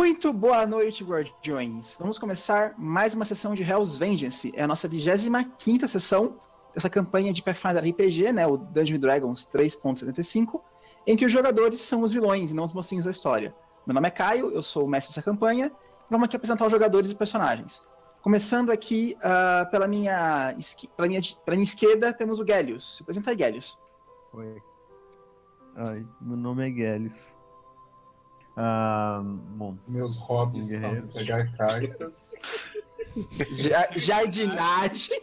Muito boa noite, Guardiões. Vamos começar mais uma sessão de Hell's Vengeance. É a nossa 25ª sessão dessa campanha de Pathfinder RPG, né, o Dungeons & Dragons 3.75, em que os jogadores são os vilões e não os mocinhos da história. Meu nome é Caio, eu sou o mestre dessa campanha, e vamos aqui apresentar os jogadores e personagens. Começando aqui pela minha esquerda, temos o Gélios. Se apresenta aí, Gélios. Oi. Meu nome é Gélios. Bom, Meus hobbies são pegar cartas. Jardinagem.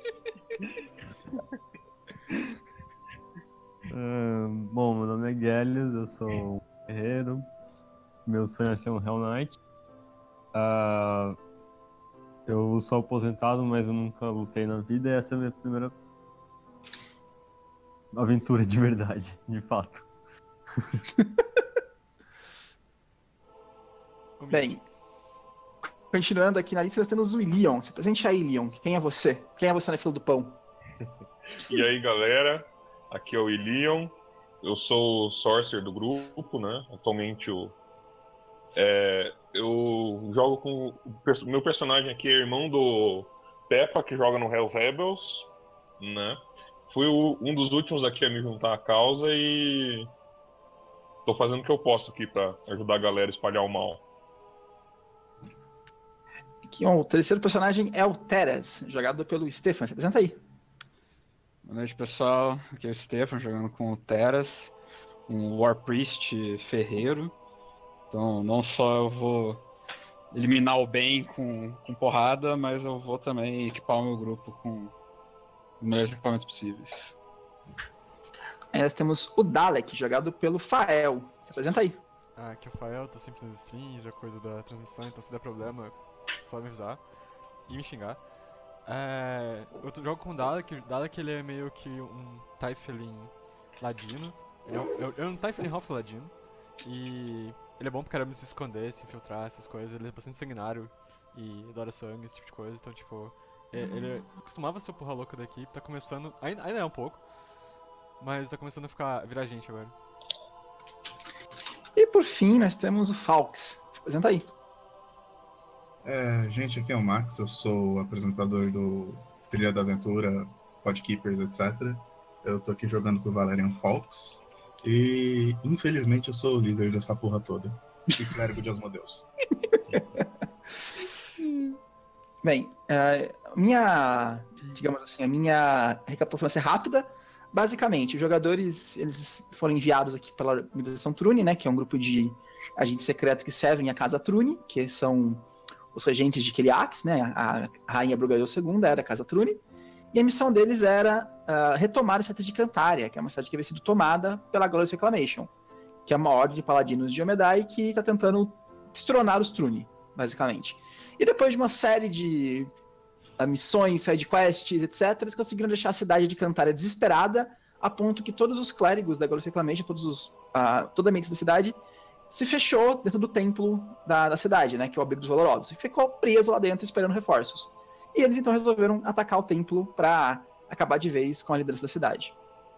Bom, meu nome é Gélios, eu sou um guerreiro. Meu sonho é ser um Hell Knight. Eu sou aposentado, mas eu nunca lutei na vida e essa é a minha primeira aventura de verdade, de fato. Bem, continuando aqui na lista, nós temos o Ilion. Se apresente aí, Ilion. Quem é você? Quem é você na fila do pão? E aí, galera, aqui é o Ilion. Eu sou o Sorcerer do grupo, né? Atualmente eu jogo com... O meu personagem aqui é irmão do Peppa, que joga no Hells Rebels, né? Fui um dos últimos aqui a me juntar à causa e tô fazendo o que eu posso aqui pra ajudar a galera a espalhar o mal. Aqui, o terceiro personagem é o Teras, jogado pelo Stefan. Se apresenta aí. Boa noite, pessoal. Aqui é o Stefan, jogando com o Teras, um War Priest ferreiro. Então, não só eu vou eliminar o bem com porrada, mas eu vou também equipar o meu grupo com os melhores equipamentos possíveis. Aí nós temos o Dalek, jogado pelo Fael. Se apresenta aí. Aqui é o Fael, tô sempre nas streams, a coisa da transmissão, então se der problema, é só me avisar e me xingar. Eu jogo com o Dalek. O Dalek ele é meio que um Typhlin ladino. Ele é um Typhlin Half ladino. E ele é bom pra caramba se esconder, se infiltrar, essas coisas. Ele é bastante sanguinário e adora sangue, esse tipo de coisa. Então, tipo, ele costumava ser o porra louca da equipe, tá começando, ainda é um pouco, mas tá começando a virar gente agora. E por fim, nós temos o Falks. Se apresenta aí. Gente, aqui é o Max, eu sou o apresentador do Trilha da Aventura, Podkeepers, etc. Eu tô aqui jogando com o Valerian Falks e, infelizmente, eu sou o líder dessa porra toda. E clérigo de Asmodeus. Bem, a minha recapitulação vai ser rápida. Basicamente, os jogadores eles foram enviados aqui pela organização Trune, né, que é um grupo de agentes secretos que servem a Casa Trune, que são os regentes de Keliax, né, a rainha Brugael II era a Casa Trune, e a missão deles era retomar a cidade de Cantária, que é uma cidade que havia sido tomada pela Glorious Reclamation, que é uma ordem de paladinos de Omedai que está tentando destronar os Trune, basicamente. E depois de uma série de missões, sidequests, etc., eles conseguiram deixar a cidade de Cantária desesperada, a ponto que todos os clérigos da Glorious Reclamation, toda a mente da cidade, se fechou dentro do templo da cidade, né, que é o Abrigo dos Valorosos, e ficou preso lá dentro esperando reforços. E eles então resolveram atacar o templo para acabar de vez com a liderança da cidade.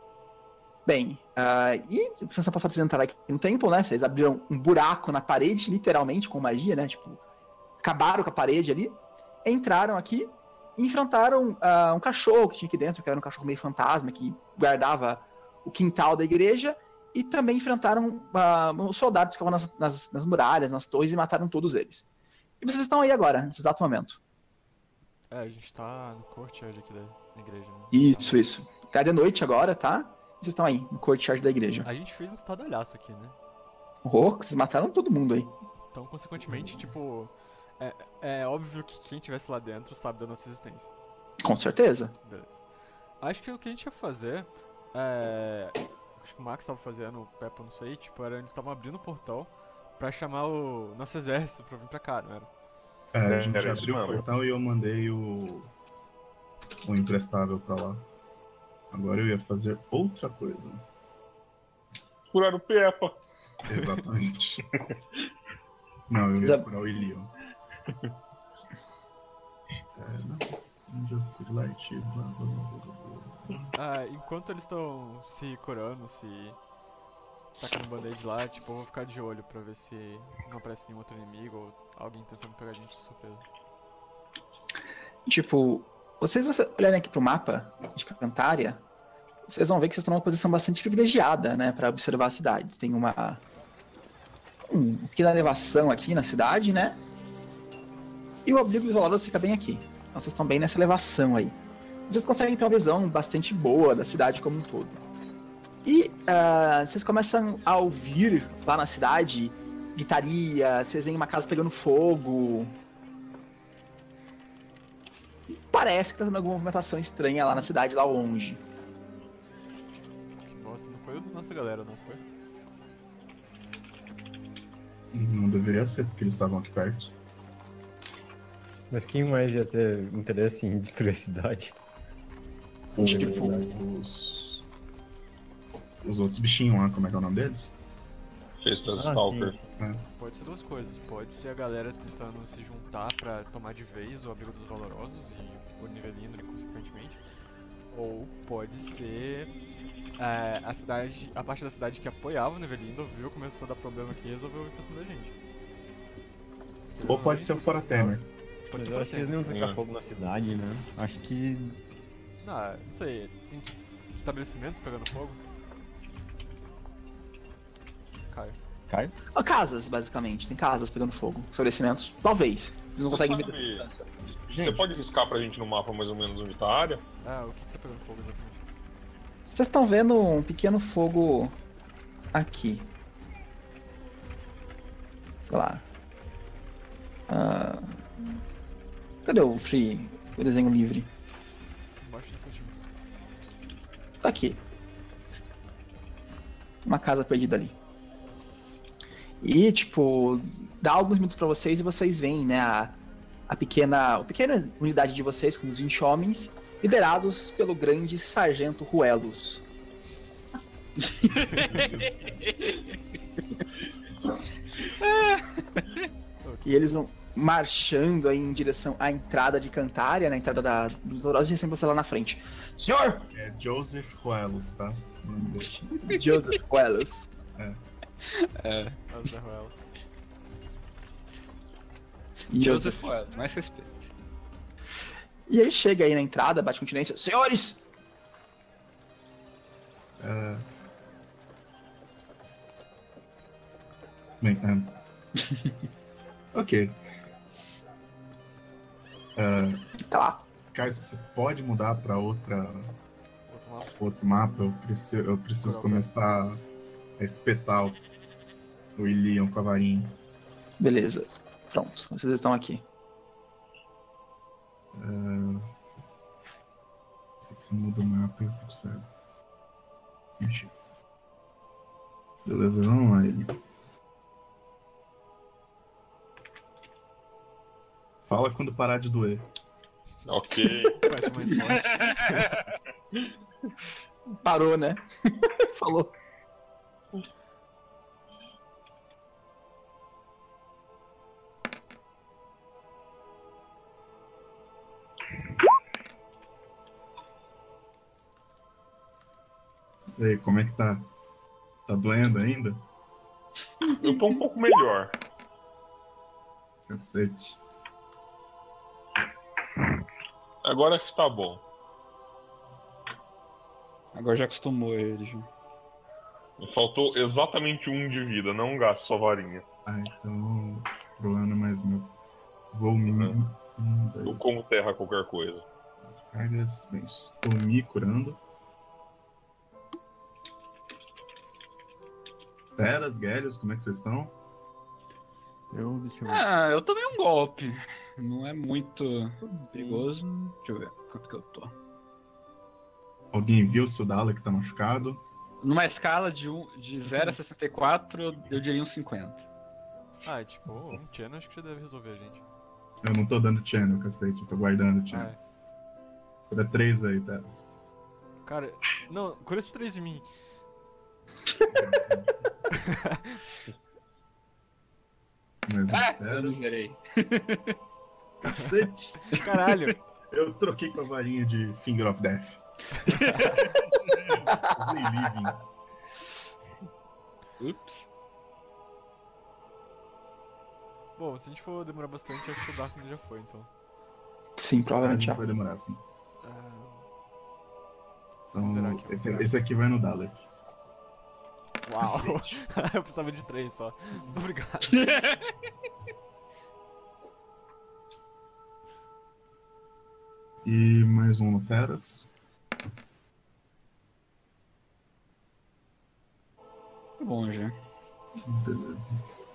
Bem, e semana passada vocês entraram aqui no templo, né, vocês abriram um buraco na parede, literalmente, com magia, né, tipo, acabaram com a parede ali, entraram aqui e enfrentaram um cachorro que tinha aqui dentro, que era um cachorro meio fantasma, que guardava o quintal da igreja, e também enfrentaram os soldados que estavam nas muralhas, nas torres, e mataram todos eles. E vocês estão aí agora, nesse exato momento. A gente tá no courtyard aqui da igreja, né? Isso. Tá de noite agora, tá? E vocês estão aí, no courtyard da igreja. A gente fez um estardalhaço aqui, né? Vocês mataram todo mundo aí. Então, consequentemente, tipo, é óbvio que quem estivesse lá dentro sabe da nossa existência. Com certeza. Beleza. Acho que o que a gente ia fazer acho que o Max tava fazendo, o Peppa, não sei, tipo, eles estavam abrindo o portal pra chamar o nosso exército pra vir pra cá, não era? A gente abriu o portal e eu mandei o imprestável pra lá. Agora eu ia fazer outra coisa. Curar o Peppa. Exatamente. Não, eu ia curar o Ilion. Enquanto eles estão se curando, se tacando band-aid lá, tipo, eu vou ficar de olho pra ver se não aparece nenhum outro inimigo ou alguém tentando pegar a gente de surpresa. Tipo, vocês olharem aqui pro mapa de Cantária, vocês vão ver que vocês estão numa posição bastante privilegiada, né, pra observar a cidade. Tem uma pequena elevação aqui na cidade, né? E o abrigo dos valorosos fica bem aqui. Então vocês estão bem nessa elevação aí. Vocês conseguem ter uma visão bastante boa da cidade como um todo. E vocês começam a ouvir lá na cidade gritaria, vocês veem uma casa pegando fogo. E parece que tá tendo alguma movimentação estranha lá na cidade, lá longe. Que bosta, não foi nossa galera, não foi? Não deveria ser, porque eles estavam aqui perto. Mas quem mais ia ter interesse em destruir a cidade? Tipo, Os outros bichinhos lá, como é que é o nome deles? Festas sim, Stalker. sim. Pode ser duas coisas. Pode ser a galera tentando se juntar pra tomar de vez o abrigo dos valorosos e o Nivelindre, consequentemente. Ou pode ser a parte da cidade que apoiava o Nivelindre, viu, começou a dar problema aqui e resolveu ir pra cima da gente. Ou pode ser o Forastemer. Pode Mas ser eu acho que eles não iam tacar É. fogo na cidade, né? Acho que... Não sei. Tem estabelecimentos pegando fogo? Caio. Cai? casas, basicamente. Tem casas pegando fogo. Estabelecimentos. Talvez. Vocês não conseguem ver sabe- dessa distância. Você pode riscar pra gente no mapa mais ou menos onde tá a área? O que tá pegando fogo exatamente? Vocês estão vendo um pequeno fogo aqui. Sei lá. Cadê o free? O desenho livre? Embaixo desse time. Tá aqui. Uma casa perdida ali. E, tipo, dá alguns minutos pra vocês e vocês veem, né, a pequena unidade de vocês, com os 20 homens, liderados pelo grande Sargento Ruelos. E eles vão marchando aí em direção à entrada de Cantária, na entrada dos Valorosos, e sempre você lá na frente. Senhor! É Joseph Ruelos, tá? Joseph Ruelos. Azar ela. Joseph Well, mais respeito. E ele chega aí na entrada, bate continência. Senhores! Bem, ok. Tá lá. Caio, você pode mudar pra Outro mapa. outro mapa? Eu preciso começar a espetar o Ilion com a varinha. Beleza. Pronto, vocês estão aqui. Se você muda o mapa, eu fico cego. Ixi. Beleza, vamos lá, Ilion. Fala quando parar de doer. Ok. Parte mais forte. Parou, né? Falou. E aí, como é que tá? Tá doendo ainda? Eu tô um pouco melhor. Cacete. Agora que tá bom. Agora já acostumou ele, já. Me faltou exatamente 1 de vida, não gasto sua varinha. Então o problema não é mais meu. Vou me. Eu como terra qualquer coisa. Cargas. Bem, estou me curando. Teras, Gélios, como é que vocês estão? Deixa eu ver. Eu tomei um golpe. Não é muito perigoso. Deixa eu ver quanto que eu tô. Alguém viu se o Dalek tá machucado? Numa escala de 0 a 64, eu diria uns 50. Tipo, um channel acho que já deve resolver a gente. Eu não tô dando channel, cacete, eu tô guardando channel. Cura 3 aí, Teras. Cara, não, cura esse 3 em mim. Mais um Eu Teras. zerei. Cacete! Caralho! Eu troquei com a varinha de Finger of Death. Usei Living. Ups. Bom, se a gente for demorar bastante, acho que o Darkman já foi, então. Sim, A provavelmente gente já. vai demorar assim. Vamos zerar Então, aqui, esse aqui vai no Dalek. Uau! Cacete. Eu precisava de 3 só. Obrigado. E mais um no Teras. Bom, já. Beleza.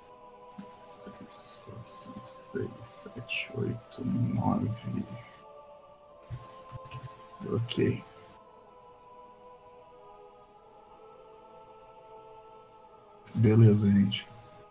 3, 4, 5, 6, 7, 8, 9. Ok. Beleza, gente.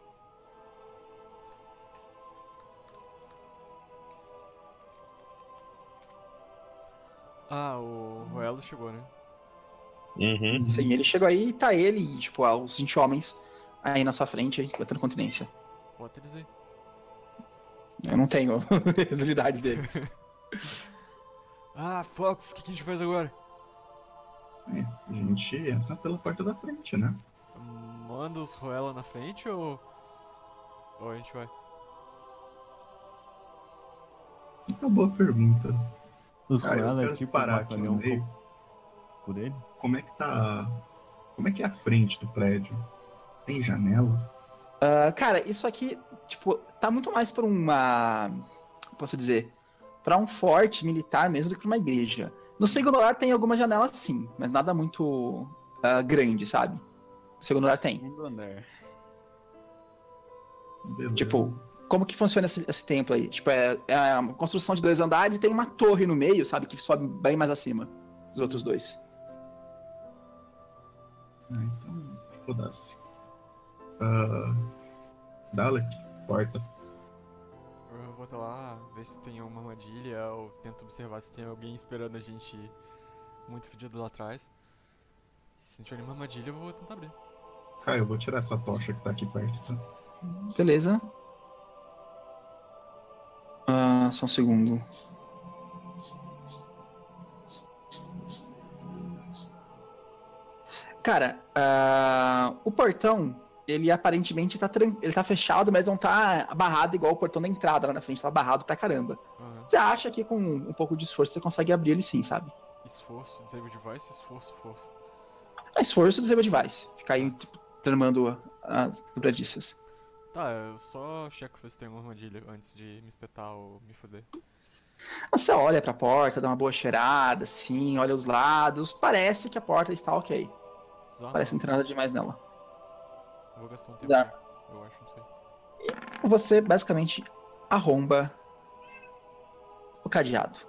Ah, o Roelo chegou, né? Uhum. Sim, ele chegou aí e tá ele e, tipo, os 20 homens aí na sua frente, batendo continência. Bota eles aí. Eu não tenho as unidades deles. Ah, Fox, o que a gente faz agora? A gente entra pela porta da frente, né? Manda os Roela na frente ou a gente vai? Uma boa pergunta. Os Ah, eu Ruela é quero tipo um parar aqui no batalhão meio. por ele? Como é que tá. Como é que é a frente do prédio? Tem janela? Cara, isso aqui, tipo, tá muito mais pra uma. Posso dizer? Pra um forte militar mesmo do que pra uma igreja. No segundo andar tem algumas janelas sim, mas nada muito grande, sabe? No segundo andar tem. Segundo andar. Beleza. Tipo, como que funciona esse templo aí? Tipo, é uma construção de 2 andares e tem uma torre no meio, sabe? Que sobe bem mais acima dos outros 2. Então, foda-se. Dalek, porta. Eu vou até lá, ver se tem uma armadilha, ou tento observar se tem alguém esperando a gente muito fedido lá atrás. Se não tiver nenhuma armadilha, eu vou tentar abrir. Caio, eu vou tirar essa tocha que tá aqui perto, tá? Beleza. Só um segundo. Cara, o portão, ele aparentemente ele tá fechado, mas não tá barrado igual o portão da entrada lá na frente, tá barrado pra caramba. Aham. Você acha que com um pouco de esforço você consegue abrir ele sim, sabe? Esforço, disable device, esforço, força. Esforço disable device. Ficar aí tipo, tramando as dobradiças. Tá, eu só checo ver se tem uma armadilha antes de me espetar ou me foder. Você olha pra porta, dá uma boa cheirada, assim, olha os lados. Parece que a porta está ok. Desarma. Parece que não tem nada demais nela. Eu vou gastar um tempo, Dá. eu acho, não sei. Você basicamente arromba o cadeado.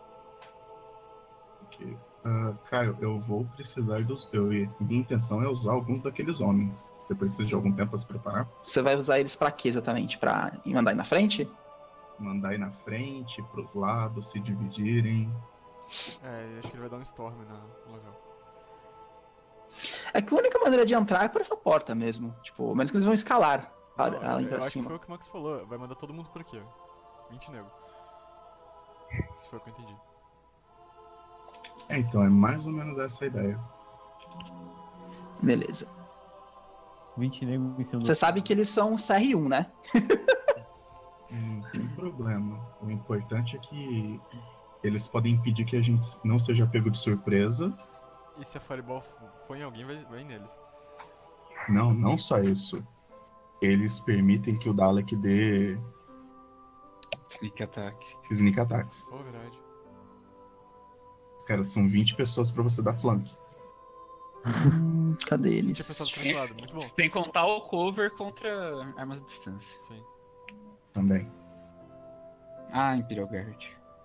Ok. Caio, eu vou precisar dos. Minha intenção é usar alguns daqueles homens. Você precisa de algum tempo pra se preparar? Você vai usar eles pra quê exatamente? Pra mandar aí na frente? Mandar ir na frente, pros lados, se dividirem. É, acho que ele vai dar um storm no local. É que a única maneira de entrar é por essa porta mesmo. Tipo, ao menos que eles vão escalar Não, ela eu pra acho que cima. foi o que o Max falou, vai mandar todo mundo por aqui, ó. 20 nego. Se foi o que eu entendi. Então, é mais ou menos essa a ideia. Beleza. 20 negros em cima do... Você sabe que eles são CR1, né? Não tem problema. O importante é que eles podem impedir que a gente não seja pego de surpresa. E se a Fireball for em alguém, vai neles. Não só isso. Eles permitem que o Dalek dê Sneak attack. sneak attacks. Oh, verdade. Cara, são 20 pessoas pra você dar flank. Cadê Tinha eles? pensado por esse lado, muito bom. Sem contar o cover contra armas à distância. Sim. Também. Imperial Guard.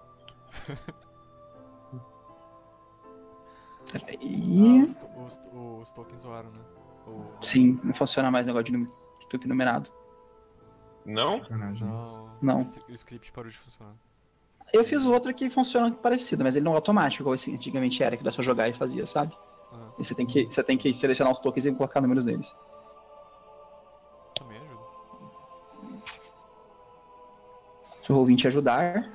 Peraí. Os tokens zoaram, né? Sim, não funciona mais o negócio de truque numerado. Não? Sacanagem isso. Não. O script parou de funcionar. Eu fiz o outro que funciona parecido, mas ele não é automático, igual esse antigamente era, que dá só jogar e fazia, sabe? Aham. E você tem que selecionar os tokens e colocar números neles. Também ajuda. Se o Roll20 ajudar.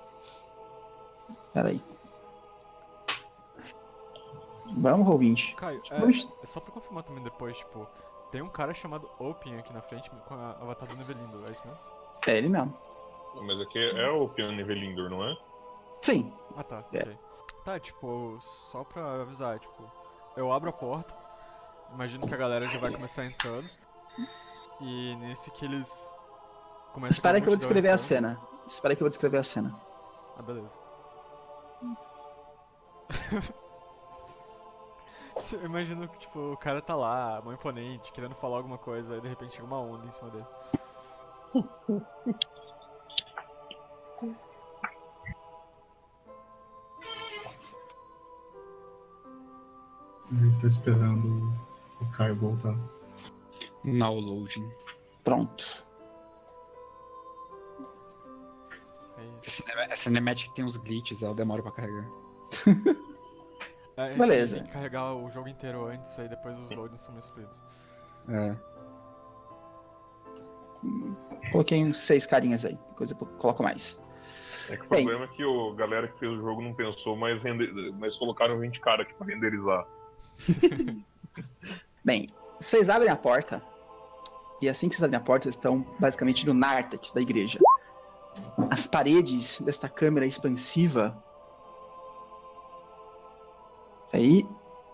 Pera aí. Vamos, Roll20. Caio, Vamos- é só pra confirmar também depois, tipo, Tem um cara chamado Open aqui na frente com a avatar do Nevelindo, é isso mesmo? É ele mesmo. Mas aqui é o Piano Nivelindor, não é? Sim. Ah, tá, É. ok. Tá, tipo, só pra avisar, tipo, eu abro a porta, imagino que a galera já vai começar entrando, e nesse que eles começam Espera com que eu vou multidão descrever a entrando. cena. Espera que eu vou descrever a cena. Ah, beleza. Eu imagino que, tipo, o cara tá lá, mão imponente, querendo falar alguma coisa, aí de repente chega uma onda em cima dele. Ele tá esperando o Caio voltar. Now loading. Pronto. Aí, A Cinematic tem uns glitches, ela demora pra carregar. Beleza. Tem que carregar o jogo inteiro antes, aí depois os loadings são mais fluidos. É. Coloquei uns 6 carinhas aí. Depois eu coloco mais. É que o Bem. problema é que a galera que fez o jogo não pensou, mas colocaram 20 caras aqui pra renderizar. Bem, vocês abrem a porta. E assim que vocês abrem a porta, vocês estão basicamente no nártex da igreja. As paredes desta câmara expansiva. Aí.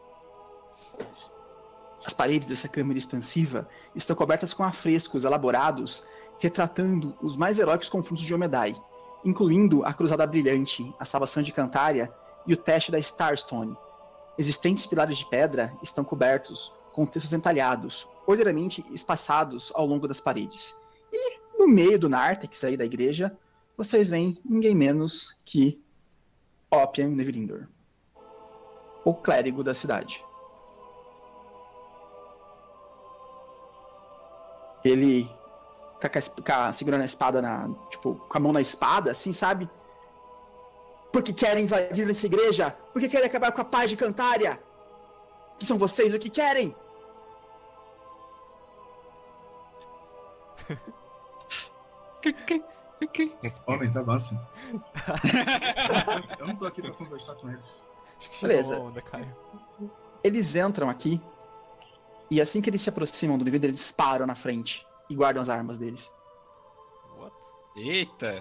As paredes dessa câmara expansiva estão cobertas com afrescos elaborados retratando os mais heróicos confrontos de Omedai, incluindo a Cruzada Brilhante, a Salvação de Cantária e o teste da Starstone. Existentes pilares de pedra estão cobertos com textos entalhados, ordeiramente espaçados ao longo das paredes. E no meio do nártex aí da igreja, vocês veem ninguém menos que Opium Neverindor, o clérigo da cidade. Ele tá segurando a espada com a mão na espada, assim, sabe? Porque querem invadir essa igreja? Porque querem acabar com a paz de Cantária? Que são vocês o que querem? Homens, avancem. Eu não tô aqui pra conversar com ele. Acho que chegou Beleza. a onda, Caio. Eles entram aqui e assim que eles se aproximam do nível, eles disparam na frente e guardam as armas deles. What? Eita!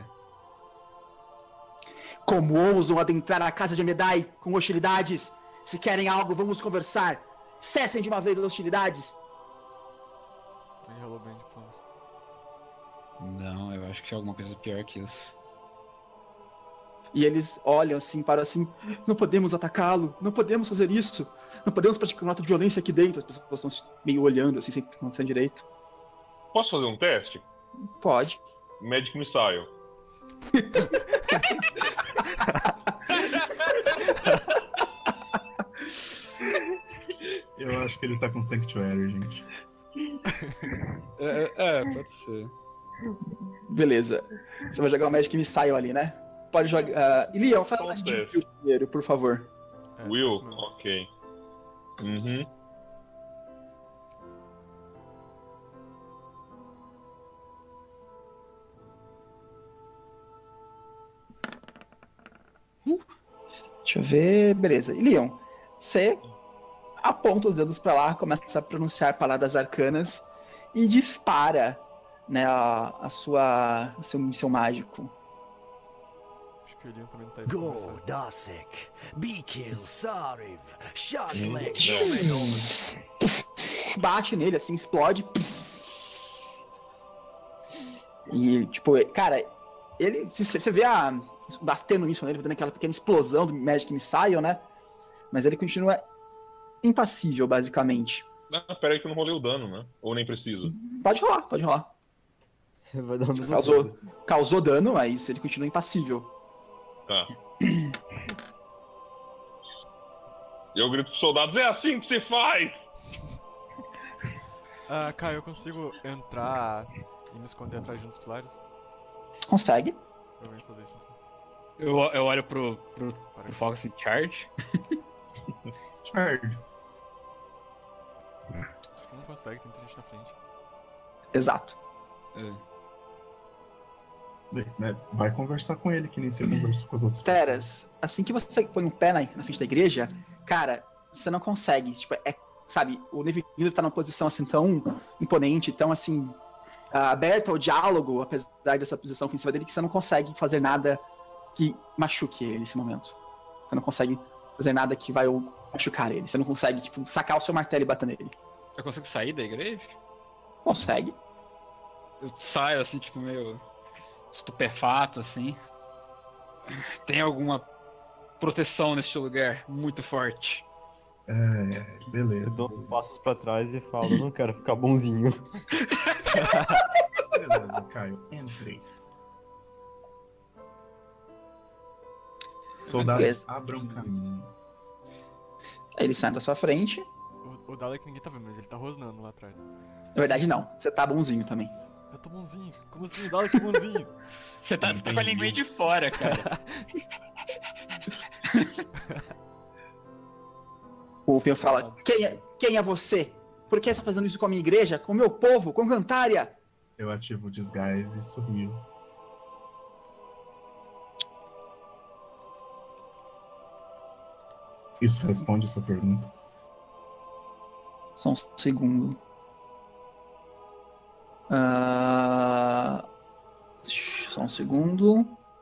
Como ousam adentrar a casa de Omedai com hostilidades? Se querem algo, vamos conversar. Cessem de uma vez as hostilidades. Ele rolou bem de diplomacia. Não, eu acho que é alguma coisa pior que isso. E eles olham assim, param assim, não podemos atacá-lo, não podemos fazer isso, não podemos praticar um ato de violência aqui dentro. As pessoas estão meio olhando assim, sem acontecer direito. Posso fazer um teste? Pode. Magic Missile. Eu acho que ele tá com Sanctuary, gente. Pode ser. Beleza. Você vai jogar o Magic Missile ali, né? Pode jogar. Ilion, faz Qual um teste de teste? will primeiro, por favor. É, Will? isso mesmo. Ok. Uhum. Deixa eu ver. Beleza. Ilion, você aponta os dedos pra lá, começa a pronunciar palavras arcanas e dispara, né, seu míssil mágico. Acho que o Elion também não tá aí pra Go, conversar. Dasek, Bikil, Sariv, Shadlek, Hum. Yomenon. Bate nele, assim, explode. E, tipo, cara, ele. Você vê batendo isso nele, dando aquela pequena explosão do Magic Missile, né? Mas ele continua impassível, basicamente. Ah, pera aí que eu não rolei o dano, né? Ou nem precisa. Pode rolar, pode rolar. Vai dar uma Causou dano, mas ele continua impassível. Tá. E eu grito pros soldados, é assim que se faz! Ah, Caio, eu consigo entrar e me esconder atrás de um dos pilares? Consegue. Eu vou fazer isso então. Eu olho pro Fox em Charge. Charge. Acho que não consegue, tem muita gente na frente. Exato. Bem, né, vai conversar com ele, que nem você conversou com as outras Teras, assim que você põe um pé na frente da igreja, cara, você não consegue. Tipo, é sabe, o Nevinho tá numa posição assim tão imponente, tão assim, aberto ao diálogo, apesar dessa posição ofensiva dele, que você não consegue fazer nada que machuque ele nesse momento. Você não consegue fazer nada que vai machucar ele. Você não consegue, tipo, sacar o seu martelo e bater nele. Eu consigo sair da igreja? Consegue. Eu saio assim, tipo, meio estupefato, assim. Tem alguma proteção neste lugar muito forte? Eu Beleza. dou uns passos pra trás e falo, eu não quero ficar bonzinho. Beleza, Caio. Entre. Soldados, Beleza. abram caminho. Aí ele sai da sua frente. O Dalek ninguém tá vendo, mas ele tá rosnando lá atrás. Na verdade, não. Você tá bonzinho também. Eu tô bonzinho. Como assim? O Dalek é bonzinho. Você tá com a linguinha de fora, cara. O Pio fala, quem é você? Por que você tá fazendo isso com a minha igreja? Com o meu povo? Com Cantária? Eu ativo o disguise e sorrio. Isso responde a sua pergunta. Só um segundo. Só um segundo.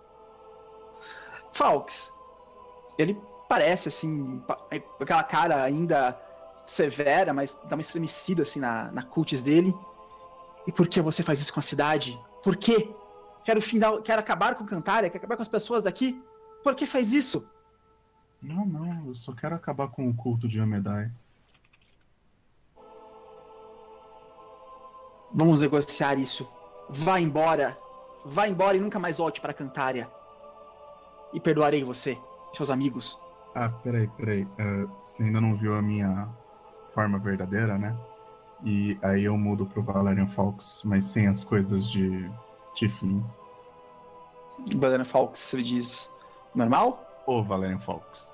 Falks. Ele parece, assim, com aquela cara ainda severa, mas dá uma estremecida, assim, na cutis dele. E por que você faz isso com a cidade? Por quê? Quero acabar com Cantária, quero acabar com as pessoas daqui. Por que faz isso? Não, eu só quero acabar com o culto de Amedai. Vamos negociar isso. Vá embora. Vá embora e nunca mais volte para Cantária. E perdoarei você, seus amigos. Ah, peraí. Você ainda não viu a minha forma verdadeira, né? E aí eu mudo pro Valerian Falks, mas sem as coisas de Tiflin. Valerian Falks, você diz normal? Ô, Valerian Falks.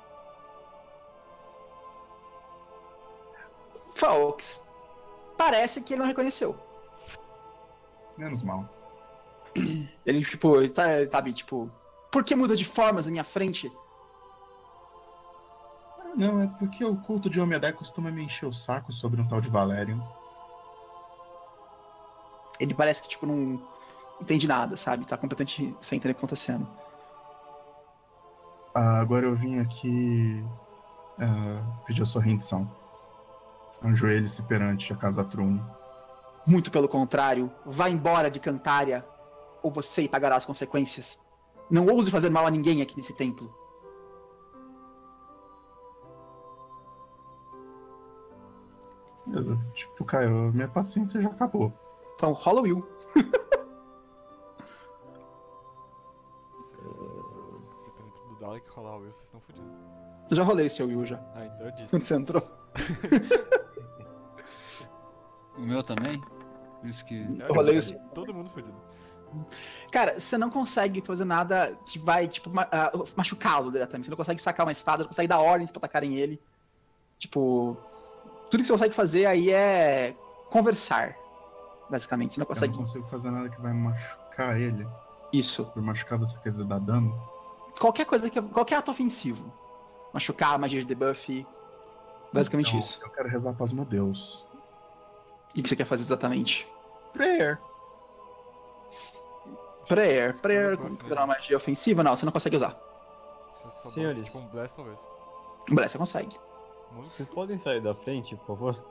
Falks. Parece que ele não reconheceu. Menos mal. Ele, tipo, ele sabe, tipo... Por que muda de formas na minha frente? Não, é porque o culto de Omedai costuma me encher o saco sobre um tal de Valerian. Ele parece que, tipo, não entende nada, sabe? Tá completamente sem entender o que tá acontecendo. Agora eu vim aqui pedir a sua rendição. Ajoelhe-se perante a Casa Trune. Muito pelo contrário. Vá embora de Cantária, ou você pagará as consequências. Não ouse fazer mal a ninguém aqui nesse templo. Tipo, Caio, minha paciência já acabou. Então, rola o Will. Se depender do Dalek rolar o Will, vocês estão fodidos. Eu já rolei seu Will já. Ah, então eu disse. Quando você entrou. O meu também? Por isso que... Eu rolei o... Todo mundo fodido. Cara, você não consegue fazer nada que vai, tipo, machucá-lo diretamente. Você não consegue sacar uma espada, não consegue dar ordens pra atacarem ele. Tipo, tudo que você consegue fazer aí é conversar, basicamente. Você não Eu consegue... não consigo fazer nada que vai machucar ele. Isso. Por machucar você quer dizer dar dano? Qualquer coisa, qualquer ato ofensivo. Machucar, magia de debuff. Basicamente Então, isso. Eu quero rezar para os meus deus. E o que você quer fazer exatamente? Prayer. Prayer. Prayer, Buff, como né? considerar uma magia ofensiva? Não, você não consegue usar. Se fosse só Senhores. buff, tipo um Blast, talvez. Beleza, você consegue. Música? Vocês podem sair da frente, por favor?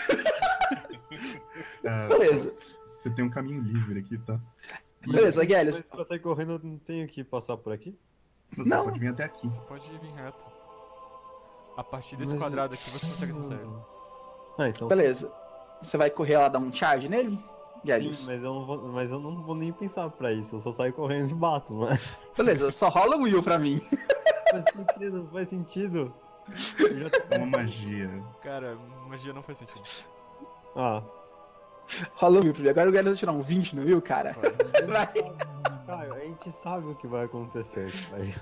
Beleza. Você tem um caminho livre aqui, tá? Beleza, Guilherme. Mas pra sair correndo, eu não tenho que passar por aqui? Você Não. pode vir até aqui. Você pode vir reto. A partir desse Mas- quadrado aqui você consegue acertar ele. Ah, então. Beleza. Você vai correr lá, dar um charge nele? Guilherme. Sim, mas eu não vou nem pensar pra isso, eu só saio correndo e bato, não é? Beleza, só rola um Will pra mim. Faz sentido, faz sentido. Eu já tô... É uma magia. Cara, magia não faz sentido. Ah, Rola um Will pra mim. Agora o Guilherme vai tirar um 20 no Will, cara. Vai. Caio, a gente sabe o que vai acontecer, Caio.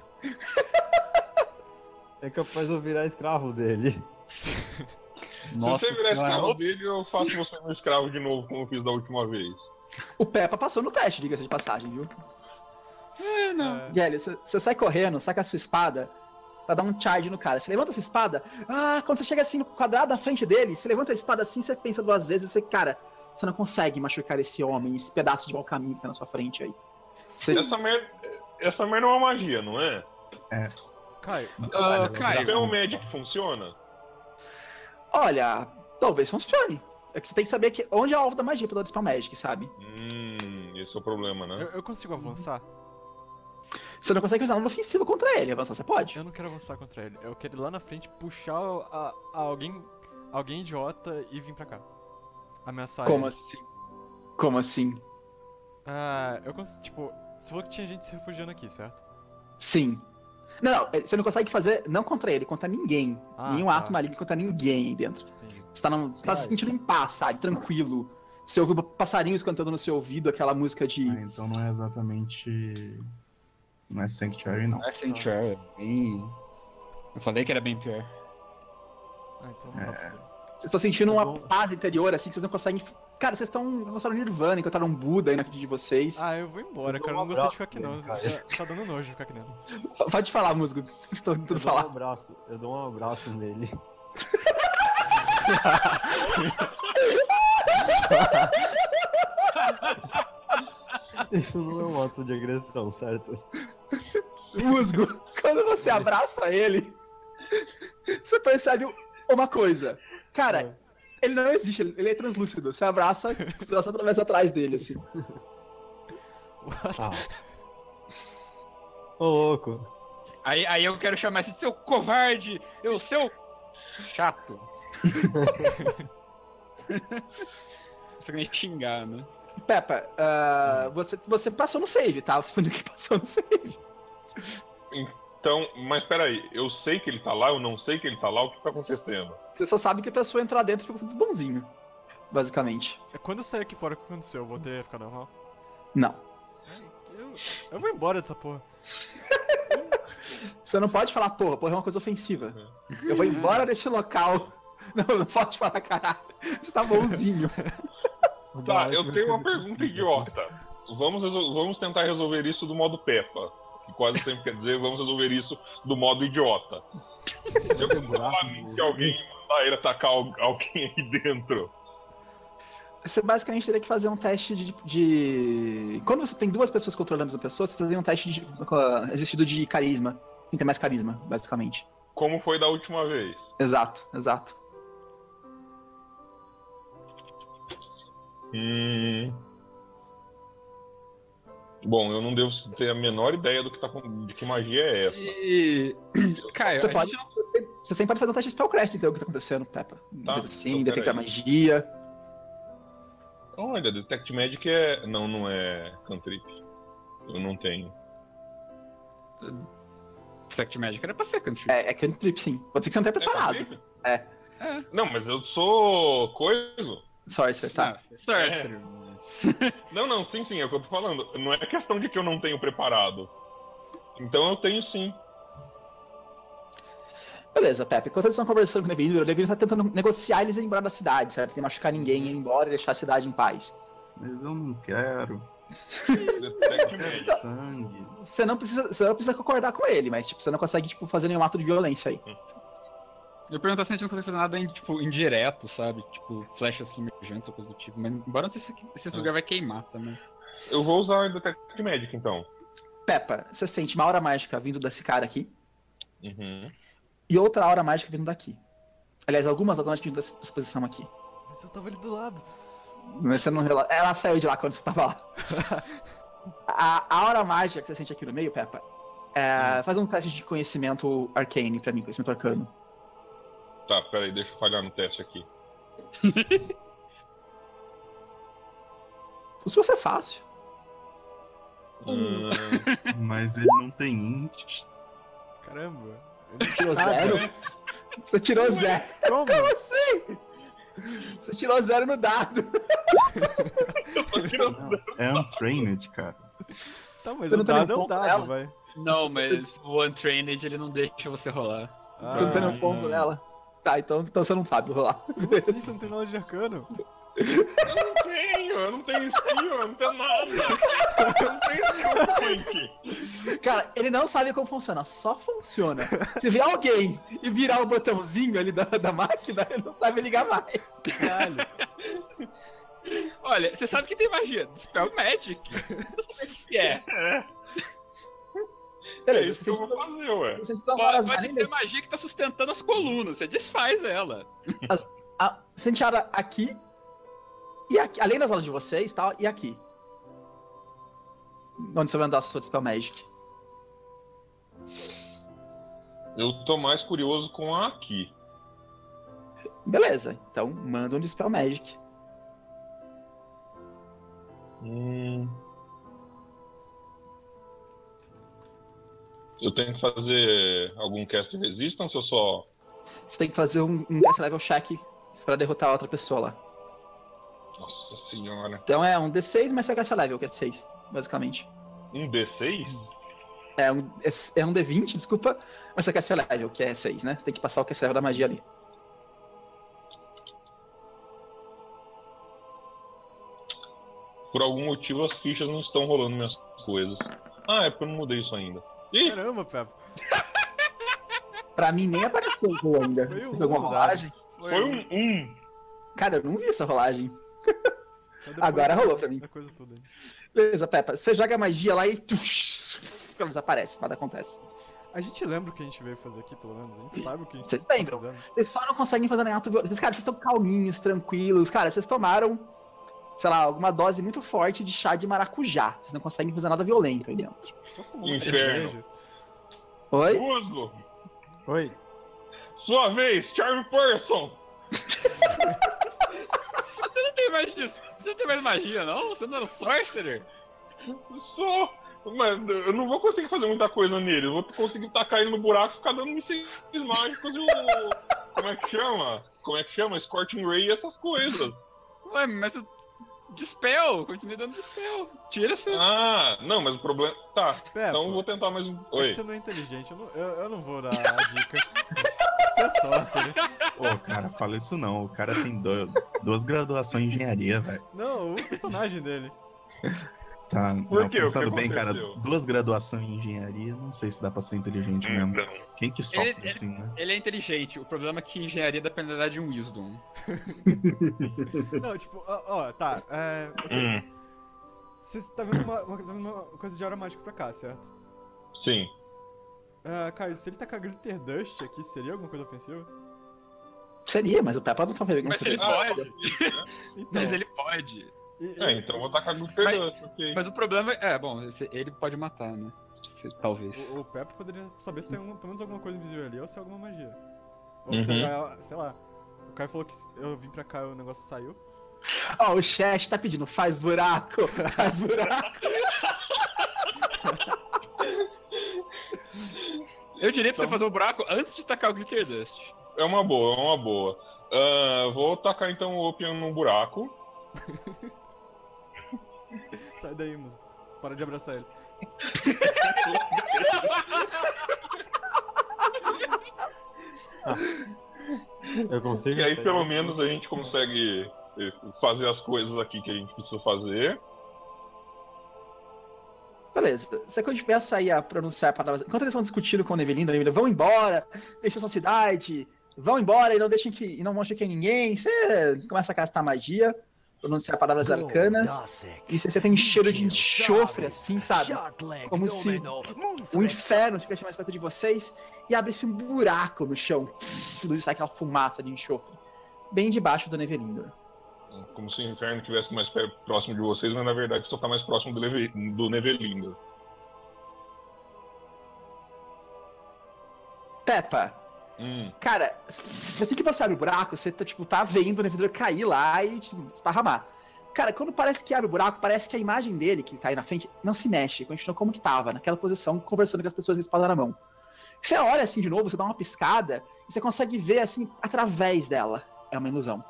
É capaz de eu virar escravo dele. Nossa Se você virar senhora. escravo dele, eu faço você um escravo de novo, como eu fiz da última vez. O Peppa passou no teste, diga-se de passagem, viu? É, não. Guilherme, você sai correndo, saca a sua espada, pra dar um charge no cara. Você levanta a sua espada, quando você chega assim no quadrado na frente dele, você levanta a espada assim, você pensa 2 vezes, você, cara, você não consegue machucar esse homem, esse pedaço de mau caminho que tá na sua frente aí. Você... Essa merda é uma magia, não é? Caio, Até o Magic funciona? Olha, talvez funcione. É que você tem que saber onde é o alvo da magia pra dar Dispel Magic, sabe? Esse é o problema, né? eu consigo avançar? Você não consegue usar nada ofensivo contra ele, avançar você pode. Eu não quero avançar contra ele. Eu quero ir lá na frente, puxar alguém idiota e vir pra cá. Ameaçar Como ele. assim? Como assim? Eu consigo, tipo, você falou que tinha gente se refugiando aqui, certo? Sim. Não, você não consegue fazer, não contra ele, contra ninguém. Nenhum tá. ato maligno contra ninguém aí dentro. Entendi. Você tá se sentindo em paz, sabe? Tranquilo. Você ouviu passarinhos cantando no seu ouvido, aquela música de... Então não é exatamente... Não é Sanctuary, não. É Sanctuary, eu falei que era bem pior. Então não dá pra fazer. Vocês estão sentindo uma bom. paz interior, assim, que vocês não conseguem... Cara, vocês encontraram Nirvana, encontraram um Buda aí na frente de vocês. Eu vou embora, Eu cara. dou Eu um não gostei de abraço ficar aqui, não. nele, Tá dando nojo de ficar aqui dentro. Pode falar, musgo. Estou tentando falar. Eu dou um abraço nele. Isso não é um ato de agressão, certo? Musgo, quando você abraça ele, você percebe uma coisa. Cara, ele não existe, ele é translúcido. Você abraça, os braços atravessam atrás dele, assim. What? Ô, louco. Aí eu quero chamar esse de seu covarde, eu seu chato. Você nem xingar, né? Peppa, você passou no save, tá? Você foi no que passou no save. Então, mas peraí, eu sei que ele tá lá, eu não sei que ele tá lá, o que tá acontecendo? Você só sabe que a pessoa entrar dentro ficou tudo bonzinho, basicamente. Quando eu sair aqui fora, o que aconteceu? Eu voltei a ficar normal? Não. Eu vou embora dessa porra. Você não pode falar porra é uma coisa ofensiva. Eu vou embora desse local. Não pode falar caralho. Você tá bonzinho. Tá, eu tenho uma pergunta idiota. Vamos tentar resolver isso do modo Peppa. Que quase sempre quer dizer, vamos resolver isso do modo idiota. Se eu falar que alguém mandar ele atacar alguém aí dentro. Você basicamente teria que fazer um teste de... Quando você tem 2 pessoas controlando a mesma pessoa, você faria um teste existido de carisma. Quem tem mais carisma, basicamente. Como foi da última vez. Exato. Bom, eu não devo ter a menor ideia do que de que magia é essa. E... Caio, Você sempre pode fazer um teste de Spellcraft, entender o que tá acontecendo, Peppa. Tá, Coisa assim, então detectar peraí. magia. Olha, Detect Magic é... Não é cantrip. Eu não tenho. Detect Magic era pra ser country. É cantrip, sim. Pode ser que você não tenha preparado. cantrip? É. Não, mas eu sou... coisa. Sorcerer, tá? Sorcerer. Não, sim, é o que eu tô falando. Não é questão de que eu não tenho preparado. Então eu tenho sim. Beleza, Pepe. Enquanto eles estão conversando com o Neville tá tentando negociar eles ir embora da cidade, certo? Sem machucar ninguém, ir embora e deixar a cidade em paz. Mas eu não quero. Detect Magic. Sangue. Você não precisa concordar com ele, mas tipo, você não consegue tipo, fazer nenhum ato de violência aí. Eu pergunto se a gente não consegue fazer nada tipo, indireto, sabe? Tipo, flechas fumejantes ou coisa do tipo. Mas embora não sei se esse lugar vai queimar também. Eu vou usar o Detect Magic, então. Peppa, você sente uma aura mágica vindo desse cara aqui Uhum. e outra aura mágica vindo daqui. Aliás, algumas auras mágicas vindo dessa posição aqui. Mas eu tava ali do lado. Mas você não ela saiu de lá quando você tava lá. A aura mágica que você sente aqui no meio, Peppa, faz um teste de conhecimento arcane pra mim, conhecimento arcano. Tá, peraí, deixa eu falhar no teste aqui. Se fosse fácil. Mas ele não tem int. Caramba. Tirou 0? Você tirou 0. Como? Como assim? Você tirou 0 no dado. Eu tô tirando. É untrained, cara. Tá, mas Você o não tá dado nem é um ponto dado, nela? vai. Não, mas o Untrained ele não deixa você rolar. Você não tem nenhum ponto nela. Tá, então você não sabe rolar. Como assim? Você não tem nada de arcano? Eu não tenho! eu não tenho skill, eu não tenho nada. Eu não tenho skill point. Cara, ele não sabe como funciona, só funciona. Se vier alguém e virar o botãozinho ali da máquina, ele não sabe ligar mais. Caralho. Olha, você sabe que tem magia, Dispel Magic. Você sabe o que é. Beleza, isso que eu vou fazer, ué. vocês estão falando as Pode ter maneiras. magia que tá sustentando as colunas, você desfaz ela. Você enteada aqui e aqui, além das aulas de vocês, tal, e aqui. Onde você vai andar a sua Dispel Magic. Eu tô mais curioso com a aqui. Beleza, então manda um Dispel Magic. Eu tenho que fazer algum cast resistance ou só... Você tem que fazer um Cast Level check pra derrotar a outra pessoa lá. Nossa senhora. Então é um D6 mais seu Cast Level, que é 6, basicamente. Um D6? É um D20, desculpa, mas seu Cast Level, que é 6, né? Tem que passar o Cast Level da magia ali. Por algum motivo as fichas não estão rolando minhas coisas. Ah, é porque eu não mudei isso ainda. Ih, Caramba, Peppa. Pra mim nem apareceu o gol ainda. Foi um Fez alguma gol, rolagem? foi um. Cara, eu não vi essa rolagem. Depois Agora rolou pra mim. Da coisa toda aí. Beleza, Peppa. Você joga a magia lá e... ela desaparece, nada acontece. A gente lembra o que a gente veio fazer aqui, pelo menos. A gente sabe o que a gente Vocês tá lembram? fazendo. Vocês só não conseguem fazer nenhum ato violento. Cara, vocês estão calminhos, tranquilos. Cara, vocês tomaram, sei lá, alguma dose muito forte de chá de maracujá. Vocês não conseguem fazer nada violento aí dentro. Posso tomar uma Inferno. cerveja? Oi? Musgo, Oi. sua vez, Charm Person. Você não tem mais disso. Você não tem mais magia, não? Você não era um sorcerer? Só. Mas eu não vou conseguir fazer muita coisa nele. Eu vou conseguir tacar ele no buraco e ficar dando mísseis mágicos e o. Como é que chama? Como é que chama? Scorching Ray e essas coisas. Ué, mas Dispel, continue dando Dispel. Tira essa. Ah, não, mas o problema. Tá, Peppa, então eu vou tentar mais um. é que Oi. você não é inteligente. Eu não vou dar a dica. Você é sócio. Pô, cara, fala isso não. O cara tem duas graduações em engenharia, velho. Não, o personagem dele. Tá, Por não, quê? O pensando que bem, cara, aconteceu? 2 graduações em engenharia, não sei se dá pra ser inteligente mesmo. Então, Quem que sofre Ele- assim, né? Ele é inteligente, o problema é que engenharia depende de um Wisdom. Não, tipo, ó, tá. Ok. Você tá vendo uma coisa de aura mágica pra cá, certo? sim. Caio, se ele tacar Glitter Dust aqui, seria alguma coisa ofensiva? Seria, mas o Peppa não tá vendo. Mas ele pode. Então, Mas ele pode. Então eu vou tacar Glitter Mas- Dust, ok. Mas o problema é, bom, ele pode matar, né? Talvez. o Peppa poderia saber se tem pelo menos alguma coisa invisível ali ou se é alguma magia. Ou Uhum. se sei lá. O Caio falou que eu vim pra cá e o negócio saiu. Ó, o chat tá pedindo, faz buraco, faz buraco. Eu diria pra você fazer o buraco antes de tacar o Glitter Dust. É uma boa, é uma boa. Vou tacar então o Opium no buraco. Sai daí, músico. Para de abraçar ele. Eu consigo. E aí sair. pelo menos a gente consegue fazer as coisas aqui que a gente precisa fazer. Beleza, você começa aí a pronunciar palavras. Enquanto eles estão discutindo com o Nevelindo, vão embora, deixem sua cidade, vão embora e não deixem que. E não mostrem que é ninguém. Você começa a castar magia, pronunciar palavras arcanas. E você tem um cheiro de enxofre, assim, sabe? Como se o inferno estivesse mais perto de vocês e abre-se um buraco no chão. Tudo isso sai aquela fumaça de enxofre. Bem debaixo do Nevelindo. Como se o inferno estivesse mais próximo de vocês, mas na verdade só tá mais próximo do Nevelindo. Peppa, cara, assim que você abre o buraco, você tá vendo o Nevelindo cair lá e esparramar. Cara, quando parece que abre o buraco, parece que a imagem dele, que tá aí na frente, não se mexe, continua como que tava, naquela posição, conversando com as pessoas com a espada na mão. Você olha assim de novo, você dá uma piscada, e você consegue ver assim, através dela. É uma ilusão.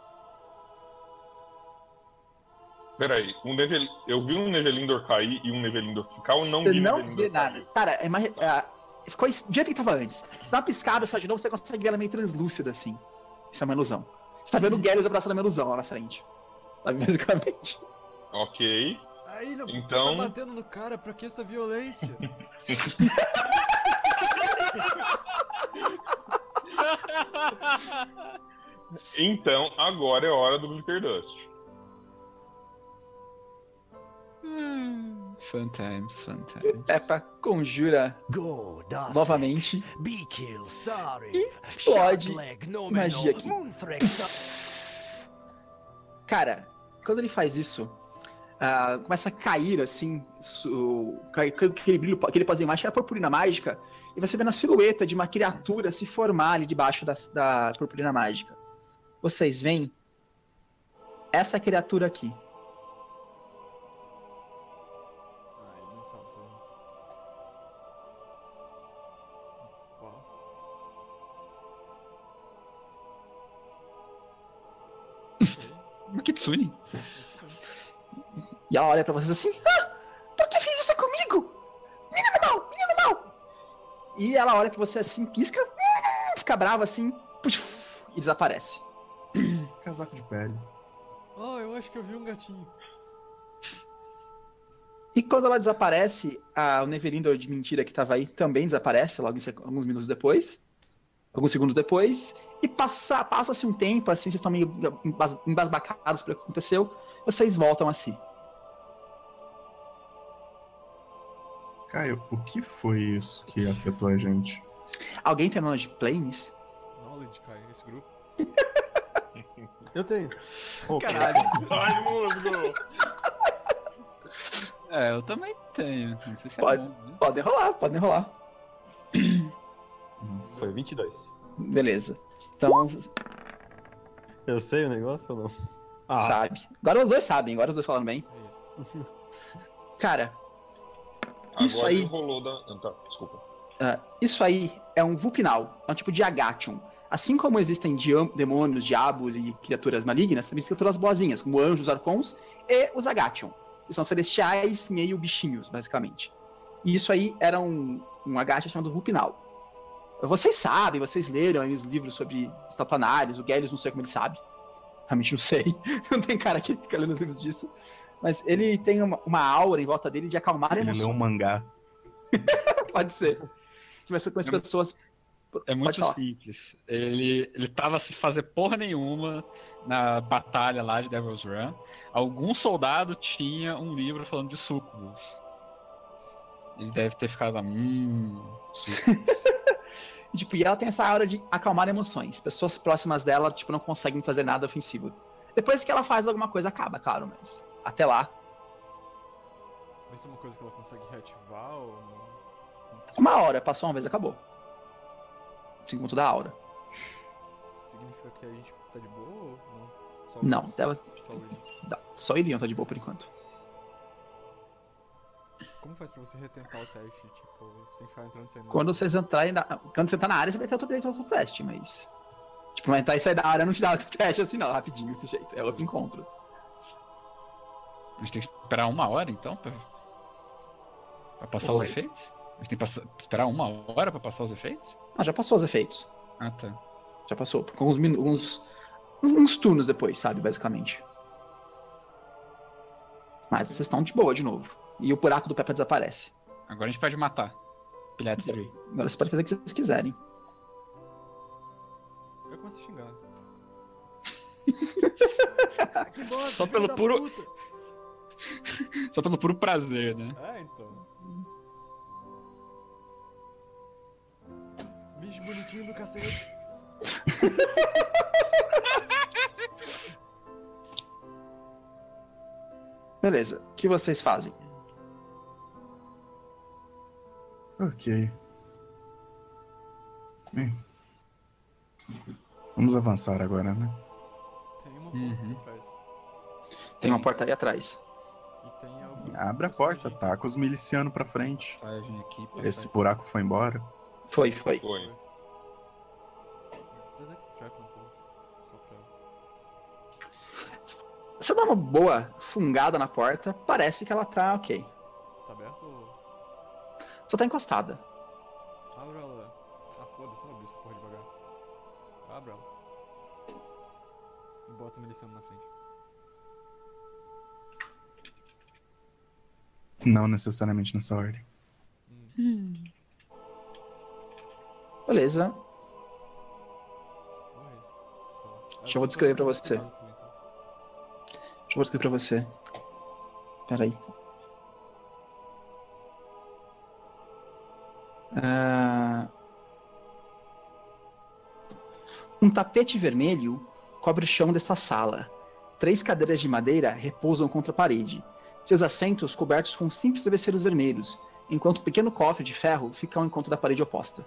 Peraí, eu vi um Nevelindor cair e um Nevelindor ficar ou não Você vi não Nevelindor vê nada. cair? Cara, ficou do jeito que tava antes. Você dá uma piscada só de novo, você consegue ver ela meio translúcida assim. Isso é uma ilusão. Você tá vendo o Gallus abraçando uma ilusão lá na frente. Sabe, basicamente. Ok. Aí, não, Então- você tá batendo no cara, pra que essa violência? Então, agora é hora do Glitter Dust. Fun times, fun times. Peppa conjura Go, Dasek. novamente. Beakill, Sarif. Explode Shotleg, magia aqui. Moonthrex. Cara, quando ele faz isso, começa a cair assim, aquele brilho, aquele pozinho mágico, a purpurina mágica, e você vê na silhueta de uma criatura se formar ali debaixo da purpurina mágica. Vocês veem essa criatura aqui. Ai, não sabe isso aí. Uau. Uma Kitsune. E ela olha pra vocês assim: por que fez isso comigo? Menino mal, menino mal! E ela olha pra você assim, pisca, fica brava assim, puf, e desaparece. Casaco de pele. Oh, eu acho que eu vi um gatinho. E quando ela desaparece, o Neverindor de mentira que tava aí também desaparece logo alguns minutos depois. Alguns segundos depois. E passa-se um tempo, assim, vocês estão meio embasbacados pelo que aconteceu. Vocês voltam a si. Caio, o que foi isso que afetou a gente? Alguém tem Knowledge Planes? Knowledge, cara, esse grupo. Eu tenho. Caralho. Ai, musgo! Eu também tenho. Não sei se Pode. é bom, né? Podem rolar. Nossa. Foi 22. Beleza. Então, Eu sei o negócio ou não? sabe. Agora os dois sabem, agora os dois falando bem. Cara, Isso Agora aí- rolou da. Tá, desculpa. isso aí é um Vulpinal. É um tipo de Agation. Assim como existem demônios, diabos e criaturas malignas, também existem criaturas boazinhas, como anjos, arpons e os Agation. Que são celestiais, meio bichinhos, basicamente. E isso aí era um Agation chamado Vulpinal. Vocês sabem, vocês leram aí os livros sobre estaplanários, o Gellius não sei como ele sabe. Realmente não sei. Não tem cara que fica lendo os livros disso. Mas ele tem uma aura em volta dele de acalmar Ele emoções. leu um mangá. Pode ser. Que vai ser com as pessoas. É muito falar. simples. Ele tava sem fazer porra nenhuma na batalha lá de Devil's Run. Algum soldado tinha um livro falando de sucubus. Ele deve ter ficado lá, sucubus. E, tipo, e ela tem essa aura de acalmar emoções. Pessoas próximas dela, tipo, não conseguem fazer nada ofensivo. Depois que ela faz alguma coisa, acaba, claro, mas até lá. Isso é uma coisa que ela consegue reativar ou não? Como funciona? Uma hora, passou uma vez, acabou. Assim como toda a aura. Significa que a gente tá de boa ou não? Só Não, os- dela- Só o William. Só iriam tá de boa por enquanto. Como faz pra você retentar o teste? Tipo, você tem que ficar entrando e saindo. Quando vocês entrarem quando você tá na área, você vai ter direito ao teste, mas. Tipo, não entrar e sair da área não te dá outro teste assim, não, rapidinho, desse jeito. É outro encontro. A gente tem que esperar 1 hora então pra passar os Oi? efeitos? A gente tem que esperar 1 hora pra passar os efeitos? Ah, já passou os efeitos. Ah, tá. Já passou. Com uns turnos depois, sabe, basicamente. Mas vocês estão de boa de novo. E o buraco do Peppa desaparece. Agora a gente pode matar. Pilhar destruir. Agora vocês podem fazer o que vocês quiserem. Eu começo a xingar. Ah, que bosta, Só filho pelo da puro- puta. Só pelo puro prazer, né? É, então. Bicho bonitinho do cacete. Beleza. O que vocês fazem? Ok. Bem, vamos avançar agora, né? Tem uma porta Uhum. ali atrás. Tem uma porta ali atrás. E tem algum. Abre a porta, tá com os milicianos pra frente. Passagem aqui. Esse buraco foi embora. Foi. Foi. Detect trap na porta. Só pra. Você dá uma boa fungada na porta, parece que ela tá ok. Tá aberto ou. Só tá encostada. Abre ela. Ah, foda-se, não abri essa porra devagar. Abre ela. E bota o miliciano na frente. Não necessariamente nessa ordem. Beleza. Porra, é isso? Deixa eu vou descrever pra você. Deixa eu vou descrever pra você. Pera aí. Um tapete vermelho cobre o chão desta sala. 3 cadeiras de madeira repousam contra a parede. Seus assentos cobertos com simples travesseiros vermelhos, enquanto um pequeno cofre de ferro fica ao encontro da parede oposta.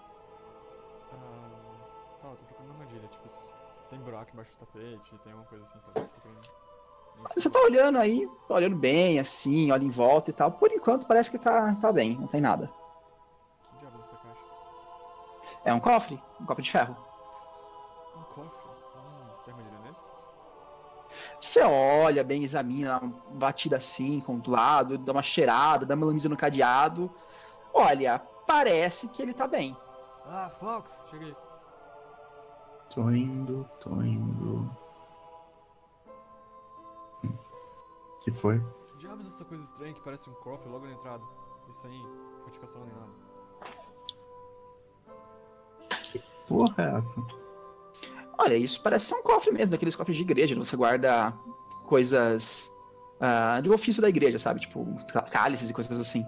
Tá, eu tô procurando uma armadilha. Tipo, tem buraco embaixo do tapete, tem alguma coisa assim, sabe? Você tá olhando aí, tá olhando bem, assim, olha em volta e tal. Por enquanto parece que tá bem, não tem nada. Que diabos é essa caixa? É um cofre de ferro. Um cofre? Tem armadilha nele? Você olha bem, examina, dá uma batida assim, do lado, dá uma cheirada, dá uma lambida no cadeado. Olha, parece que ele tá bem. Ah, Fox, cheguei. Tô indo. Que foi? Que diabos é essa coisa estranha que parece um cofre logo na entrada? Isso aí, fortificação nem nada. Porra é essa? Olha, isso parece ser um cofre mesmo, daqueles cofres de igreja, onde você guarda coisas de ofício da igreja, sabe? Tipo, cálices e coisas assim.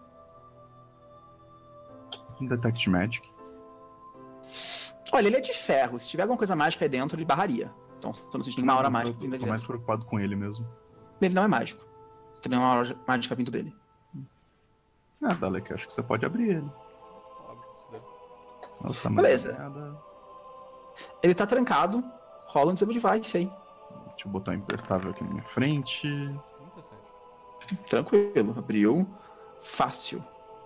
Detect Magic. Olha, ele é de ferro. Se tiver alguma coisa mágica aí dentro, ele barraria. Então, você não sente nenhuma aura mágica. Eu tô mais preocupado com ele mesmo. Ele não é mágico. Não tem nenhuma aura mágica vindo dele. Ah, Dalek, acho que você pode abrir ele. Óbvio, se der. Nossa, mas Beleza. nada. Ele tá trancado. Rola um Disable Device aí. Deixa eu botar um imprestável aqui na minha frente. 37. Tranquilo. Abriu. Fácil.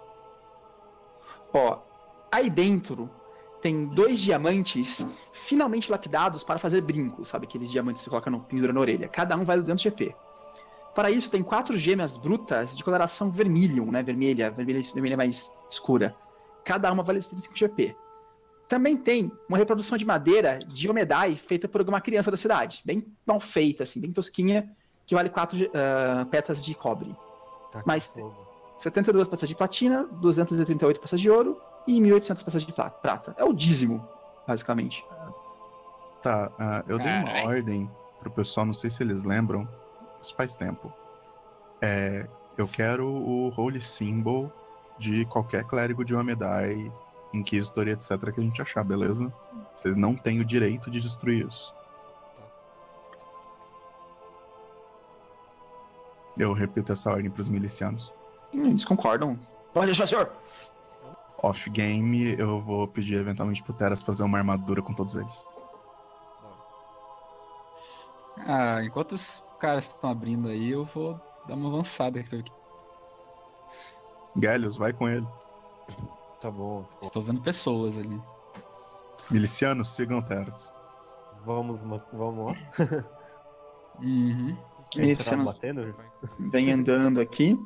Ó, aí dentro tem 2 diamantes finalmente lapidados para fazer brincos, sabe? Aqueles diamantes que você coloca no pendura na orelha. Cada um vale 200 GP. Para isso, tem 4 gêmeas brutas de coloração vermilion, né? Vermelha mais escura. Cada uma vale 35 GP. Também tem uma reprodução de madeira de Omedai feita por alguma criança da cidade. Bem mal feita, assim, bem tosquinha, que vale 4 peças de cobre. Tá com Mas fogo. 72 peças de platina, 238 peças de ouro e 1.800 peças de prata. É o dízimo, basicamente. Tá, eu dei uma ordem pro pessoal, não sei se eles lembram. Isso faz tempo. Eu quero o Holy Symbol de qualquer clérigo de Omedai, Inquisitor e etc. que a gente achar, beleza? Vocês não têm o direito de destruir isso. Eu repito essa ordem pros milicianos. Eles concordam. Pode deixar, senhor. Off-game, eu vou pedir eventualmente pro Teras fazer uma armadura com todos eles. Enquanto os caras estão abrindo aí, eu vou dar uma avançada aqui. Gallius, vai com ele. Tá bom. Estou vendo pessoas ali. Milicianos, sigam o Teras. Vamos lá. Uhum. Milicianos batendo? vem andando aqui.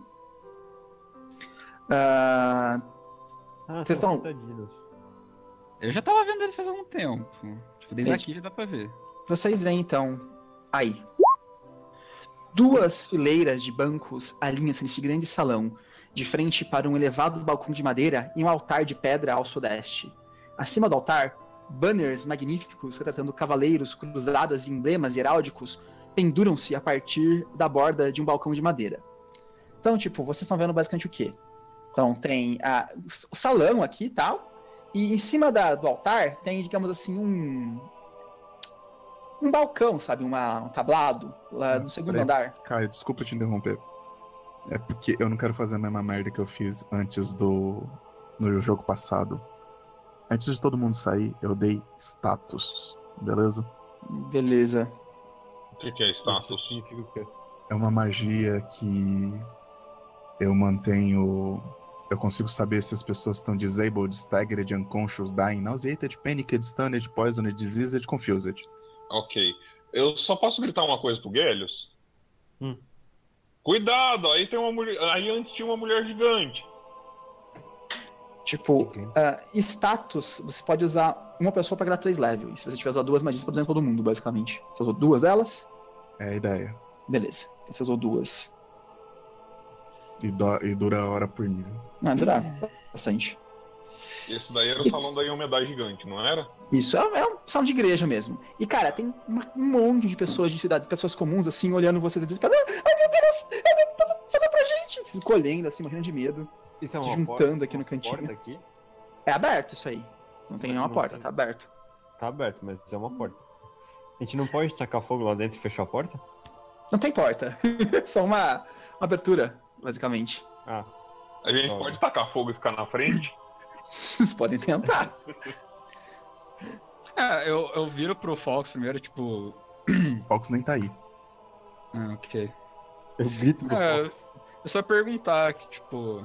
Vocês são estão... citadinos. Eu já tava vendo eles faz algum tempo. Tipo, desde Isso. aqui já dá pra ver. Vocês veem, então, aí. 2 fileiras de bancos alinham-se nesse grande salão, de frente para um elevado balcão de madeira e um altar de pedra ao sudeste. Acima do altar, banners magníficos retratando cavaleiros, cruzadas e emblemas heráldicos penduram-se a partir da borda de um balcão de madeira. Então, tipo, vocês estão vendo basicamente o quê? Então, tem o salão aqui e tal, e em cima do altar tem, digamos assim, um balcão, sabe? Um tablado lá no segundo andar. Caio, desculpa te interromper. É porque eu não quero fazer a mesma merda que eu fiz antes no jogo passado. Antes de todo mundo sair, eu dei status, beleza? Beleza. O que é Isso status? significa o quê? É uma magia que eu mantenho... Eu consigo saber se as pessoas estão disabled, staggered, unconscious, dying, nauseated, panicked, stunned, poisoned, diseased, confused. Ok. Eu só posso gritar uma coisa pro Gallius? Hum. Cuidado! Aí tem uma mulher. Aí antes tinha uma mulher gigante. Tipo, Ok. status, você pode usar uma pessoa pra ganhar 3 levels. Se você tiver usado 2 magias, você pode usar em todo mundo, basicamente. Você usou 2 delas? É a ideia. Beleza. Então você usou 2. E dura a hora por nível. Ah, dura bastante. Esse daí era o salão da Yomedai gigante, não era? Isso é um salão de igreja mesmo. E, cara, tem um monte de pessoas de cidade, pessoas comuns, assim, olhando vocês desesperadas. Ai, meu Deus, socorro pra gente! Se escolhendo, assim, morrendo de medo. Isso é Se uma juntando aqui no uma cantinho. porta aqui? É aberto isso aí. Não tem nenhuma Não porta, tem. tá aberto. Tá aberto, mas é uma porta. A gente não pode tacar fogo lá dentro e fechar a porta? Não tem porta. Só uma abertura, basicamente. Ah, A gente Tá. pode tacar fogo e ficar na frente? Vocês podem tentar. Eu viro pro Fox primeiro, tipo. O Fox nem tá aí. Ah, ok. eu grito pro É. Fox. Eu só perguntar que, tipo.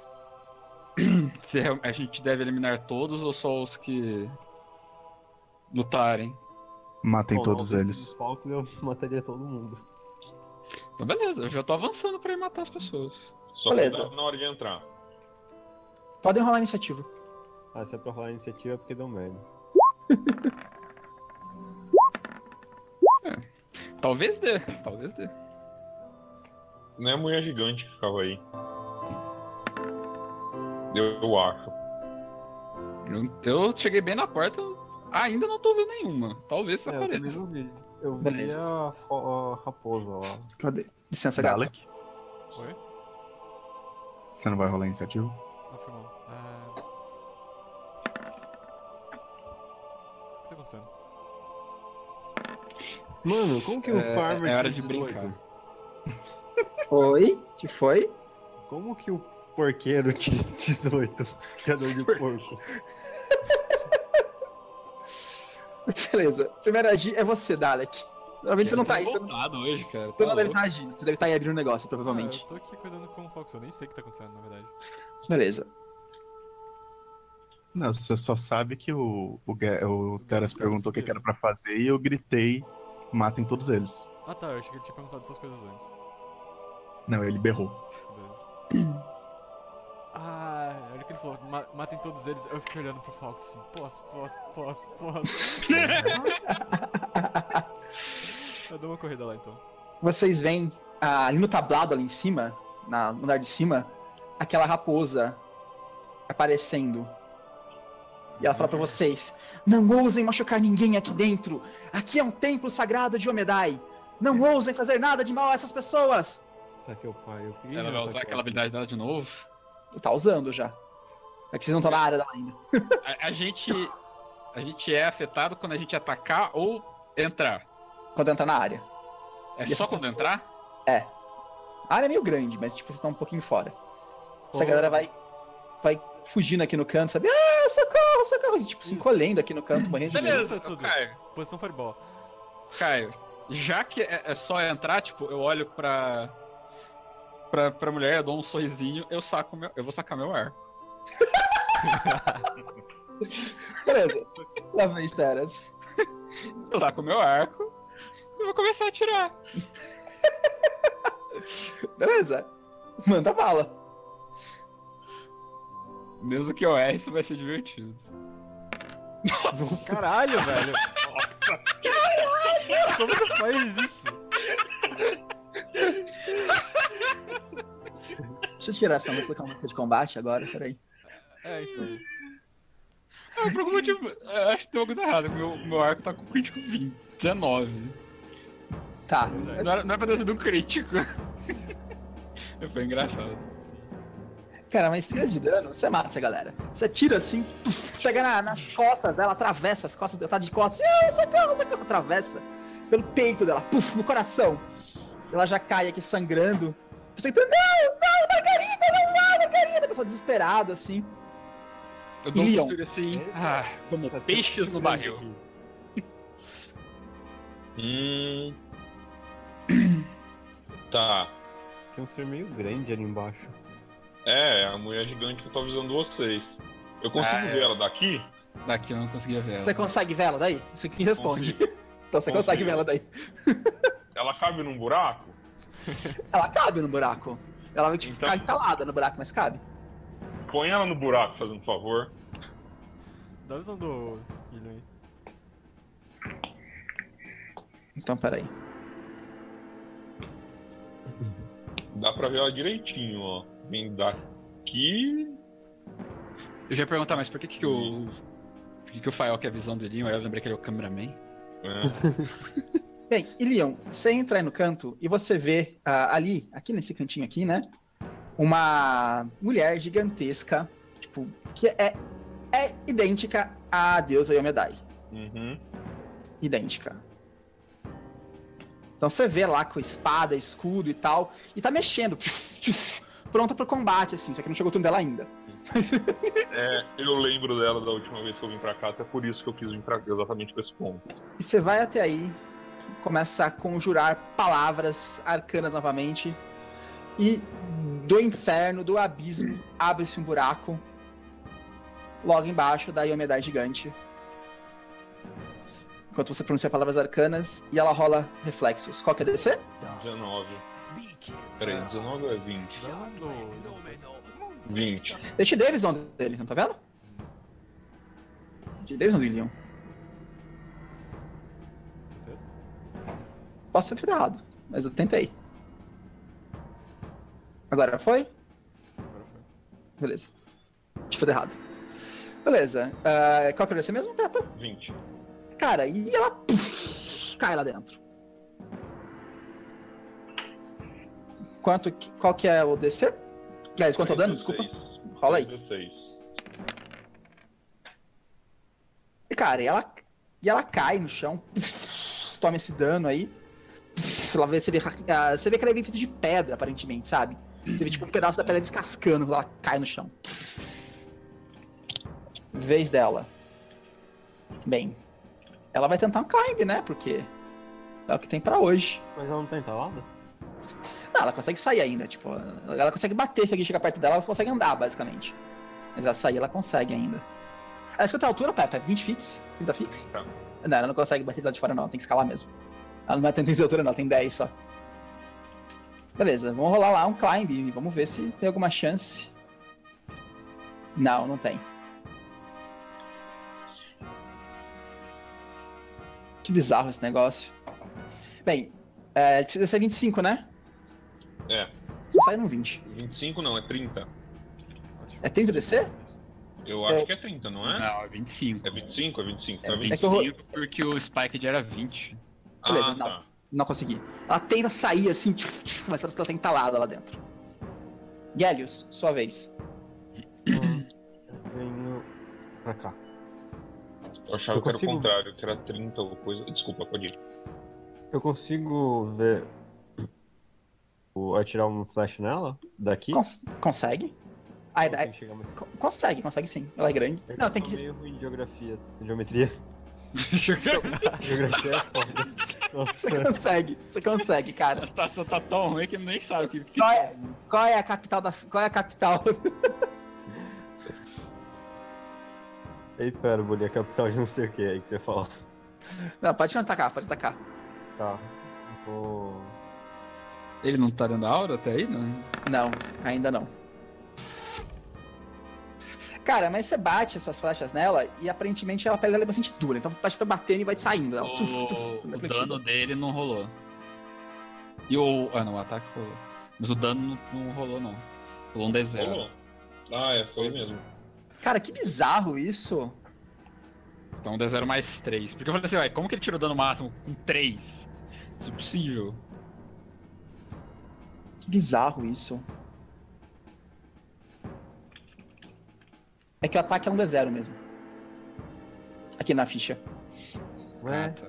Se a gente deve eliminar todos ou só os que lutarem. Matem Bom, todos não, eles. se Fox eu mataria todo mundo. Então, beleza, eu já tô avançando pra ir matar as pessoas. Só Beleza. cuidado na hora de entrar. Podem rolar a iniciativa. Ah, se é pra rolar a iniciativa é porque deu merda. Talvez dê, talvez dê. Não é a mulher gigante que ficava aí. Eu acho. Eu cheguei bem na porta, ainda não tô vendo nenhuma. Talvez eu apareça. também não vi. Eu vi Beleza. a raposa lá. Cadê? Licença, gato. Dalek, Oi? você não vai rolar a iniciativa? Não, foi mal. O que tá acontecendo? Mano, como que o Farmer É hora tinha de 18? brincar. Oi? Que foi? Como que o porqueiro tinha 18? Criador de porco. Beleza. Primeiro agir é você, Dalek. Normalmente você não tá aí. Você Voltado hoje, cara. você tá não deve louco. estar agindo. Você deve estar aí abrindo um negócio, Ah, provavelmente. eu tô aqui cuidando com o Fox, eu nem sei o que tá acontecendo, na verdade. Beleza. Não, você só sabe que o Teras perguntou o que subiram. era pra fazer e eu gritei, matem todos eles. Ah tá, eu achei que ele tinha perguntado essas coisas antes. Não, ele berrou. Beleza. Ah, a hora que ele falou, matem todos eles, eu fiquei olhando pro Fox assim, posso. Eu dou uma corrida lá então. Vocês veem ali no tablado, ali em cima, no andar de cima, aquela raposa aparecendo. E ela fala pra vocês: não ousem machucar ninguém aqui dentro. Aqui é um templo sagrado de Omedai. Não ousem fazer nada de mal a essas pessoas. Tá que eu pariu. Ela vai usar aquela habilidade dela de novo. Tá usando já. É que vocês não estão na área dela ainda. A gente é afetado quando a gente atacar ou entrar. Quando entra na área. É E só essa quando pessoa- entrar? A área é meio grande, mas tipo, vocês estão um pouquinho fora. Essa Oh. galera vai fugindo aqui no canto, sabe? Ah, socorro! E, tipo, se Isso. encolhendo aqui no canto, morrendo de medo. Beleza, tudo. Caio. Posição Fireball. Caio, já que é só entrar, tipo, eu olho pra mulher, eu dou um sorrisinho, eu vou sacar meu ar. Beleza. Lá vem, Teras. Eu saco meu arco e vou começar a atirar. Beleza. Manda bala. Mesmo que eu erre, isso vai ser divertido. Caralho, velho. Como você faz isso? Deixa eu tirar essa música com a música de combate agora, peraí. É, então. Por algum motivo, eu acho que tem uma coisa errada, meu arco tá com crítico 20, 19. Tá. Não é pra ter sido um crítico. Foi engraçado. Sim. Cara, mas 3 de dano, você mata essa galera. Você tira assim, puf, chega nas costas dela, atravessa as costas dela, tá de costas, socorro, atravessa pelo peito dela, puf, no coração. Ela já cai aqui sangrando. A pessoa gritando, não, Margarida, não vai, Margarida. A pessoa desesperada, assim. Eu dou um Leon. suspiro assim, como Tá peixes tudo no grande barril. aqui. Tá. Tem um ser meio grande ali embaixo. É a mulher gigante que eu tô avisando vocês. Eu consigo ver ela daqui? Daqui eu não conseguia ver ela. Você consegue ver ela daí? Você que responde. Então você Consigo. consegue ver ela daí. Ela cabe num buraco? Ela cabe no buraco. Ela vai tipo, Então- ficar entalada no buraco, mas cabe. Põe ela no buraco, fazendo favor. Dá a visão do William aí. Então, peraí. Dá pra ver ela direitinho, ó. Vem daqui. Eu já ia perguntar, mas por que o Fael, que é a visão do Ilion, eu lembrei que ele é o cameraman? É. Bem, Ilion, você entra aí no canto e você vê aqui nesse cantinho aqui, né? Uma mulher gigantesca, tipo, que é idêntica à deusa Yomedai. Uhum. Idêntica. Então você vê lá com espada, escudo e tal, e tá mexendo, pronta pro combate, assim, só que não chegou o turno dela ainda. Eu lembro dela da última vez que eu vim pra cá, até por isso que eu quis vir pra cá, exatamente com esse ponto. E você vai até aí, começa a conjurar palavras arcanas novamente, e do inferno, do abismo, abre-se um buraco, logo embaixo da Yomedai gigante. Enquanto você pronuncia palavras arcanas, e ela rola reflexos. Qual que é DC? 19. Peraí, 19 ou é 20? 20. Deixa a visão dele, não tá vendo? Deixa a visão do Ilion. Certeza? Posso ter feito errado, mas eu tentei. Agora foi? Agora foi. Beleza. Tinha feito errado. Beleza. Qual que é você mesmo, Peppa? 20. Cara, e ela cai lá dentro. Qual que é o DC? Aliás, quanto é o dano? Desculpa. Rola aí. 16. E, cara, e ela cai no chão. Toma esse dano aí. Você vê que ela é bem feita de pedra, aparentemente, sabe? Você vê tipo um pedaço da pedra descascando quando ela cai no chão. Vez dela. Bem, ela vai tentar um climb, né? Porque é o que tem pra hoje. Mas ela não tá entalada? Não, ela consegue sair ainda, tipo, ela consegue bater se alguém chega perto dela, ela consegue andar, basicamente. Mas ela sair, ela consegue ainda. Ela escuta a altura, Pepe, 20 fits? 30 fits? Tá. Não, ela não consegue bater de lá de fora não, ela tem que escalar mesmo. Ela não vai ter 30 de altura não, ela tem 10 só. Beleza, vamos rolar lá um climb e vamos ver se tem alguma chance. Não tem. Que bizarro esse negócio. Bem, precisa ser 25, né? É. Só sai no 20. 25 não, é 30. É 30 DC? Eu acho que é 30, não é? Não, é 25. É 25? É 25? É É 20. 25 porque o Spiked era 20. Beleza, Ah, não. tá. Não consegui. Ela tenta sair assim, mas parece que ela tá entalada lá dentro. Gélios, sua vez. Venho pra cá. Eu achava Eu que era consigo- o contrário, que era 30 ou coisa. Desculpa, pode ir. Eu consigo ver. Atirar um flash nela? Daqui? Consegue? Ou tem que chegar mais... Consegue sim. Ela é grande. É que Não, eu tem sou que. meio ruim em geometria. Geografia é foda. Você consegue, cara. A situação tá tão ruim que ele nem sabe o que. Qual é a capital da. Qual é a capital? Hipérbole, a capital de não sei o que aí que você fala. Não, pode atacar, pode atacar. Tá. Vou. Ele não tá dando aura até aí, não? Não, ainda não. Cara, mas você bate as suas flechas nela e aparentemente a pele dela é bastante dura, então vai batendo e vai saindo. Ela, O dano dele não rolou. E o. Ah, não, o ataque rolou. Mas o dano não rolou, não. Rolou um D0. Rolou. Ah, foi mesmo. Cara, que bizarro isso. Então um D0 mais 3. Porque eu falei assim, ué, como que ele tirou o dano máximo com 3? Isso é possível. Que bizarro isso. É que o ataque é um D0 mesmo. Aqui na ficha. Ué, Ah, tá.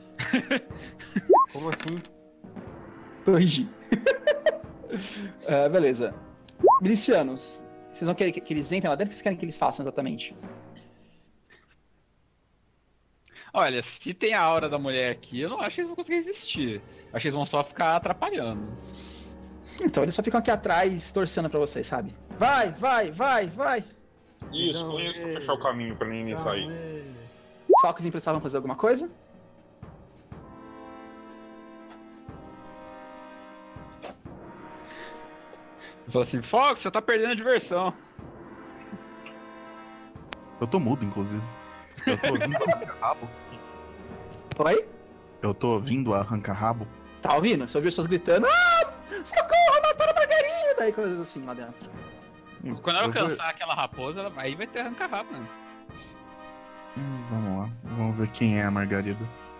como assim? Corrigi. Beleza. Milicianos, vocês vão querer que eles entrem lá dentro? O que vocês querem que eles façam exatamente? Olha, se tem a aura da mulher aqui, eu não acho que eles vão conseguir resistir. Acho que eles vão só ficar atrapalhando. Então, eles só ficam aqui atrás torcendo pra vocês, sabe? Vai! Isso, Não, põe isso pra fechar o caminho pra ninguém sair. Falcos e precisavam fazer alguma coisa? Falou assim, Fox, você tá perdendo a diversão. Eu tô mudo, inclusive. Eu tô ouvindo arranca-rabo. Oi? Eu tô ouvindo arranca-rabo. Tá ouvindo? Você ouviu as pessoas gritando? Ah! Socorro! Mataram a daí coisas assim lá dentro. Quando ela Eu vou- alcançar aquela raposa, aí vai ter arranca-rabo, né? Vamos lá, vamos ver quem é a Margarida.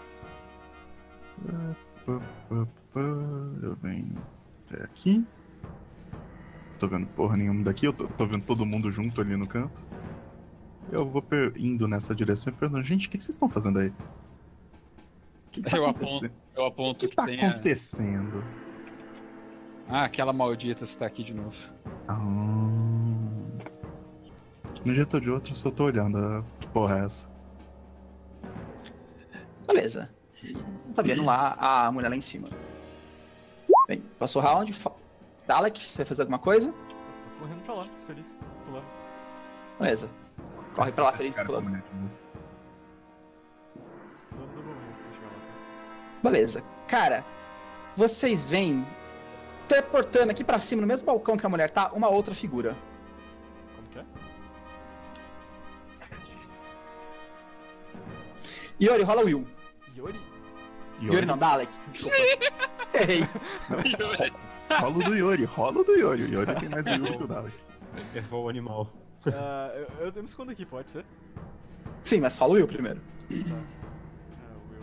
Eu venho até aqui. Tô vendo porra nenhuma daqui, eu tô vendo todo mundo junto ali no canto. Eu vou indo nessa direção e perguntando, gente, o que vocês estão fazendo aí? O que tá Eu acontecendo? Eu O aponto que que tá tem a... acontecendo? Ah, aquela maldita está aqui de novo. Ah, de um jeito ou de outro, eu só tô olhando. Que porra é essa? Beleza. Você tá vendo lá a mulher lá em cima. Bem, passou o round. Dalek, você vai fazer alguma coisa? Tô correndo pra lá, feliz, pulando. Beleza. Corre pra lá, feliz. Cara, Pulando. como é que- Tô dando double move pra chegar lá. Beleza. Cara, vocês veem teleportando aqui pra cima, no mesmo balcão que a mulher tá, uma outra figura. Como que é? Yori, rola o Will. Yori? Yori não, Dalek. Desculpa. Errei. Rola o do Yori, rola o do Yori. O Yori tem mais Yori que o Dalek. Errou o animal. Eu me escondo aqui, pode ser? Sim, mas rola o Will primeiro. Tá. Will.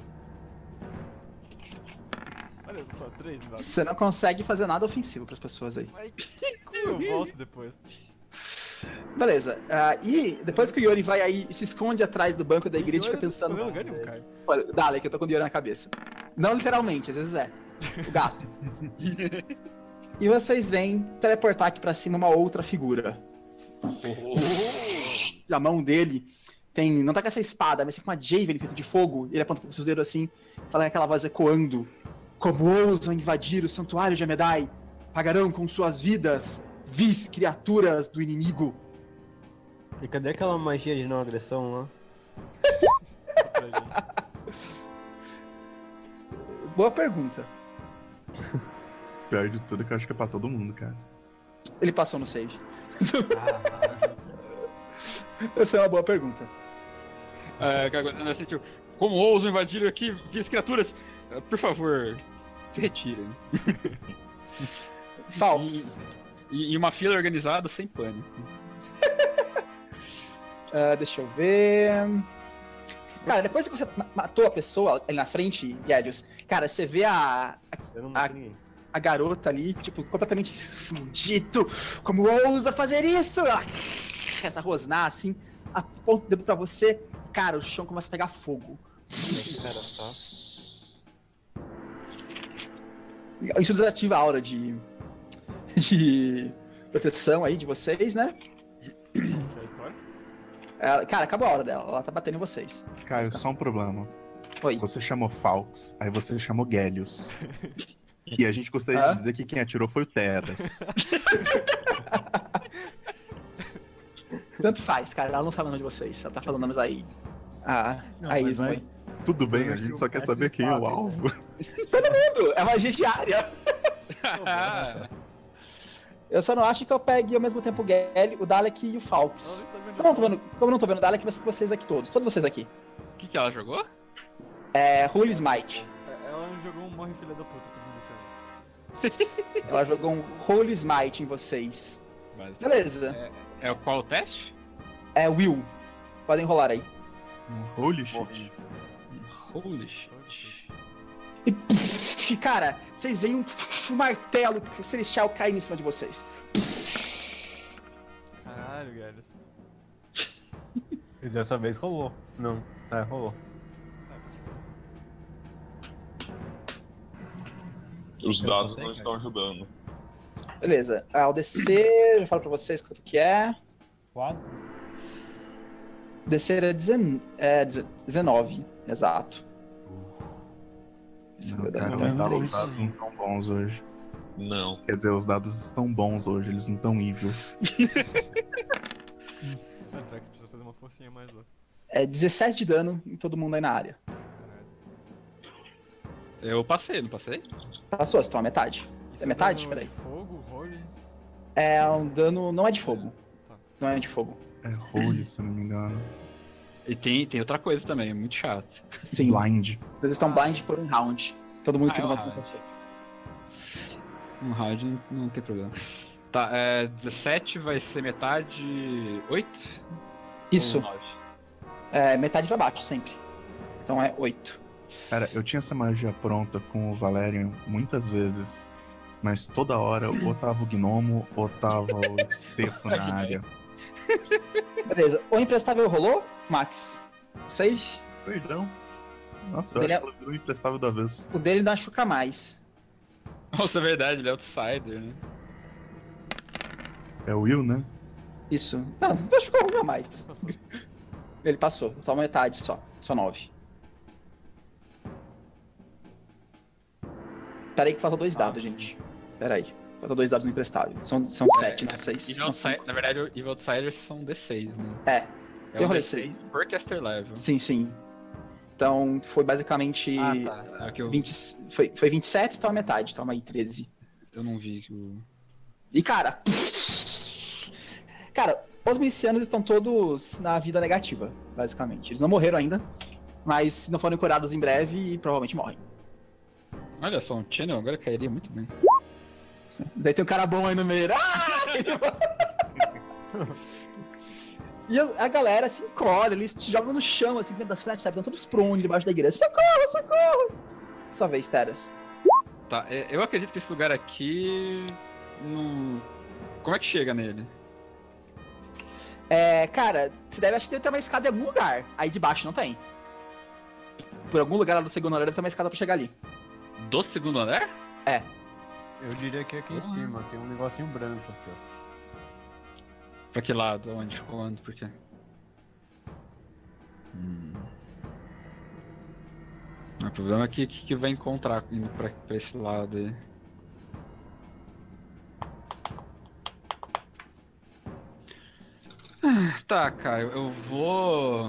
Olha só, 3 não dá. Você não consegue fazer nada ofensivo pras pessoas aí. Mas como eu volto depois? Beleza. E depois que o Yori vai aí e se esconde atrás do banco da igreja, fica pensando. Não lugar nenhum, cara. Olha, Dalek, eu tô com o Yori na cabeça. Não literalmente, às vezes é. O gato. E vocês veem teleportar aqui pra cima uma outra figura. A mão dele tem. Não tá com essa espada, mas com uma Javelin feita de fogo. Ele aponta com os seus dedos assim, falando aquela voz ecoando. Como ousam invadir o santuário de Amedai? Pagarão com suas vidas, vis criaturas do inimigo. E cadê aquela magia de não agressão lá? Só pra gente. Boa pergunta. Pior de tudo que eu acho que é pra todo mundo, cara. Ele passou no save. Essa é uma boa pergunta. Como ousam invadir aqui, vis criaturas? Por favor, se retirem. Falks. E uma fila organizada sem pânico. Deixa eu ver. Cara, depois que você matou a pessoa ali na frente, Gélios, cara, você vê Eu não matei ninguém. a garota ali, tipo, completamente dito. Como ousa fazer isso? Ela essa rosnar assim, aponta o dedo pra você. Cara, o chão começa a pegar fogo. Cara, tá. Isso desativa a aura de proteção aí de vocês, né? Que é a história? Cara, acabou a hora dela. Ela tá batendo em vocês. Caio, só um problema. Oi. Você chamou Falks, aí você chamou Gélios. E a gente gostaria de dizer que quem atirou foi o Teras. Tanto faz, cara. Ela não sabe o nome de vocês. Ela tá falando nomes aí. A mas Isma. vai- Tudo bem, a gente só quer saber quem é o alvo. É magia diária. Eu só não acho que eu pegue ao mesmo tempo o Gel, o Dalek e o Ela Falks. nem sabe onde Como eu tô. eu não tô vendo o Dalek, vai ser vocês aqui todos. Todos vocês aqui. O que ela jogou? Holy Smite. Ela jogou um morre filha da puta pros milicianos. Ela jogou um Holy Smite em vocês. Beleza. É qual o teste? Will. Podem rolar aí. Holy shit. Holy shit. E, cara, vocês veem um martelo celestial cair em cima de vocês. Caralho, Galhos. E dessa vez rolou. Não, rolou. Tá, mas Os Eu dados sei, não cara. estão ajudando. Beleza. O DC, já falo pra vocês quanto que é. 4? O DC era 19, exato. Isso Não, vai dar cara, então, os três. dados não estão bons hoje. Não. Quer dizer, os dados estão bons hoje, eles não estão evil. o Antrax precisa fazer uma forcinha mais lá. 17 de dano em todo mundo aí na área. Caralho. Eu passei, não passei? Passou, estou a metade. Isso É metade? dano Peraí. de fogo, holy? É um dano. Não é de fogo. Tá. Não é de fogo. É holy, se eu não me engano. E tem outra coisa também, é muito chato. Sim. Blind. Vocês estão blind por um round. Todo mundo Ah, que é um não round. passou. Um round não tem problema. Tá, 17 vai ser metade 8? Isso. Ou 9? Metade pra baixo, sempre. Então é 8. Cara, eu tinha essa magia pronta com o Valerian muitas vezes, mas toda hora ou tava o Gnomo ou tava o Stefan na área. Beleza. O imprestável rolou, Max? Save? Perdão. Nossa, eu Ele acho que ela virou imprestável da vez. O dele machuca mais. Nossa, é verdade, ele é outsider, né? É o Will, né? Isso. Não machucou um a mais. Passou. Ele passou. Só metade só. Só 9. Pera aí que faltam 2 dados, gente. Pera aí. Faltam 2 dados no emprestável. São 7, não 6. Na verdade, o Evil Outsiders são D6, né? É. É Eu um rolei D6 por caster level. Sim, sim. Então foi basicamente. É que eu foi 27, toma metade. Toma aí 13. não vi que o... E cara. Cara, os milicianos estão todos na vida negativa, basicamente. Eles não morreram ainda, mas se não forem curados em breve, provavelmente morrem. Olha só, um channel agora cairia muito bem. Daí tem um cara bom aí no meio. E a galera se encolhe, eles te jogam no chão, assim, dentro das flechas, sabe? Estão todos prone debaixo da igreja. Socorro, socorro! Sua vez, Teras. Tá, eu acredito que esse lugar aqui... Como é que chega nele? Cara, você acho que deve ter uma escada em algum lugar. Aí de baixo não tem. Por algum lugar lá do segundo andar deve ter uma escada pra chegar ali. Do segundo andar? Eu diria que é aqui em cima, tem um negocinho branco aqui, ó. Pra que lado? Onde? Quando? Por quê? O problema é que vai encontrar indo pra esse lado aí. Tá, Caio, eu vou...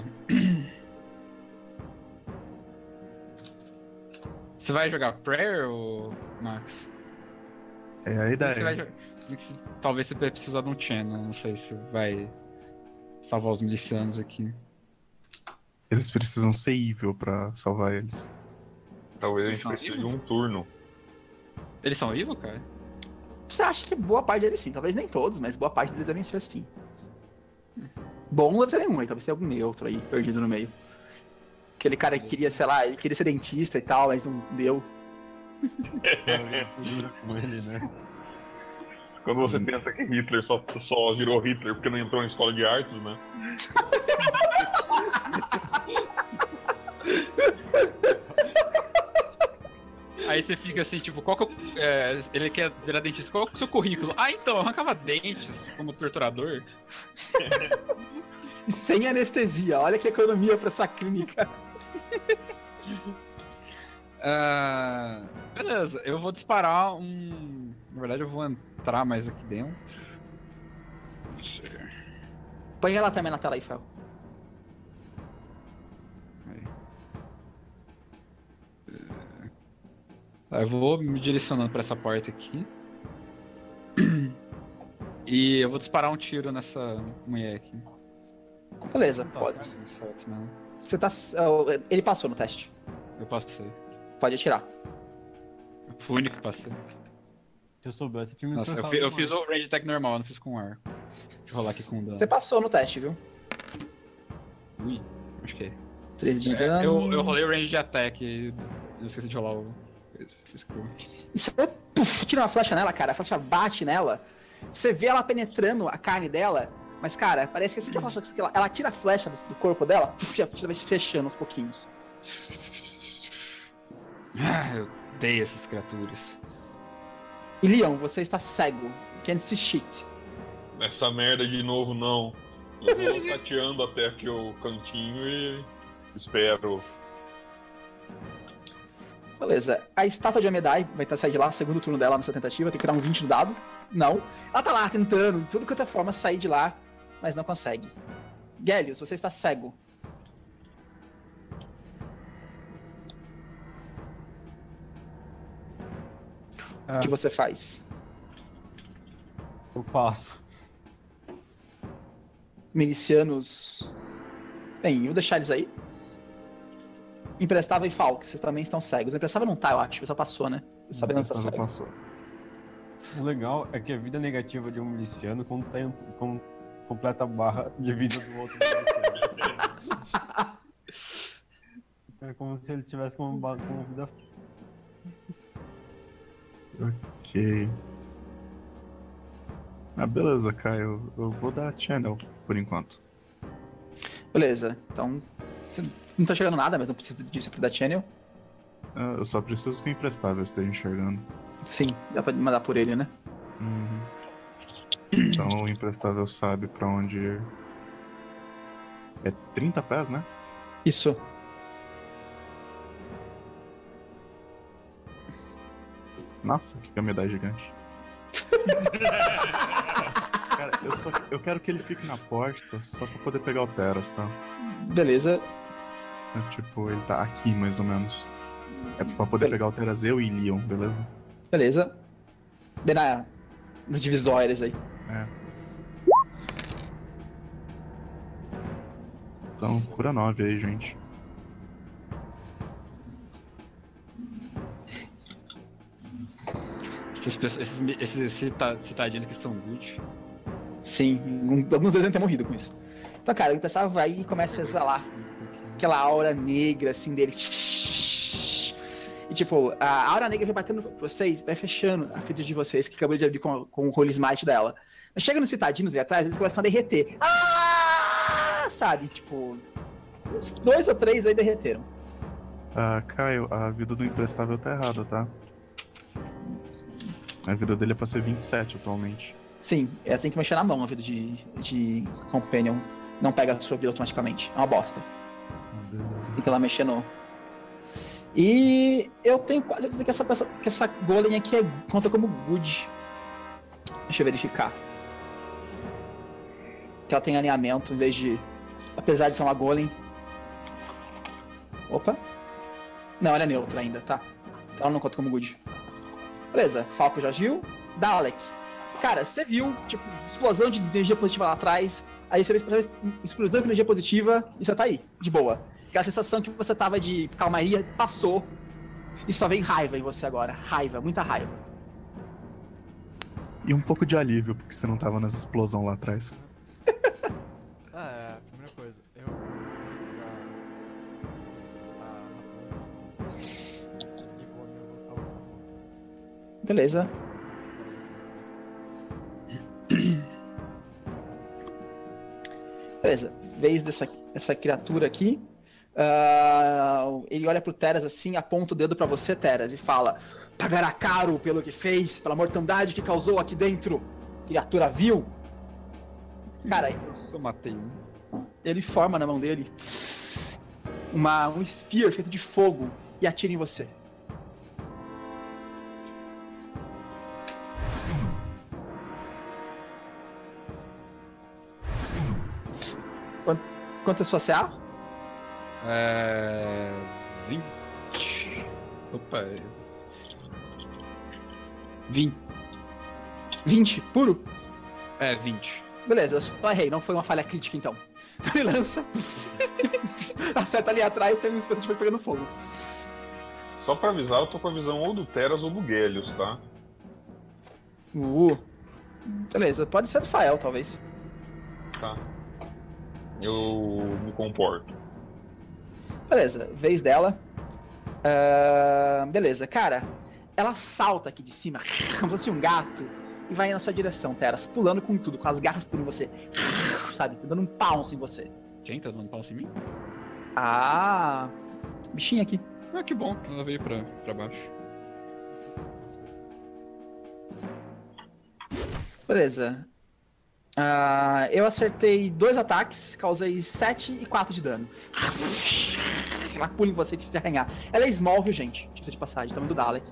Você vai jogar Prayer, ou Max? É a ideia. Você vai talvez você precisa de um channel, não sei se vai salvar os milicianos aqui. Eles precisam ser evil pra salvar eles. Talvez a Eles gente são precise de evil? um turno. Eles são evil, cara? Você acha que boa parte deles sim, talvez nem todos, mas boa parte deles devem ser assim. Bom não deve ter nenhum, talvez tenha algum neutro aí, perdido no meio. Aquele cara que queria, sei lá, ele queria ser dentista e tal, mas não deu. Com ele, né? Quando você pensa que Hitler só virou Hitler porque não entrou na escola de artes, né? Aí você fica assim, tipo, qual que ele quer virar dentista, qual que é o seu currículo? Ah, então, eu arrancava dentes como torturador. E sem anestesia, olha que economia pra sua clínica. Beleza, eu vou disparar um... Na verdade eu vou entrar mais aqui dentro. Põe ela também na tela aí, Fel. Tá, eu vou me direcionando pra essa porta aqui. E eu vou disparar um tiro nessa mulher aqui. Beleza, Tá pode. certo. Certo, né? Você tá. Ele passou no teste. Eu passei. Pode atirar. Eu fui o único que passei. Se eu soubesse, eu tinha me Nossa, esforçado eu mais. fiz o range attack normal, eu não fiz com arco. Deixa eu rolar aqui com dano. Você passou no teste, viu? Ui, acho que é. 13 de dano. Eu rolei o range de attack e eu esqueci de rolar o... E você tira uma flecha nela, cara. A flecha bate nela. Você vê ela penetrando a carne dela. Mas, cara, parece que assim que a flecha. Ela tira a flecha do corpo dela. E a flecha vai se fechando aos pouquinhos. Eu odeio essas criaturas. E Leon, você está cego. Can't see shit. Essa merda de novo não. Eu vou tateando até aqui o cantinho e espero. Beleza. A estátua de Amedai vai sair de lá, segundo turno dela nessa tentativa. Tem que dar um 20 no dado. Não. Ela tá lá tentando, de tudo quanto é forma, sair de lá, mas não consegue. Gélios, você está cego. O que você faz? Eu passo. Milicianos. Bem, eu vou deixar eles aí. Imprestável e Falk, vocês também estão cegos. Imprestável não tá, eu acho. Você só passou, né? Você sabe onde você tá Essa cego. passou. O legal é que a vida negativa de um miliciano completa a barra de vida do outro miliciano. Então é como se ele tivesse com vida. Ok. Ah, beleza, Caio. Eu vou dar channel por enquanto. Beleza, então. Você não tá chegando nada, mas não precisa disso pra dar channel. Eu só preciso que o imprestável esteja enxergando. Sim, dá pra mandar por ele, né? Uhum. Então o imprestável sabe pra onde ir. É 30 pés, né? Isso. Nossa, que gamedade gigante. Cara, eu quero que ele fique na porta só pra poder pegar o Teras, tá? Beleza. Tipo, ele tá aqui mais ou menos. É pra poder pegar o Teras eu e Leon, beleza? Beleza. Bem nas divisórias aí. É. Então, cura 9 aí, gente. Esses citadinos que são good. Sim, alguns deles devem ter morrido com isso. Então, cara, o pessoal vai e começa a exalar aquela aura negra, assim, dele. E, tipo, a aura negra vai batendo pra vocês, vai fechando a ferida de vocês, que acabou de abrir com o Holy Smite dela. Mas chega nos citadinos ali atrás, eles começam a derreter. Ah! Sabe, tipo, uns 2 ou 3 aí derreteram. Caio, a vida do imprestável tá errada, tá? A vida dele é pra ser 27 atualmente. Sim, você tem que mexer na mão a vida de Companion. Não pega a sua vida automaticamente. É uma bosta. Beleza. Tem que ir lá mexer no... E eu tenho quase certeza que essa golem aqui conta como good. Deixa eu verificar. Que ela tem alinhamento em vez de... Apesar de ser uma golem... Opa. Não, ela é neutra ainda, tá? Então ela não conta como good. Beleza, Falco já agiu. Dalek. Cara, você viu, tipo, explosão de energia positiva lá atrás. Aí você vê explosão de energia positiva e você tá aí, de boa. Aquela sensação que você tava de calmaria passou. E só vem raiva em você agora. Raiva, muita raiva. E um pouco de alívio, porque você não tava nessa explosão lá atrás. Primeira coisa, eu vou estudar a natureza e vou me voltar ao sabor. Beleza. Beleza, vez dessa criatura aqui. Ele olha pro Teras assim, aponta o dedo pra você, Teras, e fala: pagará caro pelo que fez, pela mortandade que causou aqui dentro, criatura vil. Cara, Eu só matei um. ele forma na mão dele um spear feito de fogo e atira em você. Quanto é a sua CA? 20. Opa. 20. 20, puro? 20. Beleza, eu só errei, não foi uma falha crítica então. Então ele lança, acerta ali atrás, tem um espeto de fogo pegando fogo. Só pra avisar, eu tô com a visão ou do Teras ou do Gélios, tá? Beleza, pode ser do Fael, talvez. Tá. Eu me comporto. Beleza, vez dela. Beleza, cara, ela salta aqui de cima, como se fosse um gato, e vai na sua direção, Teras, pulando com tudo, com as garras tudo em você. Sabe, dando um pounce em você. Quem tá dando pounce em mim? Bichinha aqui. Ah, que bom, ela veio pra baixo. Beleza. Eu acertei 2 ataques, causei 7 e 4 de dano. Ela pula em você e te arranhar. Ela é small, viu, gente? Tipo de passagem, tamanho do Dalek.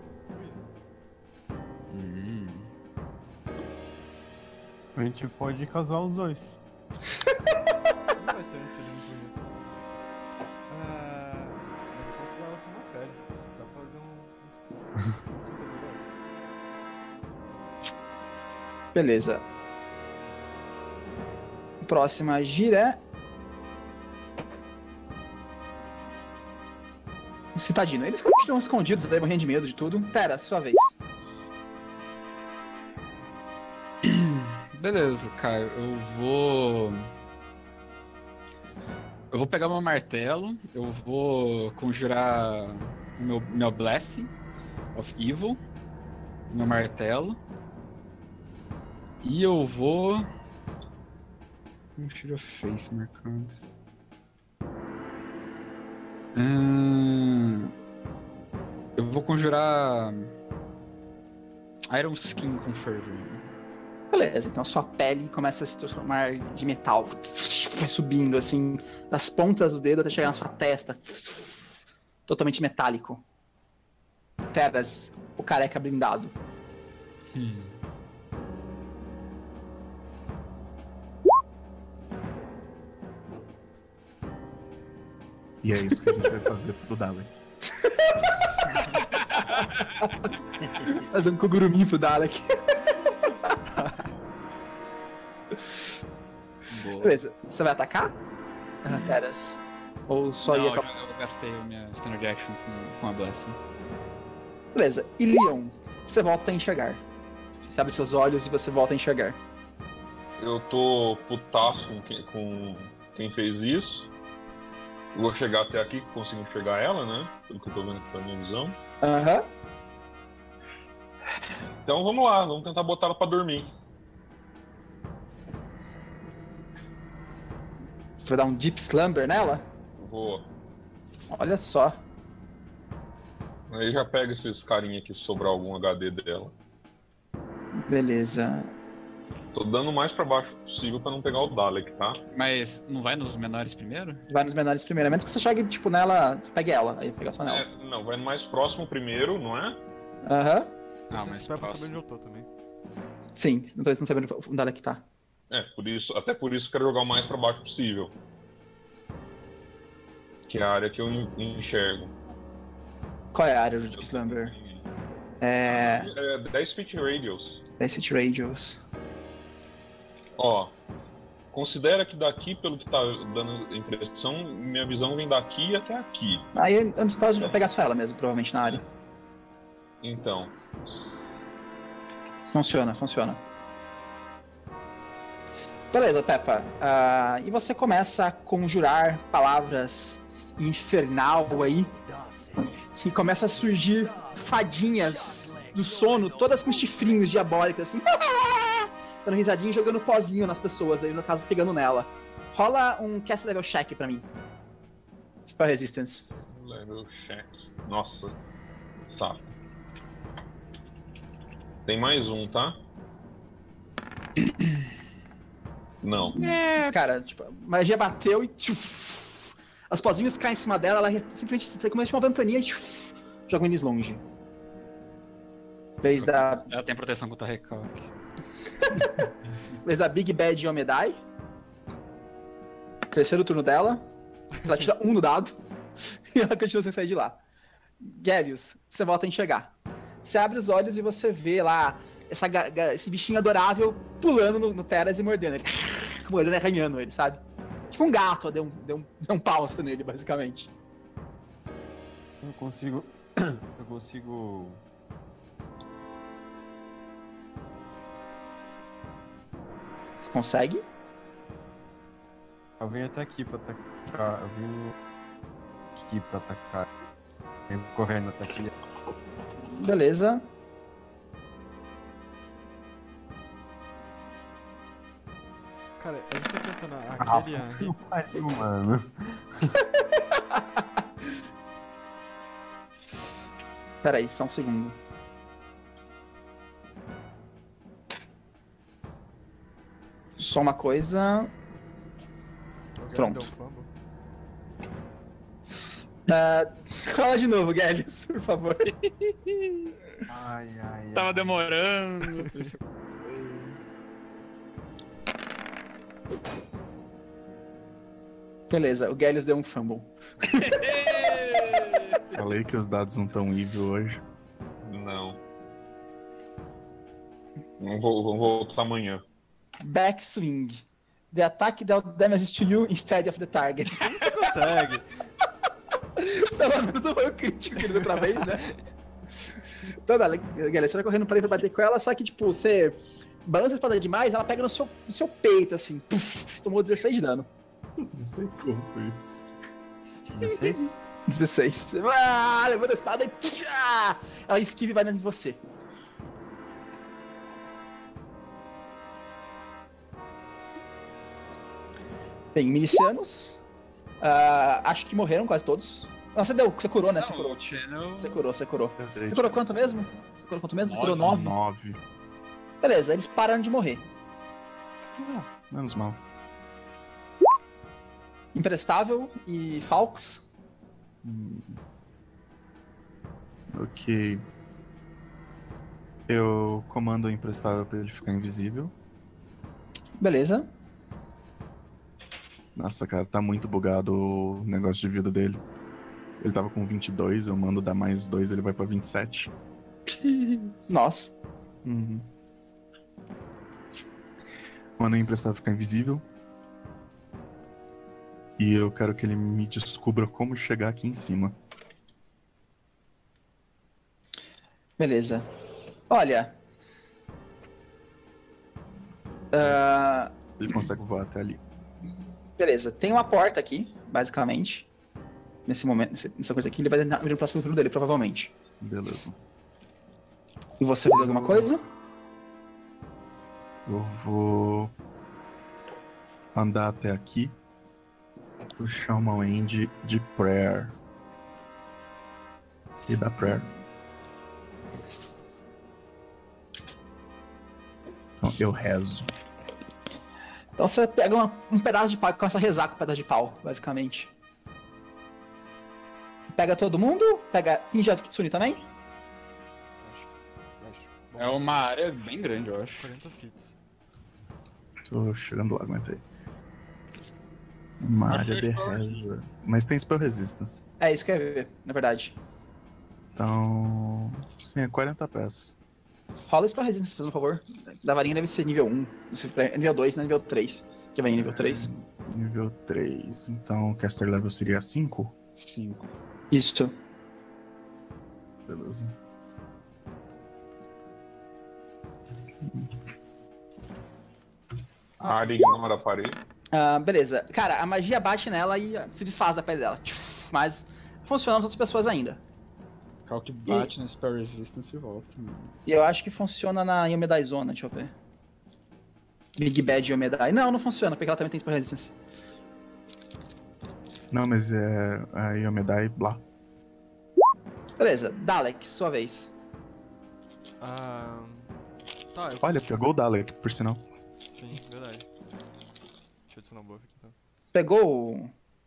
A gente pode casar os dois. Não vai ser um estilo muito bonito. Mas eu posso usar ela como uma pele. Dá pra fazer uns fantasias. Beleza. Próxima gira é... o Citadino. Eles continuam escondidos, daí morrendo de medo de tudo. Tera, sua vez. Beleza, Caio. Eu vou pegar meu martelo, eu vou conjurar meu Blessing of Evil, meu martelo. E eu vou... Um Shield of Faith marcando. Eu vou conjurar Iron Skin com Fervor. Beleza, então a sua pele começa a se transformar de metal. Vai subindo, assim, das pontas do dedo até chegar na sua testa. Totalmente metálico. Teras, o careca blindado. E é isso que a gente vai fazer pro Dalek. Fazer um Kogurumi pro Dalek. Boa. Beleza, você vai atacar? Teras. Ou só Não, ia... eu gastei a minha Standard Action com a Blessing. Beleza, e Leon, você volta a enxergar. Você abre seus olhos e você volta a enxergar. Eu tô putaço com quem fez isso. Vou chegar até aqui, consigo enxergar ela, né? Pelo que eu tô vendo aqui pela minha visão. Aham. Então vamos lá, vamos tentar botar ela pra dormir. Você vai dar um Deep Slumber nela? Vou. Olha só. Aí já pega esses carinha aqui se sobrar algum HD dela. Beleza. Tô dando o mais pra baixo possível pra não pegar o Dalek, tá? Mas não vai nos menores primeiro? Vai nos menores primeiro. A menos que você chegue, tipo, nela, você pegue ela. Aí pega só nela. Não, vai no mais próximo primeiro, não é? Aham. Ah, Você mas vai pra saber onde eu tô também. Sim, não tô sabendo onde ela que tá. Até por isso eu quero jogar o mais pra baixo possível. Que é a área que eu enxergo. Qual é a área do Deep Slumber? É 10 feet radius. 10 feet radius. Ó, considera que daqui, pelo que tá dando a impressão, minha visão vem daqui até aqui. Aí, antes de vai pegar só ela mesmo, provavelmente, na área. Então, Funciona. Beleza, Peppa. E você começa a conjurar palavras infernal aí. E começa a surgir fadinhas do sono, todas com chifrinhos diabólicos, assim. Dando risadinha e jogando pozinho nas pessoas, aí no caso pegando nela. Rola um cast level check pra mim. Spell Resistance. level check. Nossa, saco. Tem mais um, tá? Não. Cara, tipo, a magia bateu e tchuf, as pozinhos caem em cima dela, ela simplesmente você começa uma ventania e tchuf, joga eles longe. Vez da Ela tem proteção contra recalque. Big Bad Yomedai. Terceiro turno dela. Ela tira 1 no dado e ela continua sem sair de lá. Gelius, você volta a enxergar. Você abre os olhos e você vê lá esse bichinho adorável pulando no Teras e mordendo ele. Mordendo e arranhando ele, sabe? Tipo um gato, deu um pausa nele, basicamente. Eu consigo. Você consegue? Eu venho até aqui pra atacar. Eu venho aqui pra atacar. Eu venho correndo até aqui. Beleza. Cara, a gente tá enfrentando aquele ali. Pariu, mano. Pera aí, só um segundo. Só uma coisa. Pronto. Deu um fumble. Fala de novo, Gelius, por favor. Ai. Tava demorando. Beleza, o Gelius deu um fumble. Falei que os dados não tão evil hoje. Não. Vamos voltar amanhã. Backswing. The attack dealt damage to you instead of the target. Como você consegue? Pelo menos não foi o crítico que ele deu pra vez, né? Então, Gelius, você vai correndo pra ir pra bater com ela, só que, tipo, você balança a espada demais, ela pega no seu peito, assim. Puf, tomou 16 de dano. Não sei como foi isso. 16? 16. Levanta a espada e... ela esquiva e vai dentro de você. Bem, milicianos. Acho que morreram quase todos. Não, você curou, né? Você curou. Você curou. Você curou quanto mesmo? Você curou quanto mesmo? Você curou 9? 9. Beleza, eles pararam de morrer. Menos mal. Imprestável e Falks. Ok. Eu comando o Imprestável pra ele ficar invisível. Beleza. Nossa, cara, tá muito bugado o negócio de vida dele. Ele tava com 22, eu mando dar mais 2, ele vai pra 27. Nossa. Uhum. Mando o Imprestável ficar invisível. E eu quero que ele me descubra como chegar aqui em cima. Beleza. Olha. Ele consegue voar até ali. Beleza. Tem uma porta aqui, basicamente. Nesse momento, nessa coisa aqui, ele vai abrir no próximo turno dele, provavelmente. Beleza. E você fez alguma coisa? Eu vou andar até aqui. Puxar uma end de prayer. E da prayer. Então eu rezo. Então você pega um pedaço de pau e começa a rezar com um pedaço de pau, basicamente. Pega todo mundo? Pega Ninjato Kitsune também? Acho. É uma área bem grande, eu acho. 40 fits. Tô chegando lá, aguenta aí. Uma área de reza. Mas tem spell resistance. É isso que eu ia ver, na verdade. Então. Sim, é 40 pés. Rola isso pra resistência, por favor. Da varinha deve ser nível 1. Não sei se é nível 2, não é nível 3. Que a varinha é nível 3. Nível 3. Então o caster level seria 5? 5. Isso. Beleza. A área ignora a parede. Beleza. Cara, a magia bate nela e se desfaz da pele dela. Mas funciona nas outras pessoas ainda. Cal que bate na Spell Resistance e volta. E eu acho que funciona na Yomedai Zona, deixa eu ver. Big Bad Yomedai. Não funciona, porque ela também tem Spell Resistance. Não, mas é a Yomedai blá. Beleza, Dalek, sua vez. Tá, eu Olha, pegou o Dalek, por sinal. Sim, verdade. Deixa eu adicionar um buff aqui então. Pegou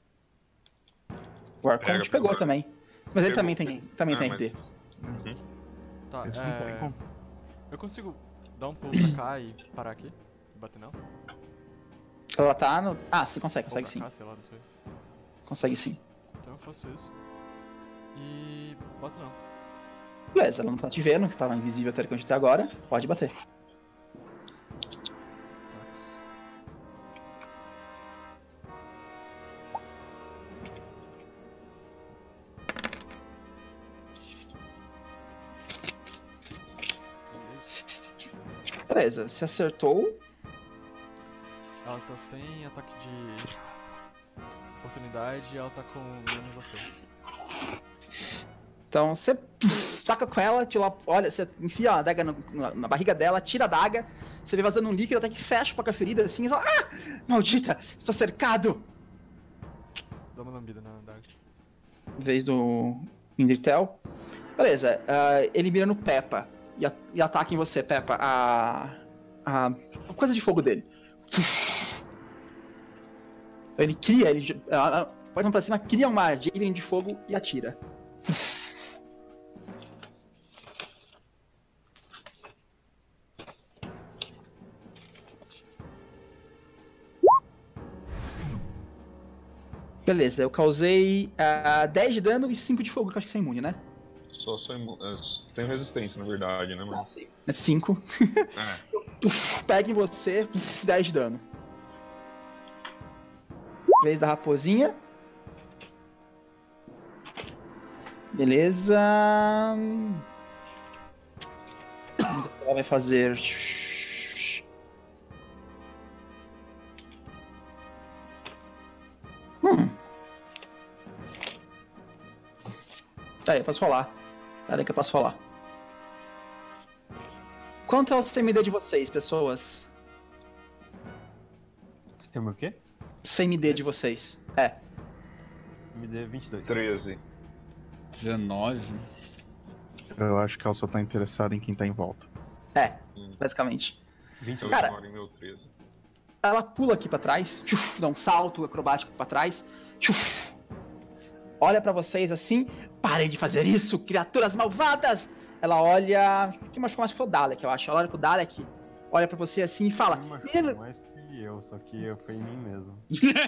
o Arconte? Pegou. Pegou também. Mas ele Pegou. também tem mas- RT. Tá, Esse não tem como. eu consigo dar um pulo pra cá e parar aqui? E bater nela? Ela tá no... Sim, consegue Ou pra sim. cá, sei lá, não sei. Consegue sim. Então eu faço isso. E bato não. Beleza, ela não tá te vendo, que tava invisível até agora. Pode bater. Tax. Beleza, se acertou. Ela tá sem ataque de oportunidade e ela tá com menos acerto. Então você taca com ela, olha, você enfia a adaga na barriga dela, tira a adaga, você vê vazando um líquido até que fecha um pouco a ferida assim, e fala, maldita, estou cercado! Dá uma lambida na daga. Vez do Indritel. Beleza, ele mira no Peppa e ataca em você, Peppa, a coisa de fogo dele. Então ele cria, pode pra cima, cria uma Javelin de fogo e atira. Beleza, eu causei 10 de dano e 5 de fogo, que eu acho que você é imune, né? Só tenho resistência, na verdade, né, mano? É 5. Pega em você, 10 de dano. Vez da raposinha. Beleza. Vamos ver o que ela vai fazer. Aí, eu posso rolar. Pera aí que eu posso rolar. Quanto é o CMD de vocês, pessoas? Você tem o quê? CMD de vocês. É. Me dê 22. 13. 19. Eu acho que ela só tá interessada em quem tá em volta. É, basicamente. 20. Eu Cara. ignoro em meu 13. Ela pula aqui pra trás, tchuf, dá um salto acrobático pra trás, tchuf, olha pra vocês assim, parem de fazer isso, criaturas malvadas! Ela olha, quem machucou mais foi o Dalek, eu acho. Ela olha pro Dalek, olha pra você assim e fala, menino... Mas fui eu, só que eu fui em mim mesmo.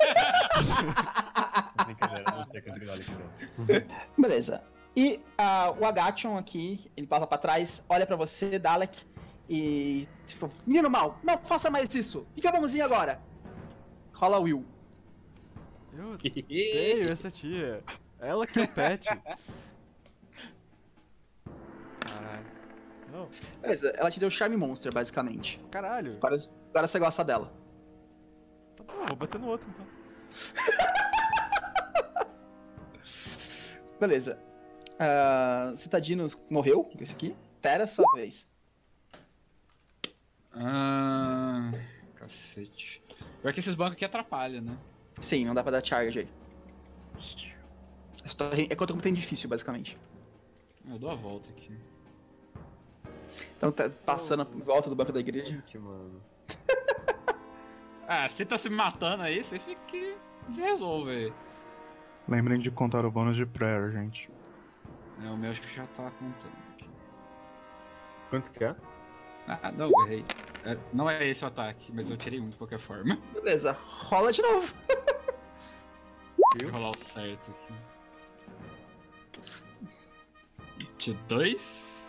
Brincadeira, não sei quanto vale que Beleza. E o Agation aqui, ele passa pra trás, olha pra você, Dalek, e tipo, menino mal, não faça mais isso. Fica bonzinho agora. Rola Will. Eu odeio essa tia. Ela que é o pet. Caralho. Não, Beleza, ela te deu Charme Monster, basicamente. caralho. Agora você gosta dela. Tá bom, vou bater no outro então. Beleza. Citadinos morreu, esse aqui. Tera, sua vez. Cacete. Pior que esses bancos aqui atrapalham, né? Sim, não dá pra dar charge aí. É contra como tem difícil, basicamente. Eu dou a volta aqui. Então tá passando em volta do banco da igreja. Gente, mano. Ah, você tá se matando aí, você fica que se resolve aí. Lembrem de contar o bônus de prayer, gente. É, o meu acho que já tá contando aqui. Quanto que é? Ah, não, errei. Não é esse o ataque, mas eu tirei um de qualquer forma. Beleza, rola de novo. Vou rolar o certo aqui. 22.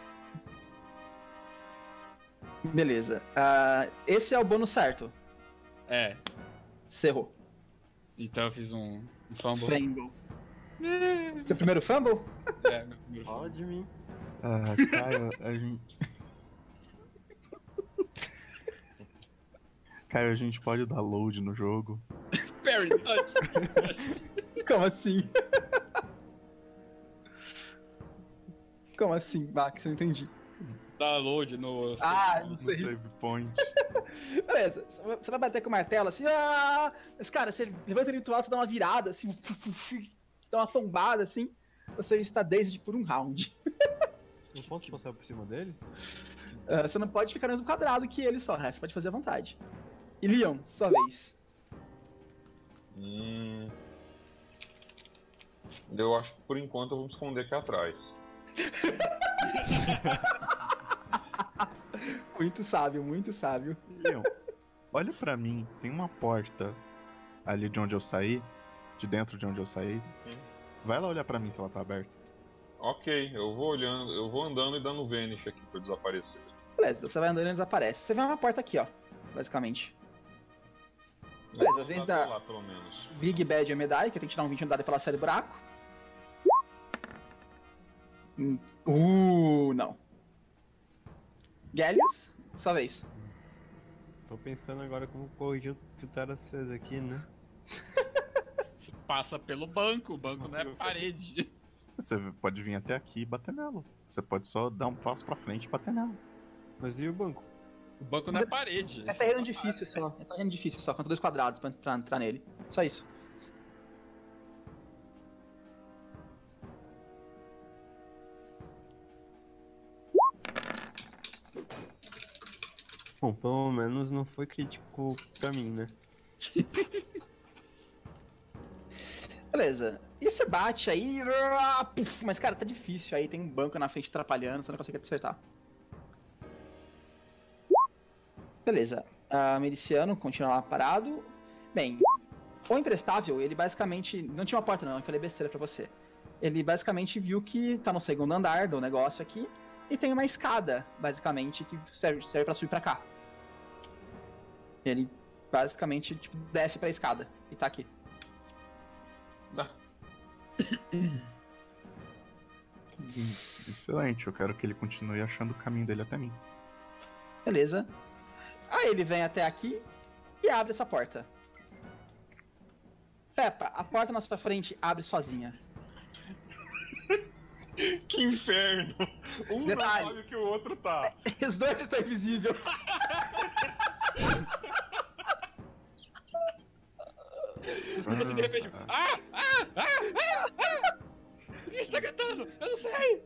Beleza. Esse é o bônus certo. É, Você errou. então eu fiz um fumble. Fumble. Seu primeiro fumble? É, meu primeiro Fala fumble. de mim. Ah, Caio, a gente. Caio, a gente pode dar load no jogo. Parry, touch. Como assim? Como assim, Max? Eu não entendi. Dá load no... Não No sei. save point. Beleza, você vai bater com o martelo assim, mas cara, você levanta ele do alto, dá uma virada, assim, dá uma tombada, assim, você está dazed por um round. Eu posso passar por cima dele? Você não pode ficar no mesmo quadrado que ele só, você pode fazer à vontade. E Leon, sua vez. Eu acho que por enquanto eu vou me esconder aqui atrás. Muito sábio, muito sábio. Leon, olha pra mim, tem uma porta ali de onde eu saí, de dentro de onde eu saí. Vai lá olhar pra mim se ela tá aberta. Ok, eu vou olhando, eu vou andando e dando vanish aqui pra eu desaparecer. Beleza, você vai andando e desaparece. Você vê uma porta aqui, ó, basicamente. Beleza, Eu vez vou da- lá, pelo menos. Big Bad Medai, que tem que tirar um 20 no dado pela série buraco. Não. Gallius, sua vez. Tô pensando agora como corrigir o que o Taras fez aqui, né? Você passa pelo banco, o banco não é Consigo- parede. Você pode vir até aqui e bater nela. Você pode só dar um passo pra frente e bater nela. Mas e o banco? O banco não é parede. É terreno difícil só. É terreno difícil só, conta 2 quadrados pra entrar nele. Só isso. Bom, pelo menos não foi crítico pra mim, né? Beleza. E você bate aí, puf, mas cara, tá difícil aí, tem um banco na frente atrapalhando, você não consegue acertar. Beleza. Miliciano continua lá parado. Bem, o imprestável, ele basicamente. Não tinha uma porta, não, eu falei besteira pra você. Ele basicamente viu que tá no segundo andar do negócio aqui e tem uma escada, basicamente, que serve pra subir pra cá. Ele basicamente tipo, desce pra escada e tá aqui. Dá. Excelente, eu quero que ele continue achando o caminho dele até mim. Beleza. Aí ele vem até aqui e abre essa porta. Peppa, a porta na sua frente abre sozinha. Que inferno! Um Detalhe. não sabe que o outro tá. Os dois estão invisíveis. Escuta assim de repente. Por que você tá gritando? Eu não sei!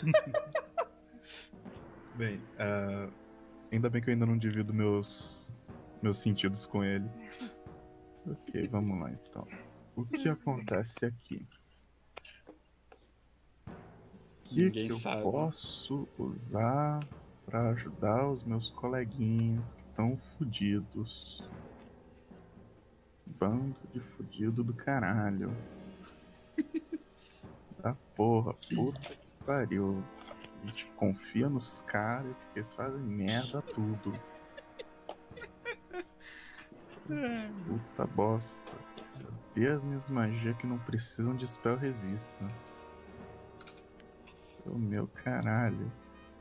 Bem, ainda bem que eu ainda não divido meus sentidos com ele. Ok, vamos lá então. O que acontece aqui? O que Ninguém eu sabe. posso usar pra ajudar os meus coleguinhas que estão fudidos? Bando de fudido do caralho. Da porra, puta que pariu. A gente confia nos caras porque eles fazem merda tudo. Puta bosta. Cadê as minhas magias que não precisam de spell resistance? O meu caralho.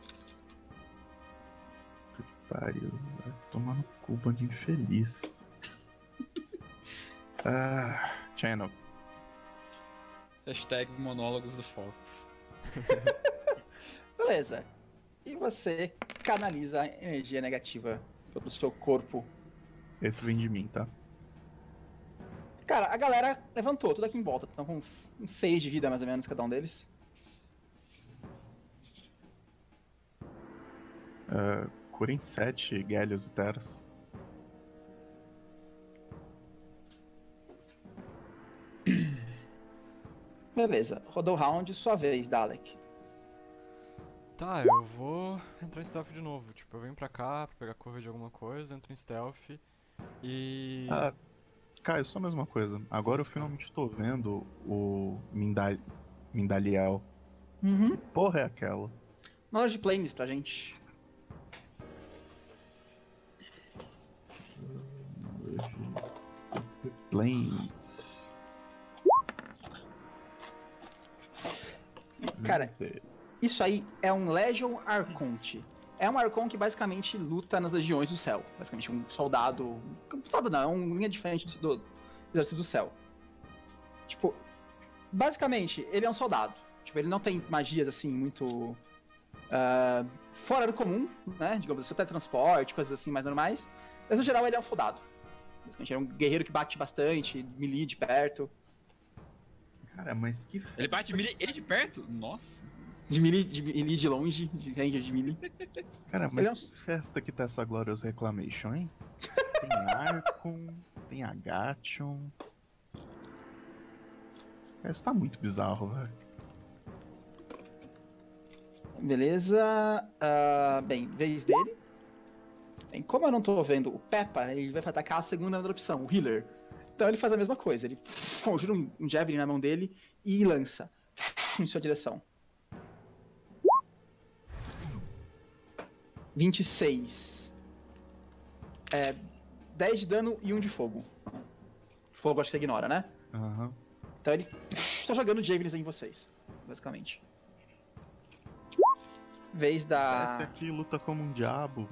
Puta que pariu. Vai tomar no cu, bando infeliz. Channel. Hashtag monólogos do Fox. Beleza. E você canaliza a energia negativa pelo seu corpo. Esse vem de mim, tá? Cara, a galera levantou, tudo aqui em volta. Estão com uns 6 de vida, mais ou menos, cada um deles. Curem 7 Galhos e Teras. Beleza. Rodou o round, sua vez, Dalek. Tá, eu vou entrar em stealth de novo. Tipo, eu venho pra cá pra pegar cover de alguma coisa, entro em stealth e. Caio, só mais uma coisa. Agora eu finalmente tô vendo o Mindaliel. Uhum. Porra é aquela? Knowledge Planes pra gente. Planes. Cara, isso aí é um Legion Archonte. É um Archon que basicamente luta nas legiões do céu. Basicamente um soldado... Um soldado não, é uma linha diferente do exército do céu. Tipo, basicamente, ele é um soldado. Tipo, ele não tem magias assim muito... fora do comum, né? Digamos assim, teletransporte, coisas assim mais normais. Mas no geral ele é um soldado. Basicamente, ele é um guerreiro que bate bastante, melee de perto. Cara, mas que Ele bate melee ele de perto? Nossa. De melee de longe, de ranger de melee. Cara, mas Ele é um- que festa que tá essa Glorious Reclamation, hein? Tem Archon, tem Agation. Isso tá muito bizarro, velho. Beleza. Bem, vez dele. Bem, como eu não tô vendo o Peppa, ele vai atacar a segunda opção, o Healer. Então ele faz a mesma coisa. Ele conjura um Javelin na mão dele e lança em sua direção. 26. 10 de dano e 1 de fogo. Fogo acho que você ignora, né? Aham. Então ele está jogando Javelins em vocês, basicamente. Vez Esse da... aqui luta como um diabo.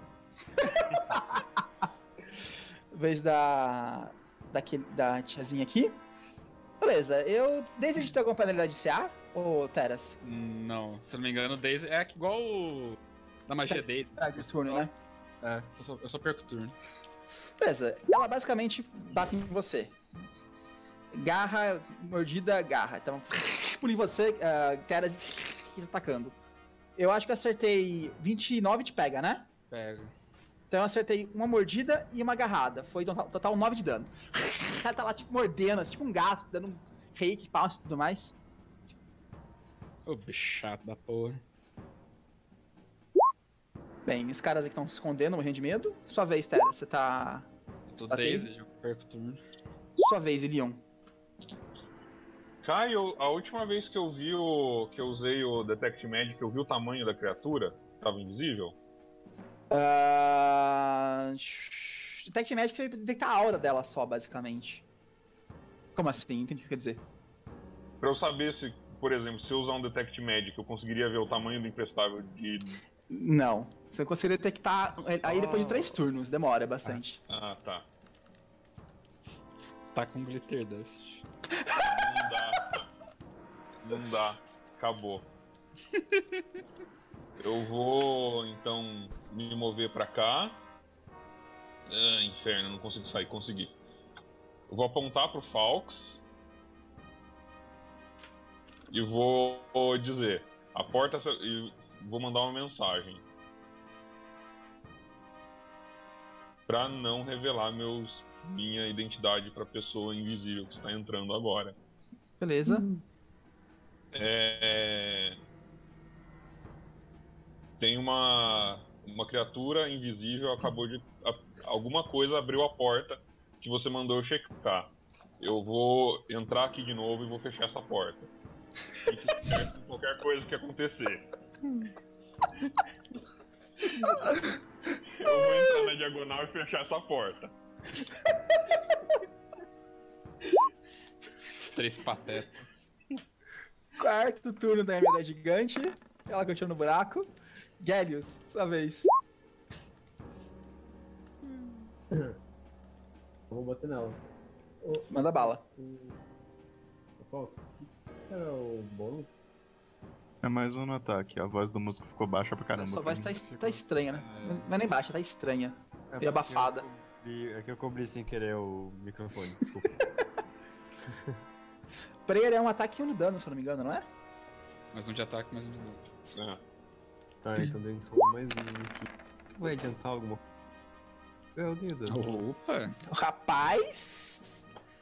Vez da tiazinha aqui. Beleza, eu... Desde de ter alguma penalidade de CA, ou Teras? Não, se eu não me engano, Daisy é igual o... da magia Daisy. De turno, né? É, eu só perco turno. Beleza, ela basicamente bate em você. Garra, mordida, garra. Então, pula em você, Teras atacando. Eu acho que eu acertei 29 te pega, né? Pega. Então eu acertei uma mordida e uma agarrada. Foi total 9 de dano. O cara tá lá, tipo, mordendo, assim, tipo um gato, dando um reiki, passo e tudo mais. Ô, bicho chato da porra. Bem, os caras aqui estão se escondendo, morrendo de medo. Sua vez, Tera, você tá... Eu tô Tá Daisy, eu perco turno. Sua vez, Ilion. Caio, a última vez que eu vi que eu usei o Detect Magic, eu vi o tamanho da criatura, tava invisível. Detect Magic, você vai detectar a aura dela só, basicamente. Como assim? Entendi o que você quer dizer. Pra eu saber se, por exemplo, se eu usar um Detect Magic, eu conseguiria ver o tamanho do imprestável de... Não. Você consegue detectar aí depois de 3 turnos. Demora bastante. Ah, tá. Tá com Glitter Dust. Não dá. Não dá. Acabou. Eu vou, então, me mover pra cá. Inferno, não consigo sair. Consegui. Eu vou apontar pro Falx. E vou dizer... A porta... E vou mandar uma mensagem. Pra não revelar minha identidade pra pessoa invisível que está entrando agora. Beleza. Tem uma criatura invisível, alguma coisa abriu a porta que você mandou eu checar. Eu vou entrar aqui de novo e vou fechar essa porta. Fique esperto com qualquer coisa que acontecer. Eu vou entrar na diagonal e fechar essa porta. Os 3 patetas. Quarto turno da Armada Gigante. Ela continua no buraco. Gélios, sua vez. Vou bater nela. Manda bala. Fox, o que era o bônus? É mais um no ataque. A voz do músico ficou baixa pra caramba. Sua voz pra mim. tá estranha, né? Não é nem baixa, tá estranha. Meio abafada. É que eu cobri sem querer o microfone, desculpa. Prayer é um ataque e um de dano, se eu não me engano, não é? Mais um de ataque, mais um de dano. Tá, então dentro só mais um aqui. Vai adiantar alguma coisa? Eu dei dano. Opa! Rapaz!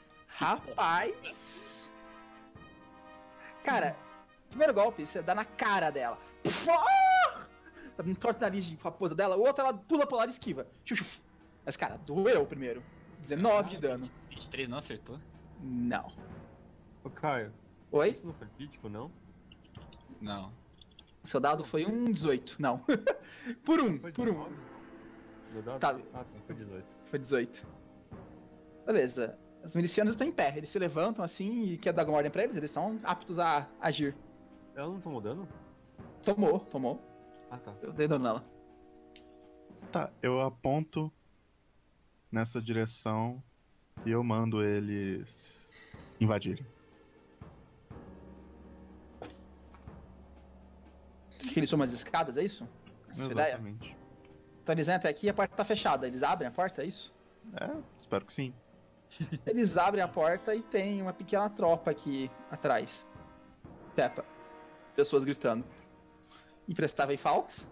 Cara, primeiro golpe, você dá na cara dela. Entorta o nariz de raposa dela, o outro ela pula pro lado e esquiva. Mas, cara, doeu o primeiro. 19 de dano. 23 não acertou? Não. Ô, Caio. Oi? Isso não foi crítico, não? Não. Seu dado foi um 18. Não. por um. Meu dado? Tá. Ah, tá, foi 18. Foi 18. Beleza. Os milicianos estão em pé. Eles se levantam assim e quer dar alguma ordem pra eles. Eles estão aptos a agir. Ela não tomou dano? Tomou. Ah, tá. Eu dei dano nela. Tá, eu aponto nessa direção e eu mando eles invadirem. Que eles somam as escadas, é isso? Essa é a ideia? Exatamente. Então eles entram aqui e a porta tá fechada. Eles abrem a porta, é isso? Espero que sim. Eles abrem a porta e tem uma pequena tropa aqui atrás. Peppa. Pessoas gritando. Imprestável e Falks?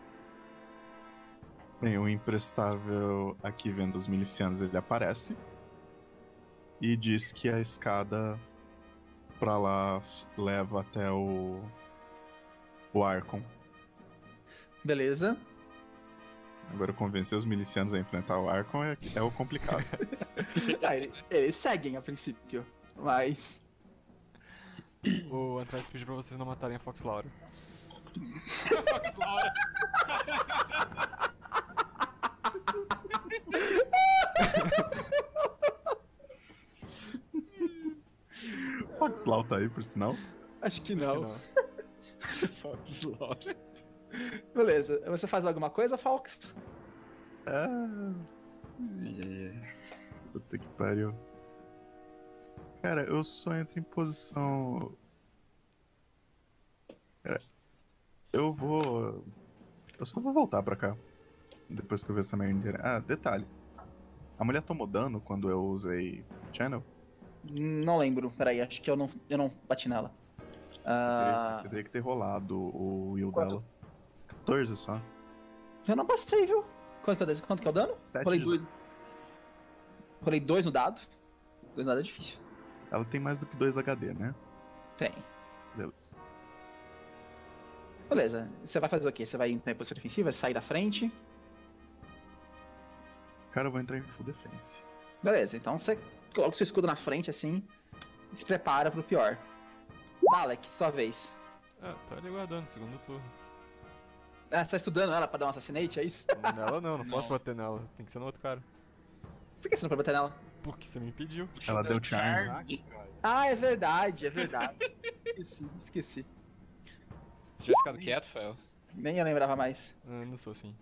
Bem, o imprestável aqui vendo os milicianos, ele aparece e diz que a escada pra lá leva até o Archon. Beleza. Agora convencer os milicianos a enfrentar o Archon é o complicado. Eles seguem a princípio, mas... O Anthrax pediu pra vocês não matarem a Fox Laura. Fox Laura! Foxlau tá aí, por sinal? Acho que não. Fox Laura. Beleza. Você faz alguma coisa, Falks? Puta que pariu. Cara, eu só entro em posição... Cara, eu só vou voltar pra cá. Depois que eu ver essa merda inteira. Ah, detalhe. A mulher tomou dano quando eu usei Channel? Não lembro. Peraí, acho que eu não bati nela. Você teria que ter rolado o will Quanto? dela. 14 só. Eu não passei, viu? Quanto que é o dano? 7 Rolei de 2. Rolei 2 no dado. 2 no dado é difícil. Ela tem mais do que 2 HD, né? Tem. Beleza. Beleza. Você vai fazer o quê? Você vai entrar em posição defensiva? Sair da frente? Cara, eu vou entrar em full defense. Beleza, então você coloca o seu escudo na frente assim e se prepara pro pior. Dalek, sua vez. Tô ali guardando, segundo turno. Você tá estudando ela pra dar um assassinate, é isso? Nela não posso bater nela. Tem que ser no outro cara. Por que você não pode bater nela? Porque você me impediu. Ela deu charm. Ah, é verdade. Esqueci. Você tinha ficado quieto, Fael? Nem eu lembrava mais. Não sou assim.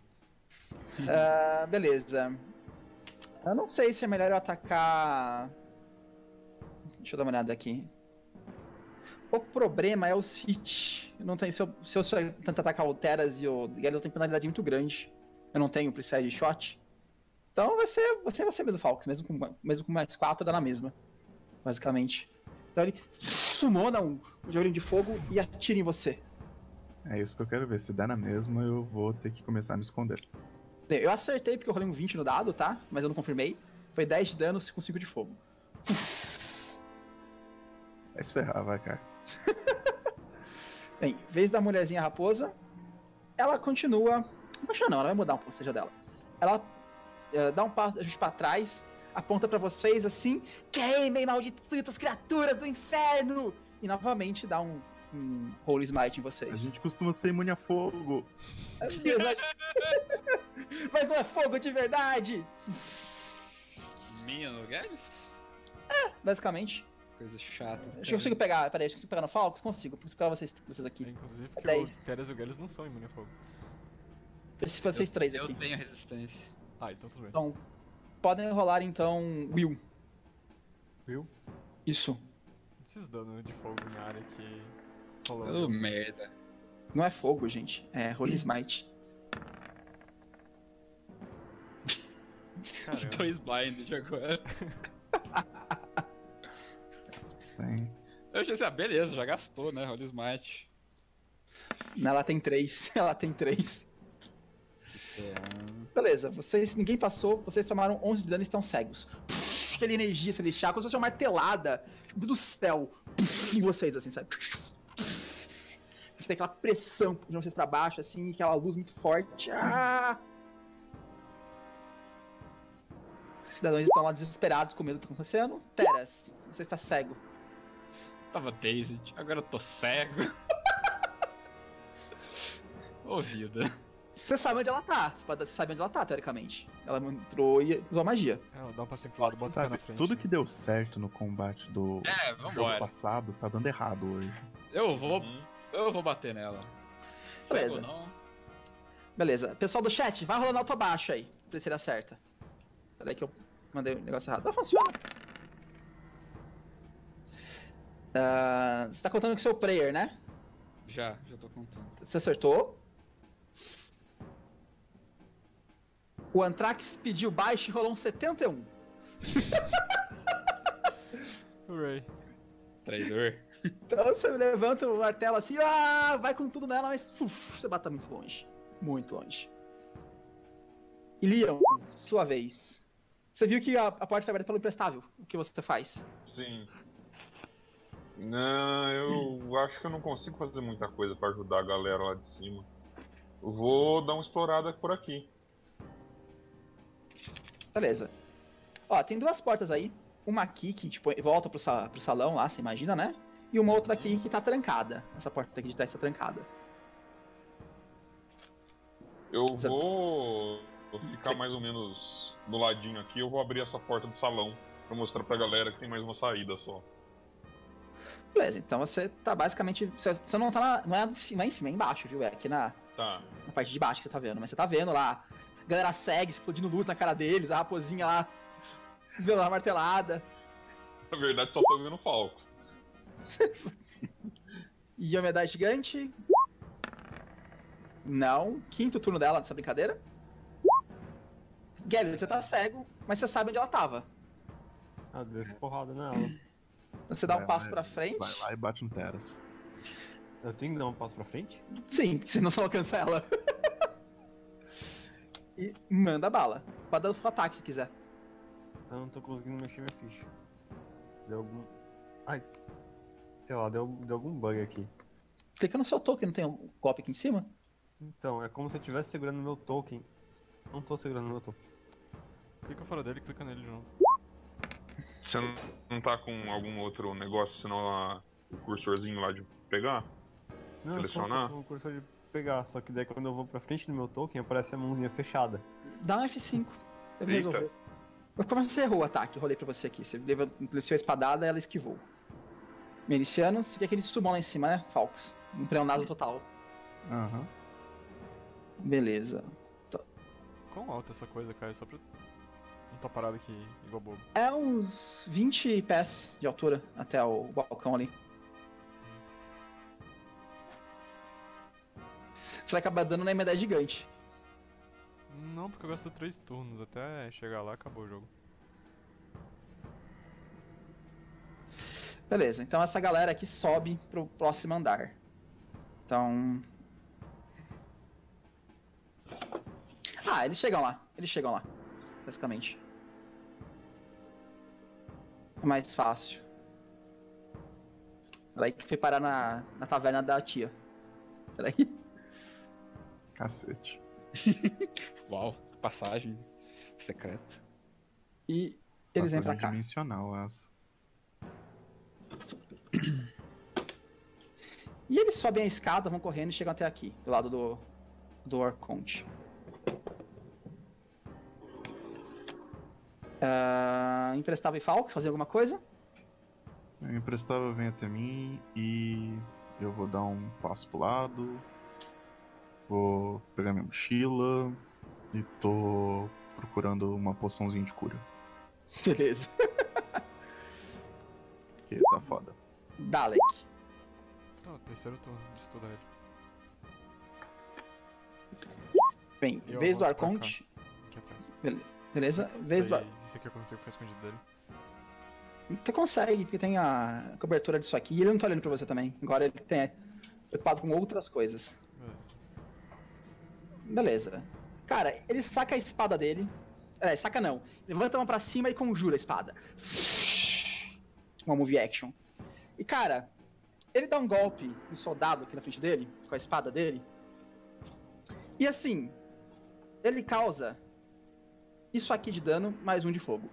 Beleza. Eu não sei se é melhor eu atacar... Deixa eu dar uma olhada aqui. O problema é os hits. não tenho, se eu só tentar atacar o Teras e o Gale, eu tenho penalidade muito grande. Eu não tenho Precise Shot. Então vai ser você mesmo, Falcos. Mesmo com mais 4, dá na mesma. Basicamente. Então ele sumona um joguinho de fogo e atira em você. É isso que eu quero ver. Se der na mesma, eu vou ter que começar a me esconder. Eu acertei porque eu rolei um 20 no dado, tá? Mas eu não confirmei. Foi 10 de dano com 5 de fogo. Vai se ferrar, vai, cara. Bem, vez da mulherzinha raposa. Ela continua. Não continua, não, ela vai mudar um pouco, seja dela. Ela dá um ajuste pra trás, aponta pra vocês assim: queimem, malditas criaturas do inferno! E novamente dá um Holy Smite em vocês. A gente costuma ser imune a fogo. Mas não é fogo de verdade! Minha no Gales? Basicamente. Coisa chata. Acho que eu consigo pegar. Peraí, acho que eu consigo pegar no Falcos? Consigo. Consigo pegar vocês aqui. Inclusive porque 10. o Teras e o Gales não são imunes a fogo. Se vocês três aqui. Eu tenho resistência. Ah, então tudo bem. Então, podem rolar então Will. Viu? Isso. Esses danos de fogo na área que rolou. Oh, merda. Não é fogo, gente. É Holy Smite. Os Caramba. dois blind agora. Tem. Eu já sei, beleza, já gastou, né? Holy Smite. Ela tem 3. Ela tem 3. Beleza, ninguém passou, vocês tomaram 11 de dano e estão cegos. Aquela energia celestial, como se fosse uma martelada do céu em vocês, assim, sabe? Você tem aquela pressão de vocês pra baixo, assim, aquela luz muito forte. Os cidadãos estão lá desesperados com medo do que está acontecendo. Teras, você está cego. Tava Dazed, agora eu tô cego. Ô vida. Você sabe onde ela tá. Você sabe onde ela tá, teoricamente. Ela entrou e usou magia. Ela dá um passinho pro lado, bota o pé Sabe, na frente. tudo que deu certo no combate do jogo Vambora. passado tá dando errado hoje. Eu vou bater nela. Beleza. Cego não. Beleza. Pessoal do chat, vai rolando alto abaixo aí. Pra ver se ele acerta. Peraí que eu mandei o negócio errado. Ah, funciona. Você tá contando com o seu prayer, né? Já tô contando. Você acertou. O Anthrax pediu baixo e rolou um 71. Hooray. Traidor. Então você levanta o martelo assim, vai com tudo nela, mas você bata muito longe. Muito longe. E Leon, sua vez. Você viu que a porta foi aberta pelo imprestável. O que você faz? Sim. Não, eu acho que eu não consigo fazer muita coisa pra ajudar a galera lá de cima. Eu vou dar uma explorada por aqui. Beleza. Ó, tem duas portas aí. Uma aqui que, tipo, volta pro salão lá, você imagina, né? E uma outra aqui que tá trancada. Essa porta aqui de trás tá trancada. Eu vou ficar mais ou menos do ladinho aqui. Eu vou abrir essa porta do salão pra mostrar pra galera que tem mais uma saída só. Beleza, então você tá basicamente... Você não tá não é em cima, é embaixo, viu? É aqui na parte de baixo que você tá vendo. Mas você tá vendo lá, a galera segue, explodindo luz na cara deles, a raposinha lá, desvelando a martelada. Na verdade, só tô vendo Falcos. E a medalha gigante? Não. Quinto turno dela nessa brincadeira. Gavin, você tá cego, mas você sabe onde ela tava. Ah, deu essa porrada nela. Então você dá um passo pra frente. Vai lá e bate no Teras. Eu tenho que dar um passo pra frente? Sim, senão você não alcança ela. E manda bala. Pode dar o ataque se quiser. Eu não tô conseguindo mexer minha ficha. Deu algum... Ai. Sei lá, deu algum bug aqui. Clica no seu token, não tem um golpe aqui em cima? Então, é como se eu estivesse segurando meu token. Não tô segurando meu token. Clica fora dele e clica nele de novo. Você não tá com algum outro negócio, senão o cursorzinho lá de pegar? Não, Selecionar? eu tô com o cursor de pegar, só que daí quando eu vou pra frente do meu token aparece a mãozinha fechada. Dá um F5. Deve Eita. resolver. Como você errou o levantou rolei pra você aqui. Você iniciou a espadada e ela esquivou. Milicianos, você quer aquele subão lá em cima, né, Falcos? Um pleonasmo total. Aham. Beleza. Quão alta é essa coisa, cara? Só pra não tá parado aqui igual bobo. É uns 20 pés de altura até o balcão ali. Você vai acabar dando na emenda gigante. Não, porque eu gasto 3 turnos. Até chegar lá, acabou o jogo. Beleza, então essa galera aqui sobe pro próximo andar. Então... Ah, eles chegam lá, basicamente. É mais fácil. Peraí que foi parar na taverna da tia. Peraí. Cacete. Uau, passagem secreta. E eles vêm pra Passagem cá. dimensional essa. E eles sobem a escada, vão correndo e chegam até aqui, do lado do Arconte. Imprestável e Falcos, fazer alguma coisa? O emprestável vem até mim e eu vou dar um passo pro lado. Vou pegar minha mochila e tô procurando uma poçãozinha de cura. Beleza. Que tá foda. Dalek. Tá, o terceiro turno de estudar ele. Bem, Eu vez do avanço pra Arconte. Aqui atrás. Beleza, vez do Isso aqui eu consigo ficar escondido dele. Você consegue, porque tem a cobertura disso aqui. E ele não tá olhando pra você também. Agora ele é preocupado com outras coisas. Beleza. Cara, ele saca a espada dele. Saca não. Ele levanta a mão pra cima e conjura a espada. Uma move action. E cara, ele dá um golpe no soldado aqui na frente dele, com a espada dele. E assim, ele causa isso aqui de dano, mais um de fogo.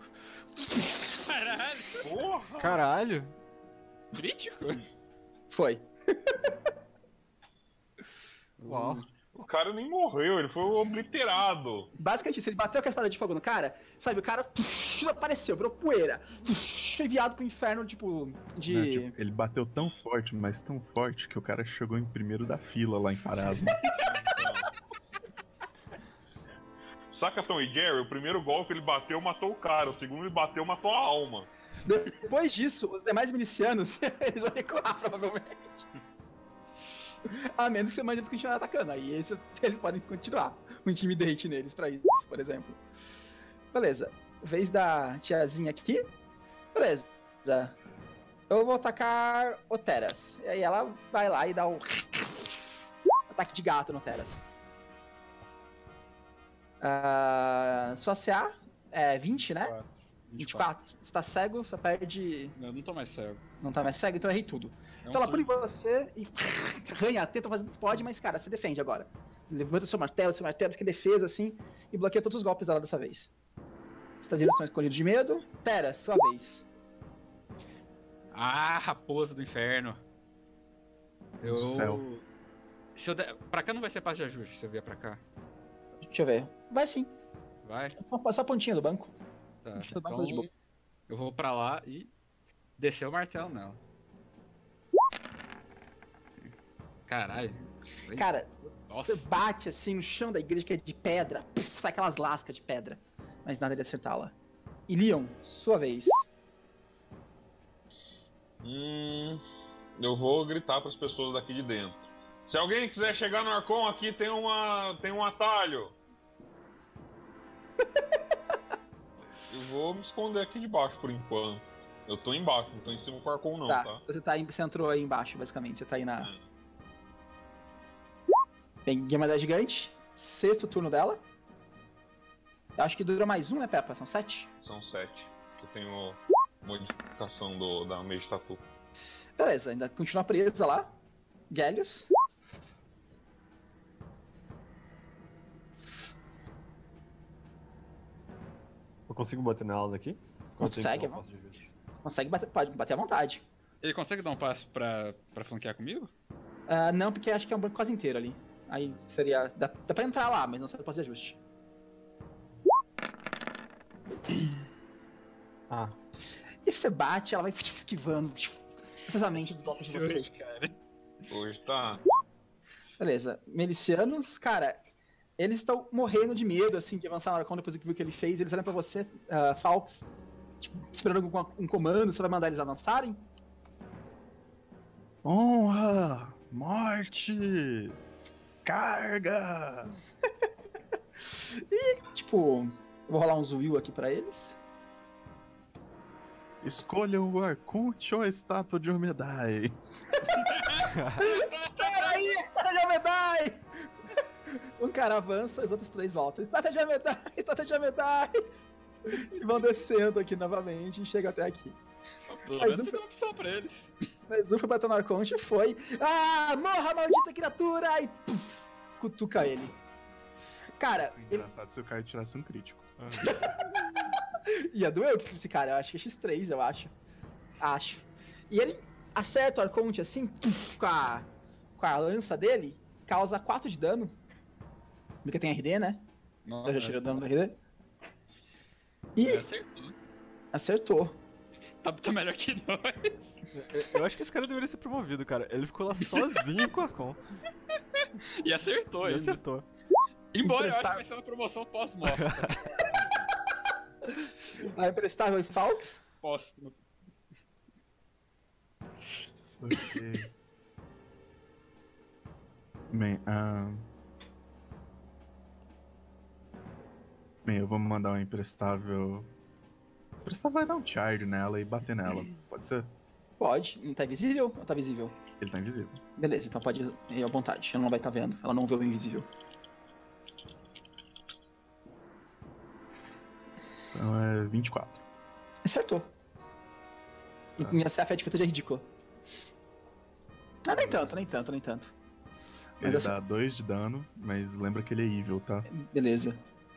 Porra! Caralho! Crítico? Foi. Uau. O cara nem morreu, ele foi obliterado. Basicamente isso, ele bateu com a espada de fogo no cara, sabe, o cara apareceu, virou poeira, foi enviado pro inferno, tipo, de... Não, tipo, ele bateu tão forte, mas tão forte, que o cara chegou em primeiro da fila lá em Pharasma. Saca Tom e Jerry? O primeiro golpe ele bateu, matou o cara. O segundo ele bateu, matou a alma. Depois disso, os demais milicianos, eles vão recuar, provavelmente. A menos que você mande eles continuarem atacando. Aí eles podem continuar. Um intimidate neles pra isso, por exemplo. Beleza. Vez da tiazinha aqui. Beleza. Eu vou atacar o Teras. E aí ela vai lá e dá o ataque de gato no Teras. Sua CA é 20, né? 24. Você tá cego, você perde... Eu não tô mais cego. Não tá mais cego, então eu errei tudo. Então ela pula em você e arranha, tenta fazer o que pode, mas cara, você defende agora. Levanta seu martelo fica defesa assim, e bloqueia todos os golpes dela dessa vez. Você tá em direção escolhida de medo. Tera, sua vez. Ah, raposa do inferno. Do céu. Se eu der... Pra cá não vai ser passo de ajuste se eu vier pra cá. Deixa eu ver. Vai sim. Vai? É só a pontinha do banco. Tá. Pontinha do banco de boa. Então, eu vou pra lá e descer o martelo nela. Caralho. Cara, Nossa. você bate assim no chão da igreja que é de pedra. Sai aquelas lascas de pedra. Mas nada de acertá-la. E Leon, sua vez. Eu vou gritar para as pessoas daqui de dentro. Se alguém quiser chegar no Arcon, aqui tem um atalho. Eu vou me esconder aqui de baixo por enquanto. Eu tô embaixo, não tô em cima do Arcon não, tá? Você entrou aí embaixo, basicamente. Você tá aí na... Bem, Guia Gigante. Sexto turno dela. Eu acho que dura mais um, né, Peppa? São 7? São 7. Eu tenho modificação da Mage Tattoo. Beleza, ainda continua presa lá. Gélios. Eu consigo bater nela daqui? Consegue, Quanto tempo eu posso dividir? Consegue bater, pode bater à vontade. Ele consegue dar um passo pra flanquear comigo? Não, porque acho que é um banco quase inteiro ali. Aí seria... Dá pra entrar lá, mas não serve fazer ajuste. Ah. E você bate, ela vai esquivando precisamente dos golpes de você. Cara. Hoje tá. Beleza. Milicianos, cara, eles estão morrendo de medo, assim, de avançar na Arcon depois do que viu que ele fez. Eles olham pra você, Falks, tipo, esperando um comando. Você vai mandar eles avançarem? Honra! Morte! Descarga! Tipo, eu vou rolar uns will aqui pra eles. Escolha o Arconte ou a estátua de Omedai. Peraí, Estratégia Medai! Um cara avança, os outros 3 voltam. Estratégia Medai, Estratégia Medai! E vão descendo aqui novamente e chegam até aqui. Pelo Mas menos tem uma opção pra eles. Mas um foi bater no Arconte e foi. Ah, morra, maldita criatura! E puf, cutuca ele. Cara, ele Engraçado se o Caio tirasse um crítico. ia doer esse cara, eu acho que é X3, eu acho. Acho. E ele acerta o Arconte assim, puf, com a lança dele, causa 4 de dano. Porque tem RD, né? Nossa, Eu já tirei o dano do RD. E acertou. acertou. Tá melhor que nós. Eu acho que esse cara deveria ser promovido, cara. Ele ficou lá sozinho com o Arcon. E acertou, E ele. acertou. Embora eu acho Emprestar- que vai ser uma promoção pós-morte. A imprestável e Falks. Póstumo. Ok. Bem, Bem, eu vou mandar um emprestável. O emprestável vai dar um charge nela e bater nela. Pode ser? Pode. Não tá invisível ou tá visível? Ele tá invisível. Beleza, então pode ir à vontade. Ela não vai estar vendo. Ela não vê o invisível. Então é 24. Acertou. E minha CF é de feita de ridícula. Ah, nem tanto, nem tanto, nem tanto. Mas Ele assim- dá 2 de dano, mas lembra que ele é evil, tá? Beleza.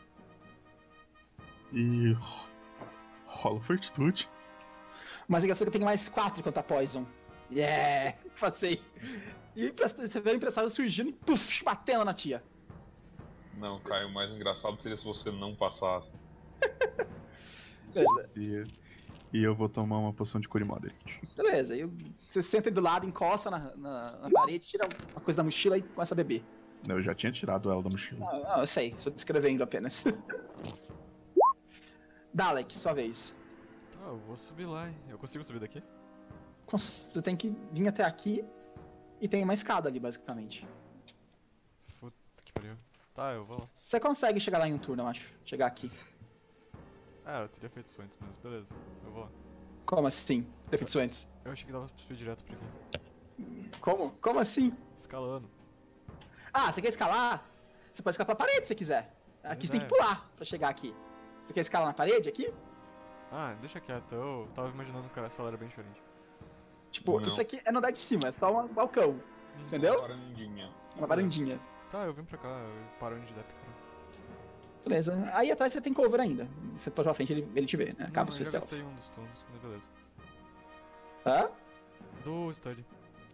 E. Rola fortitude. Mas a questão é que eu tenho mais 4 contra a Poison. Yeah! Passei. E você vê o empresário surgindo e puf, batendo na tia. Não, Caio, o mais engraçado seria se você não passasse. Beleza. E eu vou tomar uma poção de cura moderate. Beleza. E você senta aí do lado, encosta na parede, tira uma coisa da mochila e começa a beber. Eu já tinha tirado ela da mochila. Não, eu sei, estou descrevendo apenas. Dalek, sua vez. Tá, eu vou subir lá, hein? Eu consigo subir daqui? Você tem que vir até aqui e tem uma escada ali, basicamente. Puta que pariu. Tá, eu vou lá. Você consegue chegar lá em um turno, eu acho. Chegar aqui. Ah, eu teria feito isso antes, mas beleza. Eu vou lá. Como assim? Ter feito isso antes? Eu achei que dava pra subir direto por aqui. Como? Como assim? Escalando. Ah, você quer escalar? Você pode escalar pra parede se quiser. Aqui você tem que Mas pular pra chegar aqui. Você quer escalar na parede aqui? Ah, deixa quieto. Eu tava imaginando que a sala era bem diferente. Tipo, Não. isso aqui é no andar de cima, é só um balcão. Entendeu? Varandinha. Uma varandinha. Tá, eu vim pra cá, eu paro onde der pra parar. Beleza. Aí atrás você tem cover ainda. Você pode pra frente, ele te vê, né? Acaba o Não, seu eu já stealth. gastei um dos turnos, mas beleza. Hã? Do study.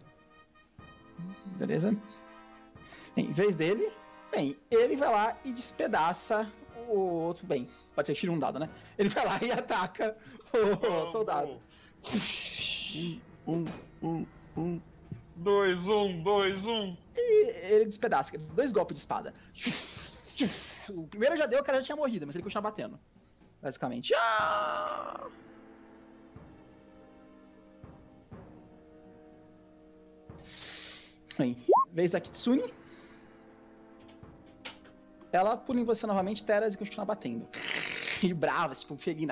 Beleza. Em vez dele, bem, ele vai lá e despedaça o outro. Bem, pode ser que tire um dado, né? Ele vai lá e ataca o soldado. 2-1. E ele despedaça. 2 golpes de espada. O primeiro já deu, o cara já tinha morrido, mas ele continua batendo. Basicamente. Ah! Bem, vez da Kitsune. Ela pula em você novamente, Teras, e continua batendo. E brava, tipo, felina.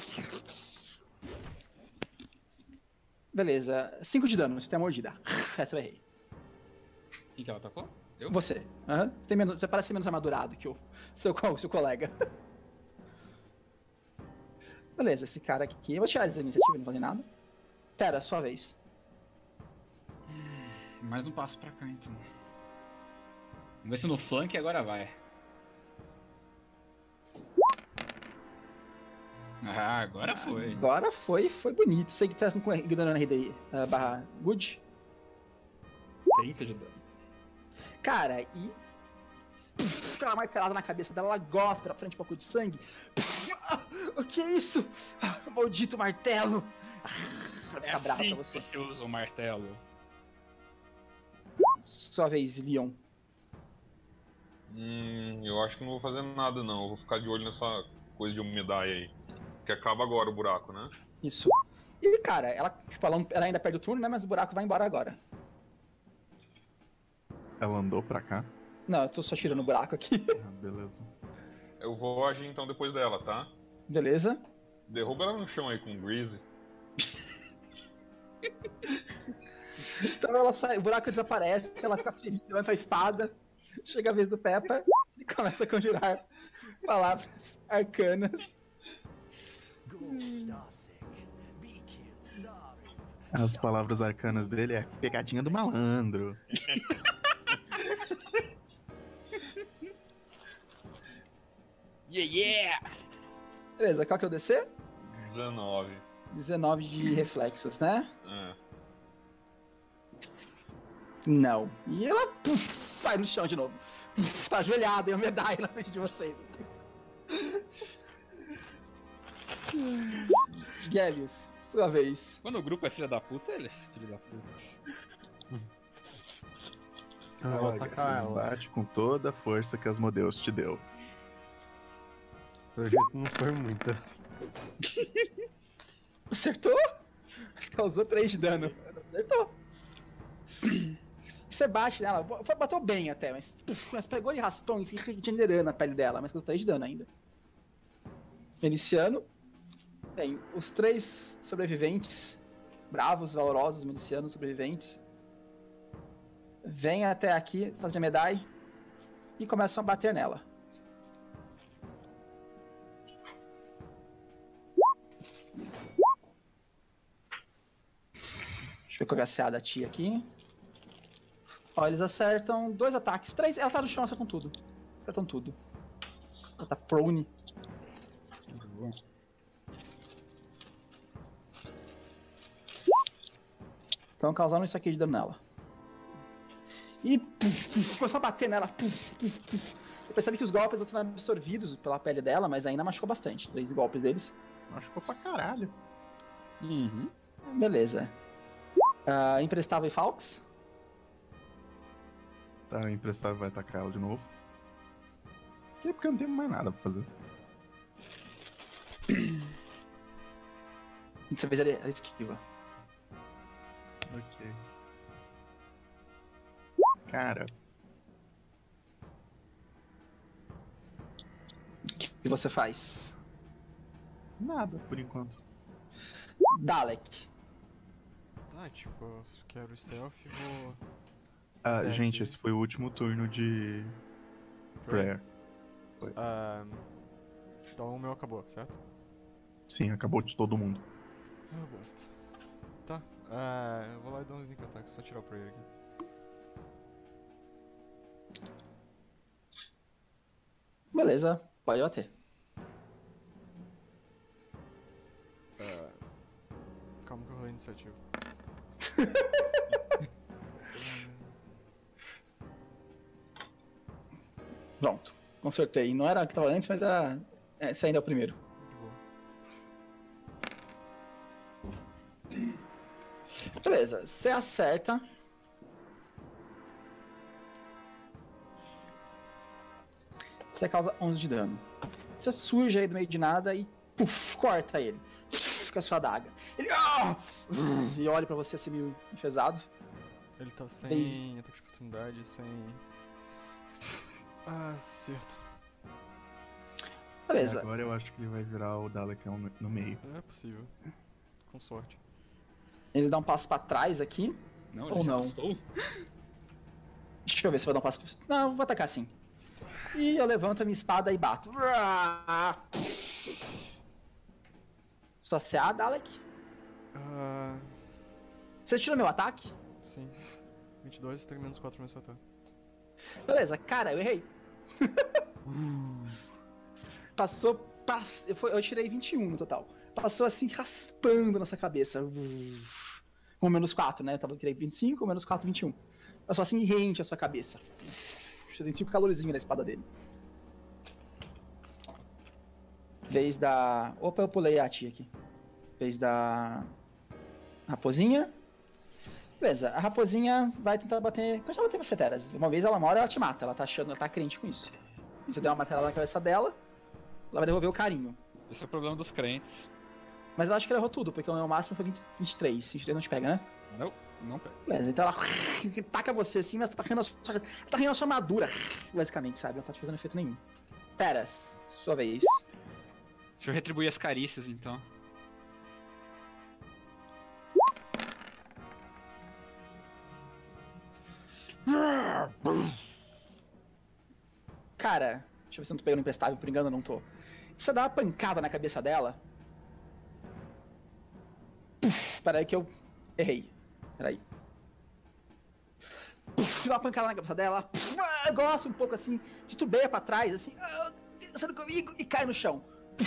Beleza, 5 de dano, você tem a mordida. Essa eu errei. Quem que ela atacou? Eu? Você. Aham. Você parece menos armadurado que o seu colega. Beleza, esse cara aqui. Eu vou tirar essa iniciativa, ele não fazer nada. Tera, sua vez. Mais um passo pra cá, então. Vamos ver se no flank agora vai. Ah, agora foi. Agora foi bonito. Sei que tá ignorando a RD barra good. 30 de dano. Cara, e. Aquela martelada na cabeça dela, ela gosta pra frente, um pouco de sangue. O que é isso? Maldito martelo! Vai É ficar brava assim pra que você. você usa o martelo. Sua vez, Leon. Eu acho que não vou fazer nada não. Eu vou ficar de olho nessa coisa de umidade aí. Que acaba agora o buraco, né? Isso. E, cara, ela, tipo, ela ainda perde o turno, né? Mas o buraco vai embora agora. Ela andou pra cá. Não, eu tô só tirando o buraco aqui. Ah, beleza. Eu vou agir então depois dela, tá? Beleza. Derruba ela no chão aí com o Greasy. Então ela sai, o buraco desaparece, ela fica feliz, levanta a espada, chega a vez do Peppa e começa a conjurar palavras arcanas. As palavras arcanas dele é pegadinha do malandro. Yeah! Beleza, qual que é o DC? 19. 19 de reflexos, né? É. Não. E ela sai no chão de novo. Tá ajoelhada e a medalha na frente de vocês. Assim. Gellius, sua vez. Quando o grupo é filha da puta, ele é filho da puta. Eu vou atacar ela. Bate com toda a força que Asmodeus te deu. Pelo jeito não foi muita. Acertou? Mas causou 3 de dano. Acertou. Você bate nela, bateu bem até, mas pegou de rastão e fica regenerando a pele dela, mas causou 3 de dano ainda. Miliciano. Bem, os 3 sobreviventes, bravos, valorosos, milicianos sobreviventes, vêm até aqui, estado de Medai, e começam a bater nela. Deixa eu ver qual é a CA da tia aqui. Ó, eles acertam 2 ataques, 3, ela tá no chão, acertam tudo. Acertam tudo. Ela tá prone. Estão causando isso aqui de dano nela. E começou a bater nela. Eu percebi que os golpes estão sendo absorvidos pela pele dela, mas ainda machucou bastante. 3 golpes deles. Machucou pra caralho. Uhum. Beleza. Imprestável e Falx. Tá, o imprestável vai atacar ela de novo. E é porque eu não tenho mais nada pra fazer. Dessa vez ela esquiva. Ok. Cara, O que você faz? nada por enquanto. Dalek. Tá, tipo, eu quero stealth e vou. Ah, Até gente, aqui. esse foi o último turno de Prayer. Então o meu acabou, certo? Sim, acabou de todo mundo. Ah, bosta. Tá, eu vou lá e dar um sneak attack, só tirar o prayer aqui. Beleza, pode bater. Calma que eu rolei a iniciativa. Pronto, consertei. Não era o que tava antes, mas era. Esse ainda é o primeiro. De boa. Beleza, você acerta. Você causa 11 de dano. Você surge aí do meio de nada e corta ele. Com a sua adaga. Ele e olha pra você assim meio enfesado. Ele tá sem Fez- ataque de oportunidade, sem. Acerto. Beleza. Agora eu acho que ele vai virar o Dalekão no meio. É possível. Com sorte. Ele dá um passo pra trás aqui. Não, Ou ele já não. gastou? Deixa eu ver se vai dar um passo. Não, vou atacar sim. E eu levanto a minha espada e bato. Sua CA, Dalek? Você tira meu ataque? Sim. 22, tem menos 4 menos ataque. Beleza, cara, eu errei. Passou. Eu tirei 21 no total. Passou assim, raspando nessa cabeça. Com menos 4, né? Eu tirei 25, menos 4, 21. Passou assim, rente a sua cabeça. Você tem 5 calorzinho na espada dele. Vez da. Opa, eu pulei a tia aqui. Vez da. Raposinha. Beleza, a raposinha vai tentar bater. Pode bater você, Teras. Uma vez ela mora, ela te mata. Ela tá achando, ela tá crente com isso. E você der uma martelada na cabeça dela, ela vai devolver o carinho. Esse é o problema dos crentes. Mas eu acho que ela errou tudo, porque o meu máximo foi 23. 23 não te pega, né? Não. Não pega. Beleza, então ela taca você assim, mas tá atacando a sua armadura, basicamente, sabe? Não tá te fazendo efeito nenhum. Teras, sua vez. Deixa eu retribuir as carícias, então. Cara, deixa eu ver se eu não tô pegando emprestável, por engano eu não tô. Você dá uma pancada na cabeça dela. Peraí que eu errei. Peraí. Dá uma pancada na cabeça dela. Gosta um pouco assim, titubeia pra trás, assim. Dançando comigo e cai no chão.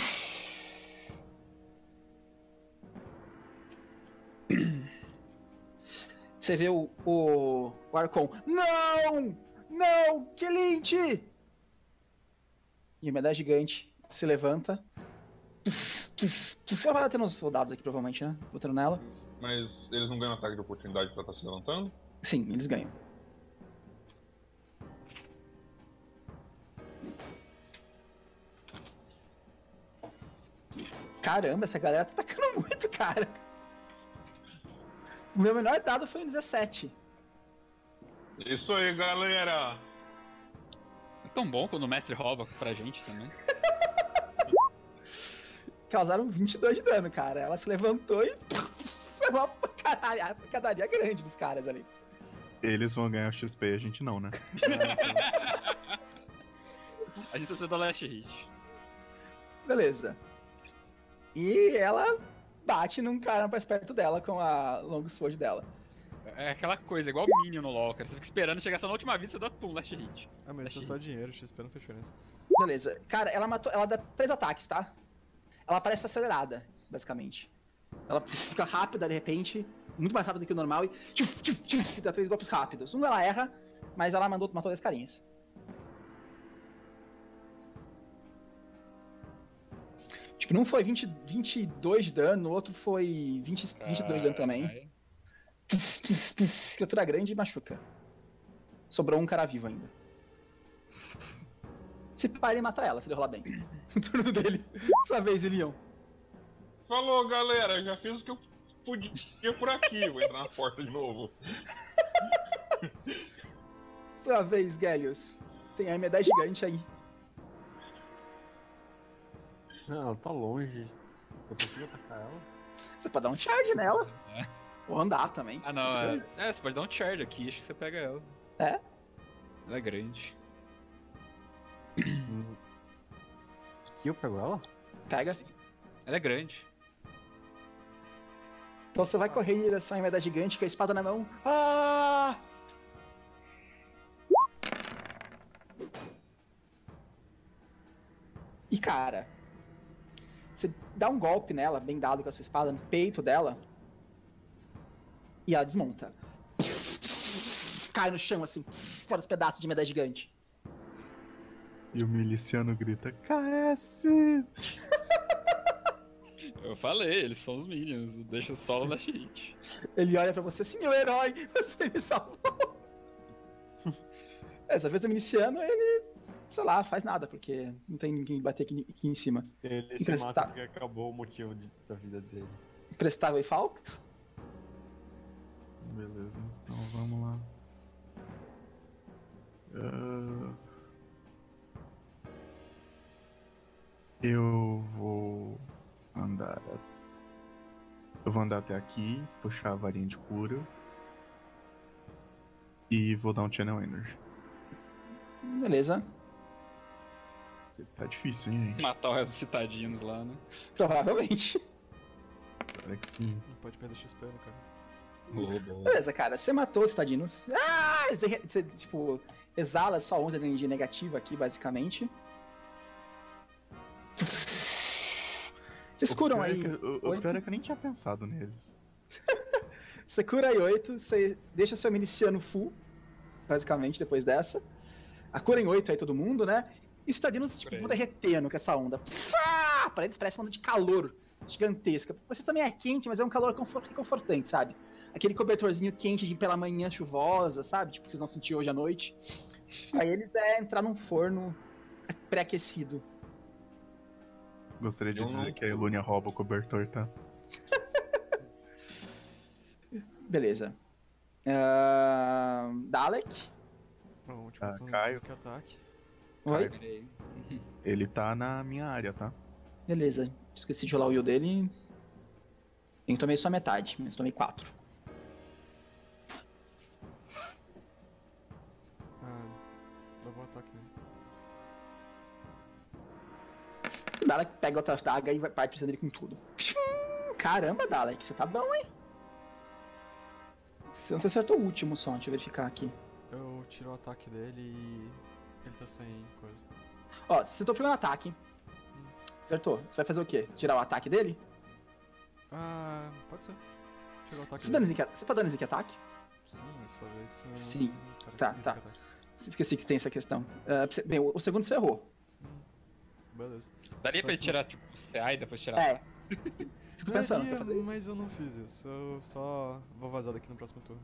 Você vê o Arcon. Não! Não! Que linte! E a medalha gigante se levanta. Ela vai bater nos soldados aqui, provavelmente, né? Botando nela. Mas eles não ganham ataque de oportunidade pra estar se levantando? Sim, eles ganham. Caramba, essa galera tá atacando muito, cara. O meu menor dado foi um 17. Isso aí, galera! É tão bom quando o mestre rouba pra gente também. Causaram 22 de dano, cara. Ela se levantou e foi uma pancadaria grande dos caras ali. Eles vão ganhar o XP e a gente não, né? A gente precisa da Last Hit. Beleza. E ela bate num cara mais perto dela com a long sword dela. É aquela coisa, igual Minion no LoL, cara. Você fica esperando chegar só na última vida e você dá pum, Last Hit. Ah, mas isso é só dinheiro, XP não faz diferença. Beleza. Cara, ela matou. Ela dá 3 ataques, tá? Ela parece acelerada, basicamente. Ela fica rápida de repente, muito mais rápida que o normal e dá 3 golpes rápidos. Um ela erra, mas ela matou 10 carinhas. Tipo, um foi 22 de dano, o outro foi 22 de dano também. Criatura grande e machuca. Sobrou um cara vivo ainda. Se para e mata ela, se ele rolar bem. No turno dele. Sua vez, Elion. Falou, galera, já fiz o que eu podia por aqui. Vou entrar na porta de novo. Sua vez, Gélios. Tem a M10 gigante aí. Não, ela tá longe. Eu consigo atacar ela? Você pode dar um charge nela. É. Ou andar também. Ah, não. Você pode dar um charge aqui, acho que você pega ela. É? Ela é grande. Aqui eu pego ela? Pega. Sim. Ela é grande. Então você vai correr em direção à M10 gigante com a espada na mão. Ah! E cara, você dá um golpe nela, bem dado com a sua espada, no peito dela. E ela desmonta. Cai no chão assim, fora os pedaços de medalha gigante. E o miliciano grita, KS! Eu falei, eles são os Minions, deixa só o Last Hit. Ele olha pra você assim, meu herói, você me salvou. Dessa vez o miliciano, ele, sei lá, faz nada, porque não tem ninguém bater aqui em cima. Ele se mata porque acabou o motivo da vida dele. Imprestável e Falcons? Beleza, então vamos lá. Eu vou andar. Eu vou andar até aqui, puxar a varinha de cura. E vou dar um Channel Energy. Beleza. Tá difícil, hein, gente? Matar o resto dos citadinos lá, né? Provavelmente. Parece que sim. Não pode perder XP, né, cara? Beleza, cara. Você matou os citadinos. Ah! Você, tipo, exala sua onda de energia negativa aqui, basicamente. Vocês curam aí. O pior é que eu nem tinha pensado neles. Você cura aí 8, você deixa seu miliciano full, basicamente, depois dessa. A cura em 8 aí todo mundo, né? E os citadinos, tipo, vão derretendo com essa onda. Pra eles parece uma onda de calor gigantesca. Você também é quente, mas é um calor confortante, sabe? Aquele cobertorzinho quente pela manhã chuvosa, sabe? Tipo, que vocês vão sentir hoje à noite. Aí eles entrar num forno pré-aquecido. Gostaria de dizer que a Elônia rouba o cobertor, tá? Beleza. Dalek. Pronto, Caio. que ataque. Oi? Peraí. Ele tá na minha área, tá? Beleza. Esqueci de rolar o will dele. Eu tomei só metade, mas tomei 4. Dá bom ataque nele. O Dalek pega outra daga e vai parte dele com tudo. Caramba, Dalek, você tá bom, hein? Você não acertou o último só, deixa eu verificar aqui. Eu tiro o ataque dele e ele tá sem coisa. Ó, você acertou o primeiro ataque. Acertou. Você vai fazer o quê? Tirar o ataque dele? Pode ser. Tirou o ataque Você, dele. você tá dando sneak attack? Sim, essa vez. Sim. Cara, Tá, sneak tá. attack. Esqueci que tem essa questão. Bem, o segundo você errou. Beleza. Daria pra ele Próximo. tirar, tipo, CA e depois tirar. É. O que tô pensando pra fazer isso? Mas eu não fiz isso. Eu só vou vazar daqui no próximo turno.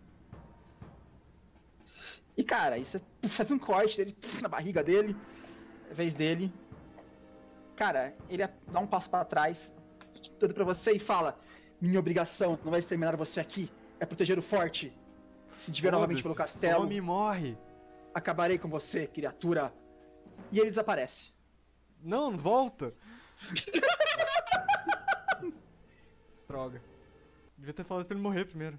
E cara, aí você faz um corte dele na barriga dele, vez dele. Cara, ele dá um passo pra trás, tudo pra você e fala: minha obrigação não vai exterminar você aqui, é proteger o forte. Se tiver novamente pelo Foda-se, castelo, Some e morre! acabarei com você, criatura. E ele desaparece. Não, volta! Droga. Devia ter falado pra ele morrer primeiro.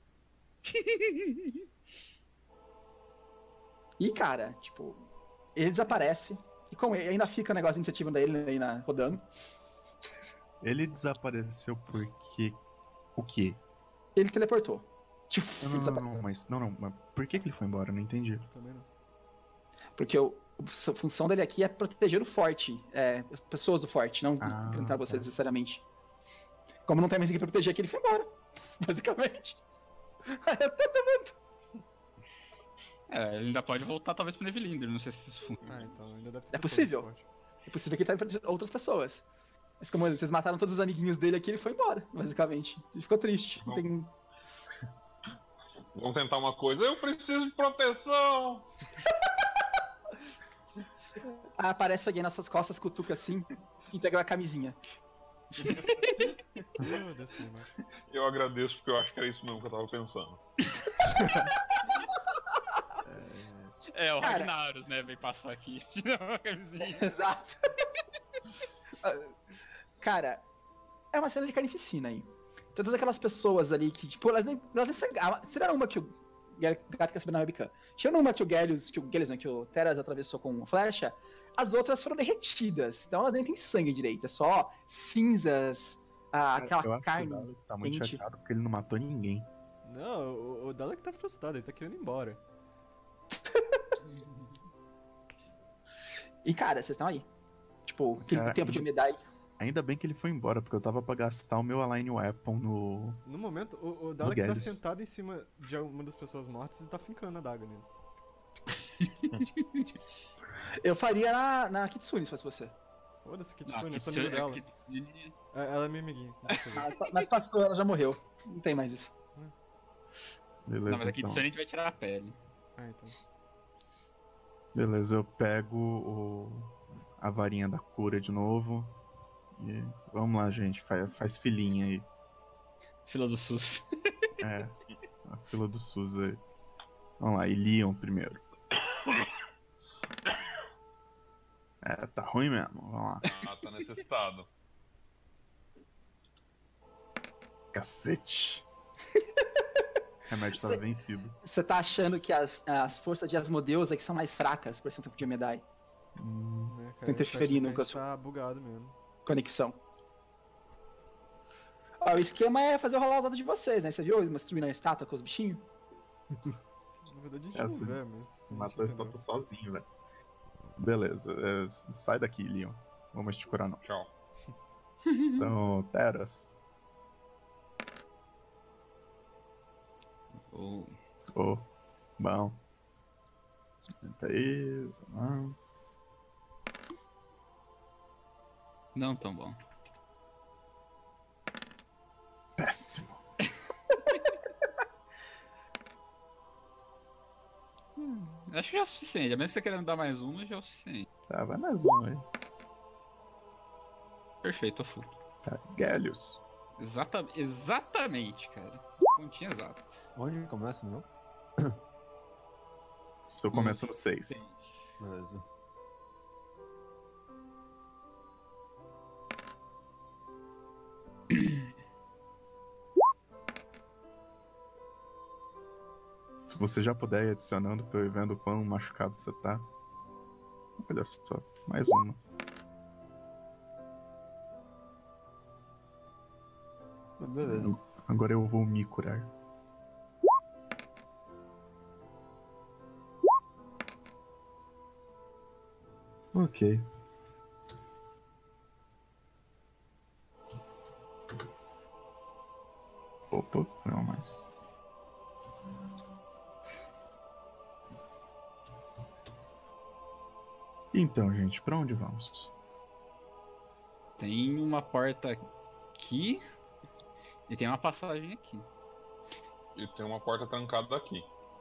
E cara, tipo, ele desaparece. E como ainda fica o negócio de iniciativa dele aí rodando, Ele desapareceu porque. O quê? ele teleportou. Tipo, Mas por que ele foi embora? Eu não entendi. Também não. Porque a função dele aqui é proteger o forte, as pessoas do forte, não enfrentar você tá. necessariamente. Como não tem mais ninguém pra proteger aqui, ele foi embora. Basicamente. Ele ainda pode voltar talvez pro Nevelinder, não sei se isso funciona. Então ainda deve ter É pessoas possível. no suporte. É possível que ele tá enfrentando outras pessoas. Mas como vocês mataram todos os amiguinhos dele aqui, ele foi embora, basicamente. Ele ficou triste. Não tem... Vamos tentar uma coisa. Eu preciso de proteção! Aparece alguém nas suas costas, cutuca assim, e entrega uma camisinha. Desce lá embaixo. Eu agradeço porque eu acho que era isso mesmo que eu tava pensando. O Cara. Ragnaros, né, veio passar aqui. Exato. Cara, é uma cena de carnificina aí. Todas aquelas pessoas ali que, tipo, elas nem sangraram. Tiraram uma que o gato quer subir na webcam. Tiraram uma que o Gellius, que o Teras atravessou com uma flecha. As outras foram derretidas. Então elas nem têm sangue direito. É só cinzas, aquela Eu acho carne. que o Dalek tá muito quente. chateado porque ele não matou ninguém. Não, o Dalek tá frustrado, ele tá querendo ir embora. E cara, vocês estão aí. Tipo, aquele Cara, tempo de umidade. Ainda bem que ele foi embora, porque eu tava pra gastar o meu Align Weapon no. No momento, o Dalek tá Gellius. sentado em cima de uma das pessoas mortas e tá fincando a daga nele. Eu faria na Kitsune se fosse você. Foda-se, Kitsune, eu sou amigo dela. Ela é minha amiguinha. não posso fazer. Mas passou, ela já morreu. Não tem mais isso. Beleza, Não, mas aqui então. de a gente vai tirar a pele. Então. Beleza, eu pego a varinha da cura de novo. E vamos lá, gente. Faz filinha aí. Fila do SUS. A fila do SUS aí. Vamos lá, e Leon primeiro. Tá ruim mesmo. Vamos lá. Tá necessitado. Cacete. O remédio tava vencido. Você tá achando que as forças de Asmodeus é que são mais fracas por ser um tempo de umidade. Né, cara, Tá interferindo com com a a sua... Tá bugado mesmo. Conexão. Ó, o esquema é fazer o rollout de vocês, né? Você viu destruindo a estátua com os bichinhos? Na verdade a gente não vê, mas... Matou a estátua sozinho, velho. Beleza, sai daqui, Leon. Vamos te curar, não. Tchau. Então, Teras. Oh. Bom. Tá aí. Não tão bom. Péssimo. Acho que já é o suficiente. A menos que você querendo dar mais uma, já é o suficiente. Tá, vai mais um aí. Perfeito, tô full. Tá, Gellius. Exatamente, cara. Pontinho exato. Onde começa o meu? O seu começa no 6. Beleza. Se você já puder ir adicionando pra eu ir vendo quão machucado você tá. Olha só, mais uma. Beleza. Agora eu vou me curar. Ok. Opa, não mais. Então, gente, pra onde vamos? Tem uma porta aqui e tem uma passagem aqui. E tem uma porta trancada aqui.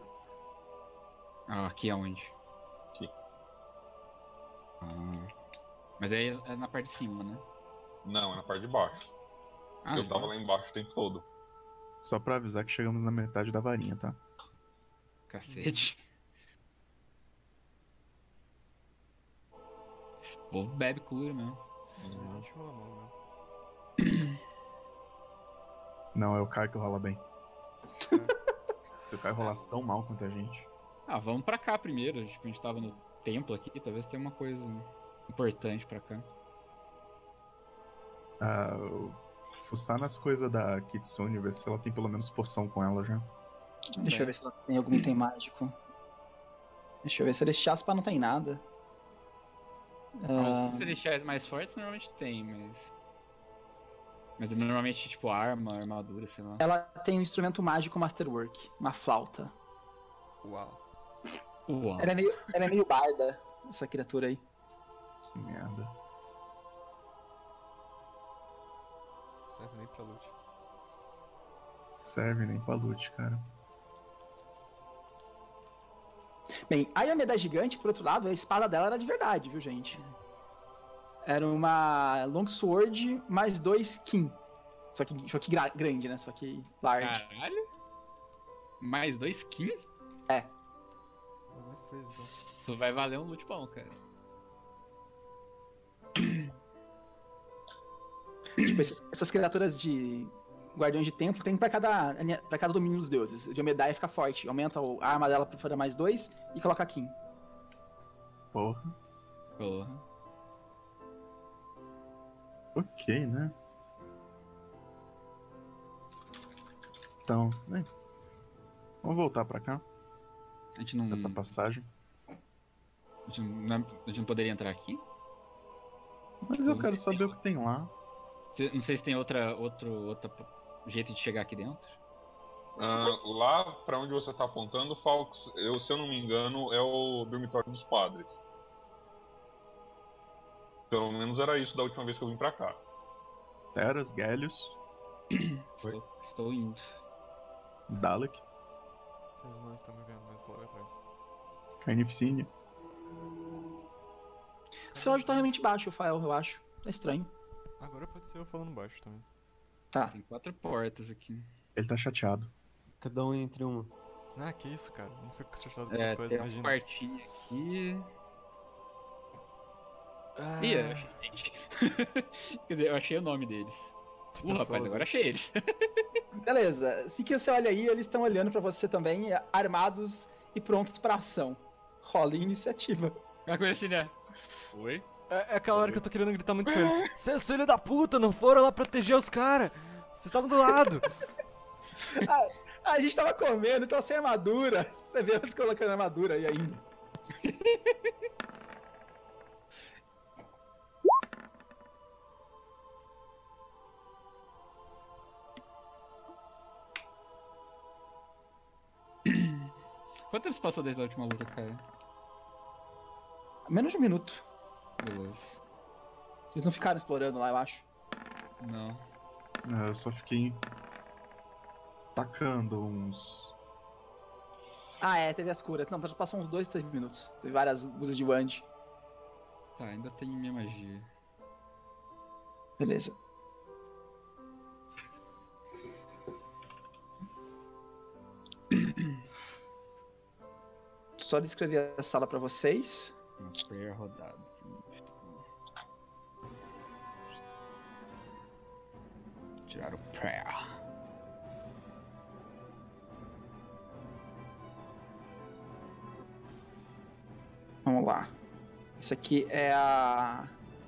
Ah, aqui aonde? Aqui. Ah. Mas aí é na parte de cima, né? Não, é na parte de baixo. Ah, Eu tava lá embaixo o tempo todo. Só pra avisar que chegamos na metade da varinha, tá? cacete. Esse povo bebe cura mesmo. A gente rola mal, né? Não, é o Caio que rola bem. Se o Caio rolasse tão mal quanto a gente. Ah, vamos pra cá primeiro. Tipo, a gente tava no templo aqui, talvez tenha uma coisa importante pra cá. Ah, fuçar nas coisas da Kitsune, ver se ela tem pelo menos poção com ela já. Deixa eu ver se ela tem algum item mágico. Deixa eu ver, Celestiaspa não tem nada. Alguns celestiais mais fortes normalmente tem, mas. Mas normalmente, tipo, armadura, sei lá. Ela tem um instrumento mágico Masterwork, uma flauta. Uau. Uau. Ela é meio barda, essa criatura aí. Que merda. Serve nem pra loot. Serve nem pra loot, cara. Bem, a Yameda gigante, por outro lado, a espada dela era de verdade, viu, gente? Era uma Longsword mais 2 Kin. Só que grande, né? Só que large. Caralho? Mais 2 skin? É. Mais 3 então. Isso vai valer um loot bom, cara. Tipo, essas criaturas de Guardiões de Templo tem pra cada domínio dos deuses. De Omedai fica forte. Aumenta a arma dela pra fazer mais 2 e coloca Kin. Porra. Porra. Ok, né? Então, bem. Vamos voltar pra cá. A gente não. Essa passagem. A gente não poderia entrar aqui? Mas eu quero saber o que tem lá. Não sei se tem outro jeito de chegar aqui dentro. Lá pra onde você tá apontando, Falks, se eu não me engano, é o dormitório dos padres. Pelo menos era isso da última vez que eu vim pra cá. Teras, Gélios, Estou indo. Dalek, Vocês não estão me vendo, mas estou lá atrás. Carnificina. Seu áudio tá realmente baixo, Fael, eu acho. É estranho. Agora pode ser eu falando baixo também. Tá. Tem 4 portas aqui. Ele tá chateado. Cada um entre uma. Ah, que isso, cara. Não fico chateado com essas coisas, Tem um imagina. quartinho aqui. Ah, Ih, eu achei gente. Quer dizer, eu achei o nome deles. Rapaz, pessoas, agora né? achei eles. Beleza. Assim que você olha aí, eles estão olhando pra você também, armados e prontos pra ação. Rola iniciativa. Uma coisa assim, né? Oi? É aquela hora que eu tô querendo gritar muito com ele. Vocês, filho da puta, não foram lá proteger os caras. Vocês estavam do lado. A gente tava comendo, então sem armadura. Você vê eles colocando armadura aí ainda. Quanto tempo se passou desde a última luta, cara? Menos de um minuto. Beleza. Eles não ficaram explorando lá, eu acho. Não. Não, eu só fiquei tacando uns. Ah, é, teve as curas. Não, já passou uns 2, 3 minutos. Teve várias luzes de Wand. Tá, ainda tenho minha magia. Beleza. só descrever a sala pra vocês. Prayer rodado. Tirar o prayer. Vamos lá. Isso aqui é a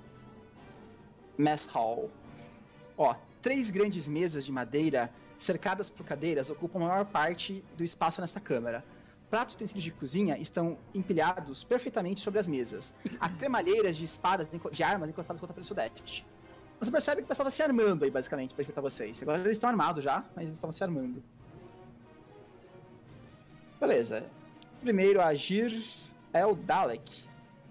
Mess Hall. Ó, 3 grandes mesas de madeira cercadas por cadeiras ocupam a maior parte do espaço nessa câmara. Pratos e utensílios de cozinha estão empilhados perfeitamente sobre as mesas. Há cremalheiras de espadas, de armas encostadas contra o sudeste. Você percebe que o pessoal estava se armando aí, basicamente, para enfrentar vocês. Agora eles estão armados já, mas eles estavam se armando. Beleza. Primeiro a agir é o Dalek.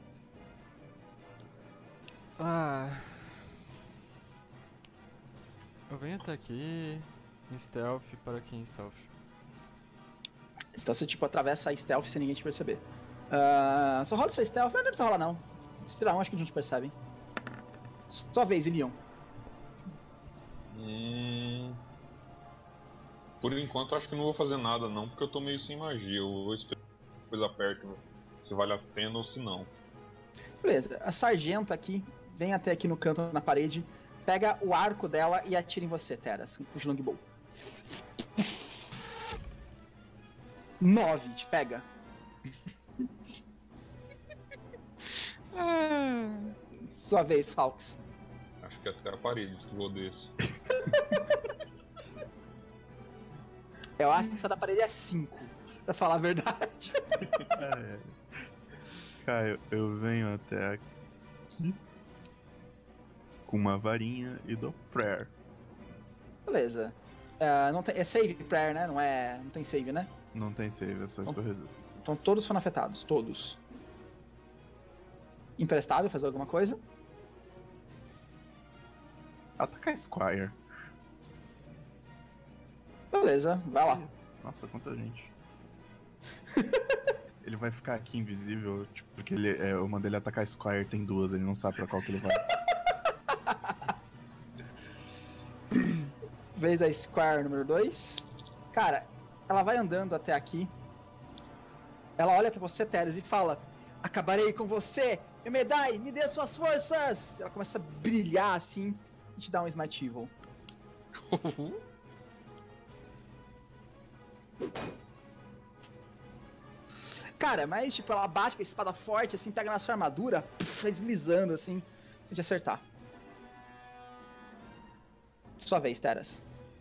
Eu venho até aqui em stealth, para aqui em stealth. Então você, tipo, atravessa a stealth sem ninguém te perceber. Só rola seu stealth, mas não precisa rolar, não. Se tirar um, acho que a gente percebe. Sua vez, Ilion. Por enquanto, acho que não vou fazer nada, não, porque eu tô meio sem magia. Eu vou esperar a coisa perto, se vale a pena ou se não. Beleza, a sargenta aqui vem até aqui no canto, na parede, pega o arco dela e atira em você, Teras, com o longbow. 9, te pega. Sua vez, Falks. Acho que até a parede esquivou desse. Eu acho que essa da parede é 5, pra falar a verdade. Caio, eu venho até aqui com uma varinha e dou prayer. Beleza. Não tem, é save prayer, né? Não tem save, né? Não tem save, é só spell resistance. Então todos foram afetados, todos. Imprestável, fazer alguma coisa? Atacar Squire. Beleza, vai lá. Nossa, quanta gente. Ele vai ficar aqui invisível, tipo, porque eu mandei ele atacar Squire, tem 2, ele não sabe pra qual que ele vai. Vez a Squire número 2. Cara, ela vai andando até aqui. Ela olha pra você, Teres, e fala: acabarei com você! Emedai, me dê suas forças! Ela começa a brilhar assim e te dá um Smite Evil. Cara, mas tipo, ela bate com a espada forte, assim, pega na sua armadura, vai deslizando assim, sem te acertar. Sua vez, Teras.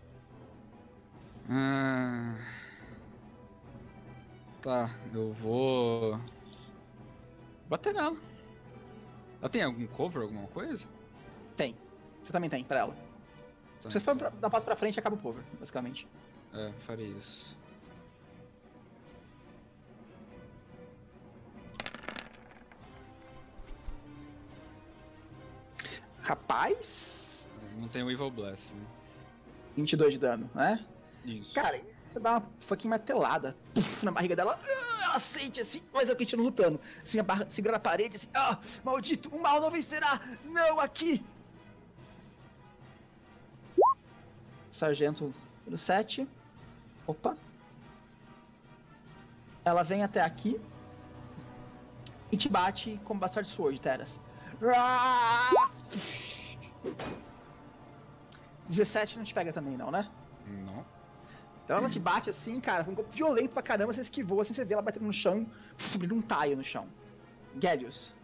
Tá, eu vou bater nela. Ela tem algum cover, alguma coisa? Tem. Você também tem, pra ela. Tá, Se você for dar um passo pra frente, acaba o cover, basicamente. Farei isso. Rapaz, Não tem o Evil Blast, né? 22 de dano, né? Isso. Cara, e você dá uma fucking martelada na barriga dela, ela sente assim, mas eu continuo lutando. Assim, a barra segura a parede, assim, maldito, o mal não vencerá! Não, aqui! Sargento número 7. Opa. Ela vem até aqui e te bate com Bastard Sword, Teras. 17 não te pega também não, né? Não. Então ela te bate assim, cara, foi um golpe violento pra caramba, você esquivou, assim, você vê ela batendo no chão, abrindo um taio no chão. Gellius.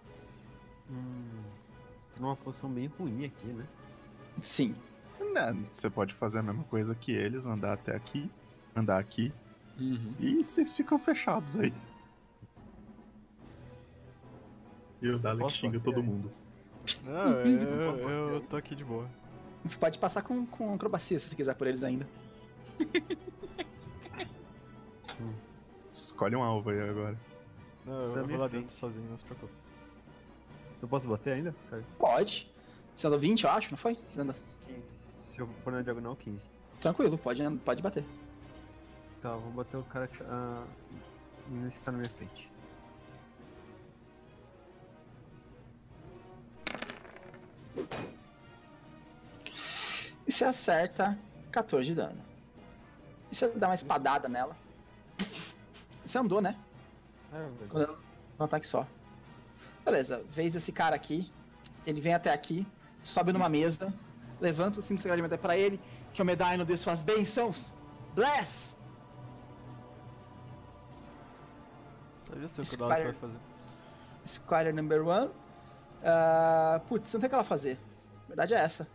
Tô numa posição bem ruim aqui, né? Sim. Você pode fazer a mesma coisa que eles, andar até aqui, andar aqui, Uhum. e vocês ficam fechados aí. E o Dalek Posso xinga bater todo aí? mundo. Não, eu tô aqui de boa. Você pode passar com acrobacia se você quiser por eles ainda. Escolhe um alvo aí agora. Não, eu Tá vou minha lá frente. dentro sozinho, não se preocupe. Eu posso bater ainda, Caio? Pode. Você andou 20, eu acho, não foi? Você anda... 15. Se eu for na diagonal, 15. Tranquilo, pode bater. Tá, vou bater o cara que nesse que tá na minha frente. E você acerta 14 de dano. E você dá uma espadada nela. Você andou, né? Quando um ataque só. Beleza, vez esse cara aqui. Ele vem até aqui, sobe numa mesa, levanta o cinto sagrado de medalha pra ele, que o medalha dê suas bênçãos. Bless! Eu sei o que o Dalek vai fazer. Squire number 1. Putz, não tem o que ela fazer. A verdade é essa.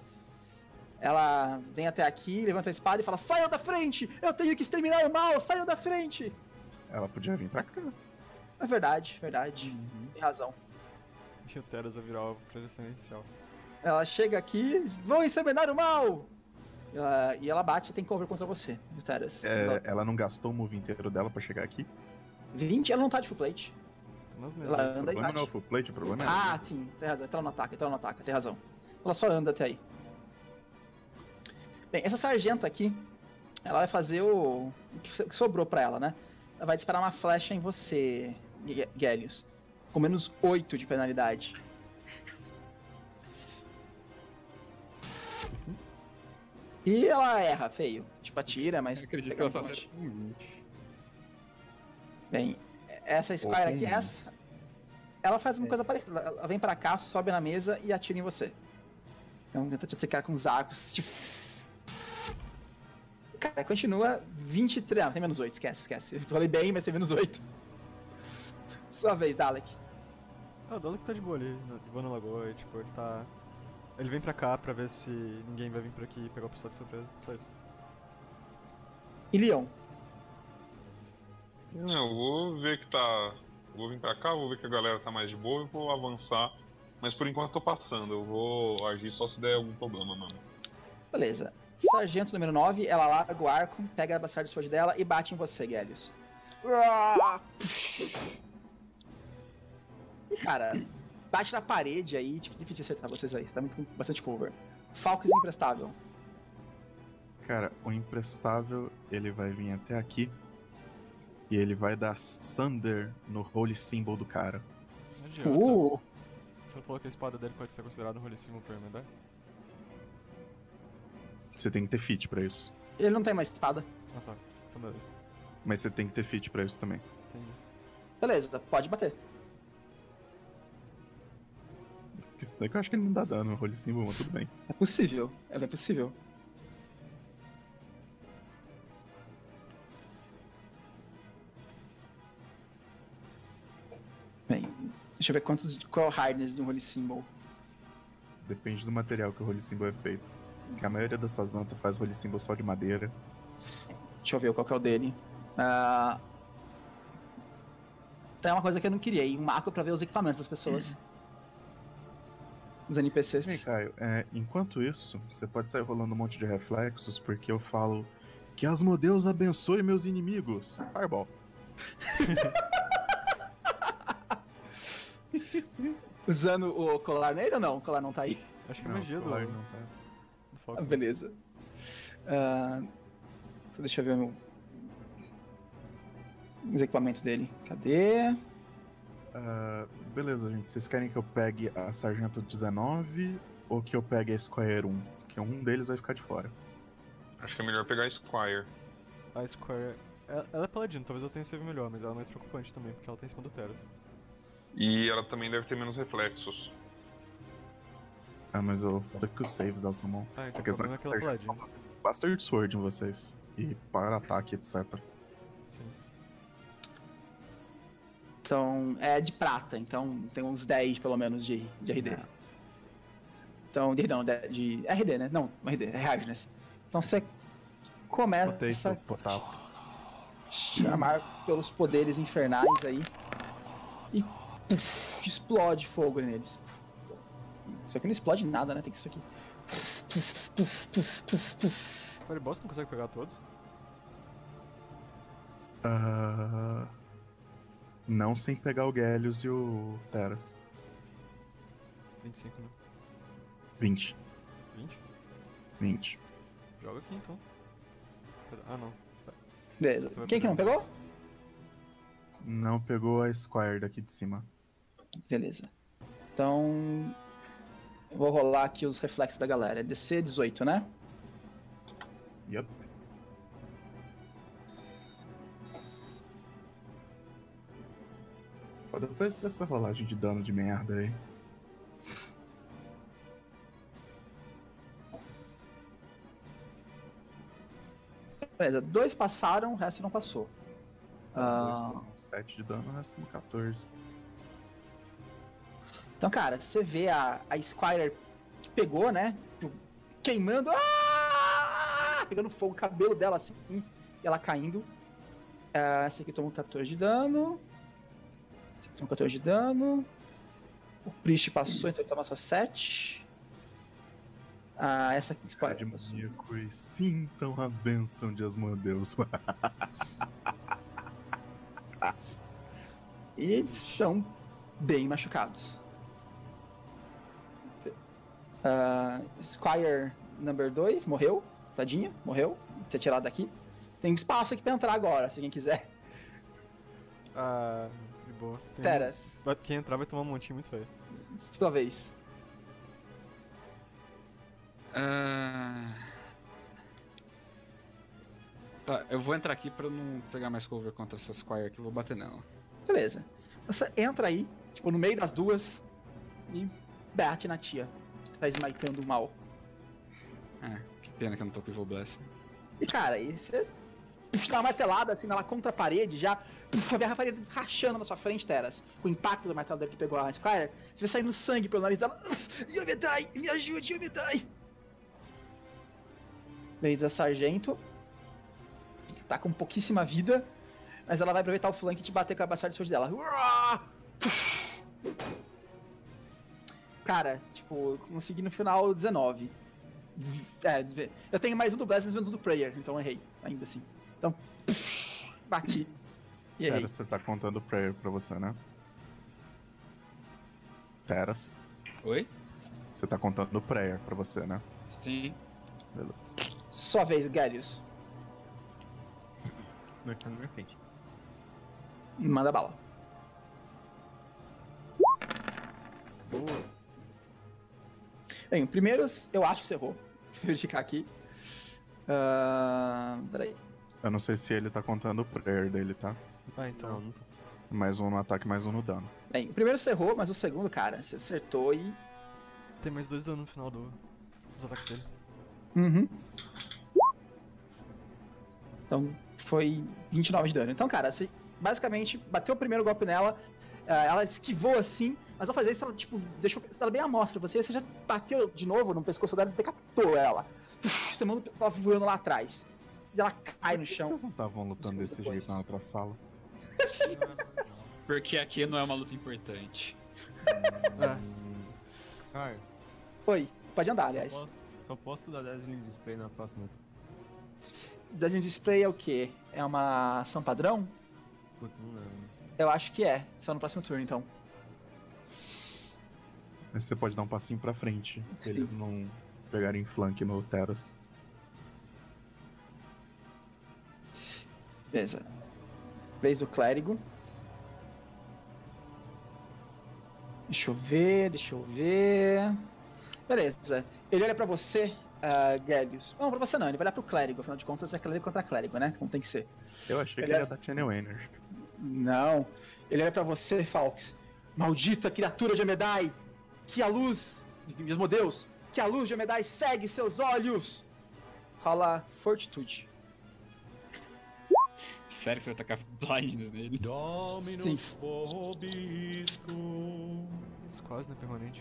Ela vem até aqui, levanta a espada e fala: saiam da frente! Eu tenho que exterminar o mal! Saiam da frente! Ela podia vir pra cá. É verdade, verdade. Tem razão. E o Teras vai virar alvo preferencial. Ela chega aqui, vão exterminar o mal! E ela bate e tem cover contra você, Teras. Ela não gastou o move inteiro dela pra chegar aqui? 20, ela não tá de full plate. Tá nas mesas. Ela O anda e problema bate. não é o full plate, o problema é... Ah, sim, tem razão. Então ela não ataca, tem razão. Ela só anda até aí. Bem, essa sargenta aqui, ela vai fazer o que sobrou pra ela, né? Ela vai disparar uma flecha em você, Gellius. Com menos 8 de penalidade. E ela erra, feio. Tipo, atira, mas... Eu acredito que pega ela um só monte. acerta com 20. Bem, essa Squire aqui, ela faz uma coisa parecida. Ela vem pra cá, sobe na mesa e atira em você. Então tenta te atacar com os arcos. Cara, continua 23. Não, tem menos 8, esquece. Eu falei bem, mas tem menos 8. Sua vez, Dalek. O Dalek tá de boa ali, de boa na lagoa, e, tipo, ele tá... Ele vem pra cá pra ver se ninguém vai vir por aqui e pegar o pessoal de surpresa, só isso. E Leon? Não, eu vou ver que tá... Vou vir pra cá, vou ver que a galera tá mais de boa e vou avançar. Mas por enquanto eu tô passando, eu vou agir só se der algum problema, mano. Beleza. Sargento número 9, ela larga o arco, pega a Bastard Sword dela e bate em você, Gellius. E cara, bate na parede aí, tipo, difícil acertar vocês aí, você tá com bastante cover. Falcos imprestável. Cara, o imprestável, ele vai vir até aqui. E ele vai dar Sunder no Holy Symbol do cara. Não adianta. Você falou que a espada dele pode ser considerada um Holy Symbol pra emendar? Você tem que ter feat pra isso. Ele não tem mais espada. Ah tá, então beleza. Mas você tem que ter feat pra isso também. Entendi. Beleza, pode bater. Isso daí que eu acho que ele não dá dano no Holy Symbol, mas tudo bem. É possível, é bem possível. Bem, deixa eu ver qual é o hardness de um Holy Symbol. Depende do material que o Holy Symbol é feito. Porque a maioria dessas antas faz Holy Symbol só de madeira. Deixa eu ver qual que é o dele. Tem uma coisa que eu não queria, um macro pra ver os equipamentos das pessoas. Os NPCs. Bem, Caio, enquanto isso, você pode sair rolando um monte de reflexos, porque eu falo que Asmodeus abençoe meus inimigos. Fireball. Usando o colar nele ou não? O colar não tá aí. Acho que é Não, magia do claro, não tá. Fox. Beleza. Então deixa eu ver os equipamentos dele. Cadê? Beleza, gente. Vocês querem que eu pegue a Sargento 19 ou que eu pegue a Squire 1? Porque um deles vai ficar de fora. Acho que é melhor pegar a Squire. A Square... Ela é paladino, talvez ela tenha save melhor, mas ela é mais preocupante também, porque ela tá em cima do Teras. E ela também deve ter menos reflexos. Mas eu falei que os saves dela são bons. Então A o questão problema é é que que ela é Sargento paladino. Bastard Sword em vocês. E para ataque, etc. Sim. Então, é de prata, então tem uns 10 pelo menos de RD. Então, de RD, né? Não, RD, é hardness. Então você começa Potato. a chamar pelos poderes infernais aí e explode fogo neles. Isso aqui não explode nada, né? Tem que ser isso aqui. Fireball você não consegue pegar todos? Não sem pegar o Gellius e o Teras. 25, né? 20. 20? 20. Joga aqui então. Ah não. Você Beleza. vai Quem que não pegar pegou? Não pegou a Squire daqui de cima. Beleza. Então, eu vou rolar aqui os reflexos da galera. DC 18, né? Yup. Pode oferecer essa rolagem de dano de merda aí. Beleza, 2 passaram, o resto não passou. Dois tomam 7 de dano, o resto toma 14. Então, cara, você vê a Squire que pegou, né? Queimando. Pegando fogo, o cabelo dela assim, e ela caindo. Esse aqui tomou 14 de dano. Esse aqui tomou 14 de dano. O Priest passou, então ele toma só 7. Essa aqui Squire passou. Demoníacos, sintam a bênção de Asmodeus. E eles são bem machucados. Squire number 2 morreu, tadinha, morreu. Vou ter tirado daqui. Tem espaço aqui pra entrar agora, se alguém quiser. De boa. Teras, Quem entrar vai tomar um montinho muito feio. sua vez. Tá, eu vou entrar aqui pra não pegar mais cover contra essa Squire aqui, eu vou bater nela. Beleza. Você entra aí, tipo, no meio das duas e bate na tia. Tá esmaitando o mal. Que pena que eu não tô com Evil Blast. E cara, aí você dá uma martelada assim nela contra a parede, já a parede rachando na sua frente, Teras. Com o impacto do martelo dele que pegou a Squire, você vê saindo sangue pelo nariz dela. Yomedai, me ajude, Yomedai! Beleza, sargento. Tá com pouquíssima vida, mas ela vai aproveitar o flank e te bater com a baçada de sword dela. Cara, tipo, eu consegui no final 19. Eu tenho mais um do Blast, mais menos um do Prayer, então eu errei, ainda assim. Então, bati e errei. Teras, você tá contando o Prayer pra você, né? Teras, Oi? você tá contando o Prayer pra você, né? Sim. Beleza. Sua vez, Garius. Meu tá na minha frente. Manda bala. Boa. Bem, o primeiro eu acho que você errou. Deixa eu verificar aqui. Peraí. Eu não sei se ele tá contando o Prayer dele, tá? Então. Não, tá. Mais um no ataque, mais um no dano. Bem, o primeiro você errou, mas o segundo, cara, você acertou e. Tem mais 2 danos no final dos ataques dele. Uhum. Então foi 29 de dano. Então, cara, você basicamente bateu o primeiro golpe nela, ela esquivou assim, mas ao fazer isso, ela tipo, deixou ela bem à mostra. Você já bateu de novo no pescoço dela e decapitou ela. Você manda o pessoal voando lá atrás. E ela cai no Por que chão. vocês não estavam lutando desse Depois. jeito na outra sala? Porque aqui não é uma luta importante. Cara, Oi, pode andar, aliás. só posso dar 10 de display na próxima. Desenho display é o quê? É uma ação padrão? Putz, não lembro. Eu acho que é. Só no próximo turno, então. Mas você pode dar um passinho pra frente, se Sim. eles não pegarem flank no Teras. Beleza. Vez do clérigo. Deixa eu ver. Beleza. Ele olha pra você, Gelius. Não, pra você não, ele vai olhar pro clérigo. Afinal de contas, é clérigo contra clérigo, né? Como tem que ser. Eu achei Ele que é- ia dar Channel Energy. Não. Ele olha pra você, Falx. Maldita criatura de Amedai! Que a luz de Asmodeus! Que a luz de Amedai segue seus olhos! Rola Fortitude. Sério que você vai tacar blindness nele? Sim. Isso quase não é permanente.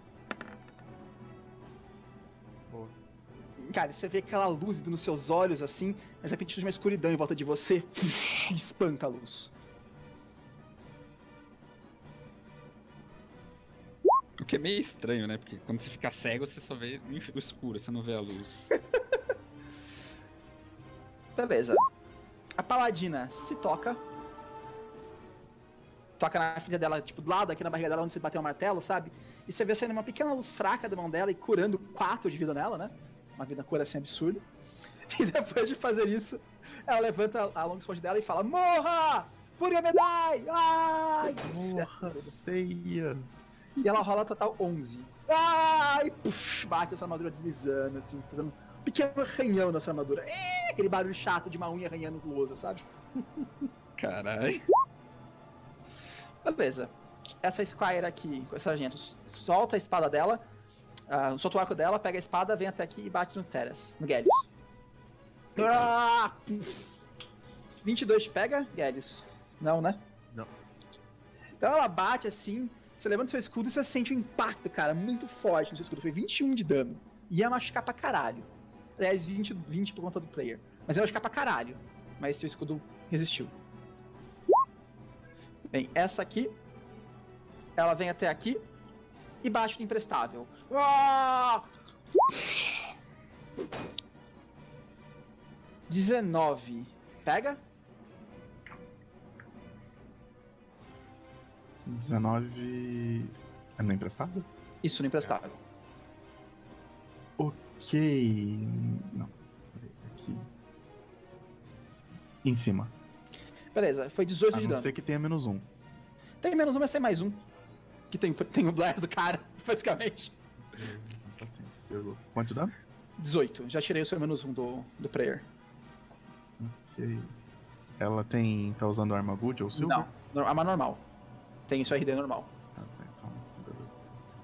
Boa. Cara, você vê aquela luz indo nos seus olhos assim, mas de repente surge uma escuridão em volta de você e espanta a luz. O que é meio estranho, né? Porque quando você fica cego, você só vê o escuro, você não vê a luz. Beleza. A paladina se toca. Toca na filha dela, tipo, do lado aqui na barriga dela onde você bateu o martelo, sabe? E você vê saindo uma pequena luz fraca da mão dela e curando 4 de vida nela, né? Uma vida cura assim absurda. E depois de fazer isso, ela levanta a longsword dela e fala: Morra! Por Yomedai! Ai! Porra, ceia! E ela rola total 11. Ai! Puf, bate a sua armadura deslizando, assim, fazendo um pequeno arranhão na sua armadura. Aquele barulho chato de uma unha arranhando lousa, sabe? Caralho. Beleza. Essa Squire aqui, com esse sargento, solta a espada dela, solta o arco dela, pega a espada, vem até aqui e bate no Teras, no Gellius. 22 te pega, Gellius? Não, né? Não. Então ela bate assim, você levanta seu escudo e você sente um impacto, cara, muito forte no seu escudo. Foi 21 de dano. Ia machucar pra caralho. Aliás, 20 por conta do player. Mas ia machucar pra caralho. Mas seu escudo resistiu. Bem, essa aqui, ela vem até aqui e bate no imprestável. 19. Pega? 19. É no emprestado? Isso, no imprestável. Ok. Não. Aqui. Em cima. Beleza, foi 18 A de não dano. ser que tenha -1. Tem menos um, mas tem mais um. Que tem o Blast do cara, basicamente. Paciência. Pegou. Quanto dá? 18. Já tirei o seu menos um do player. Ok. Ela tá usando arma good ou silver? Não, arma normal. Tem isso RD normal. Ah, tá, então, beleza.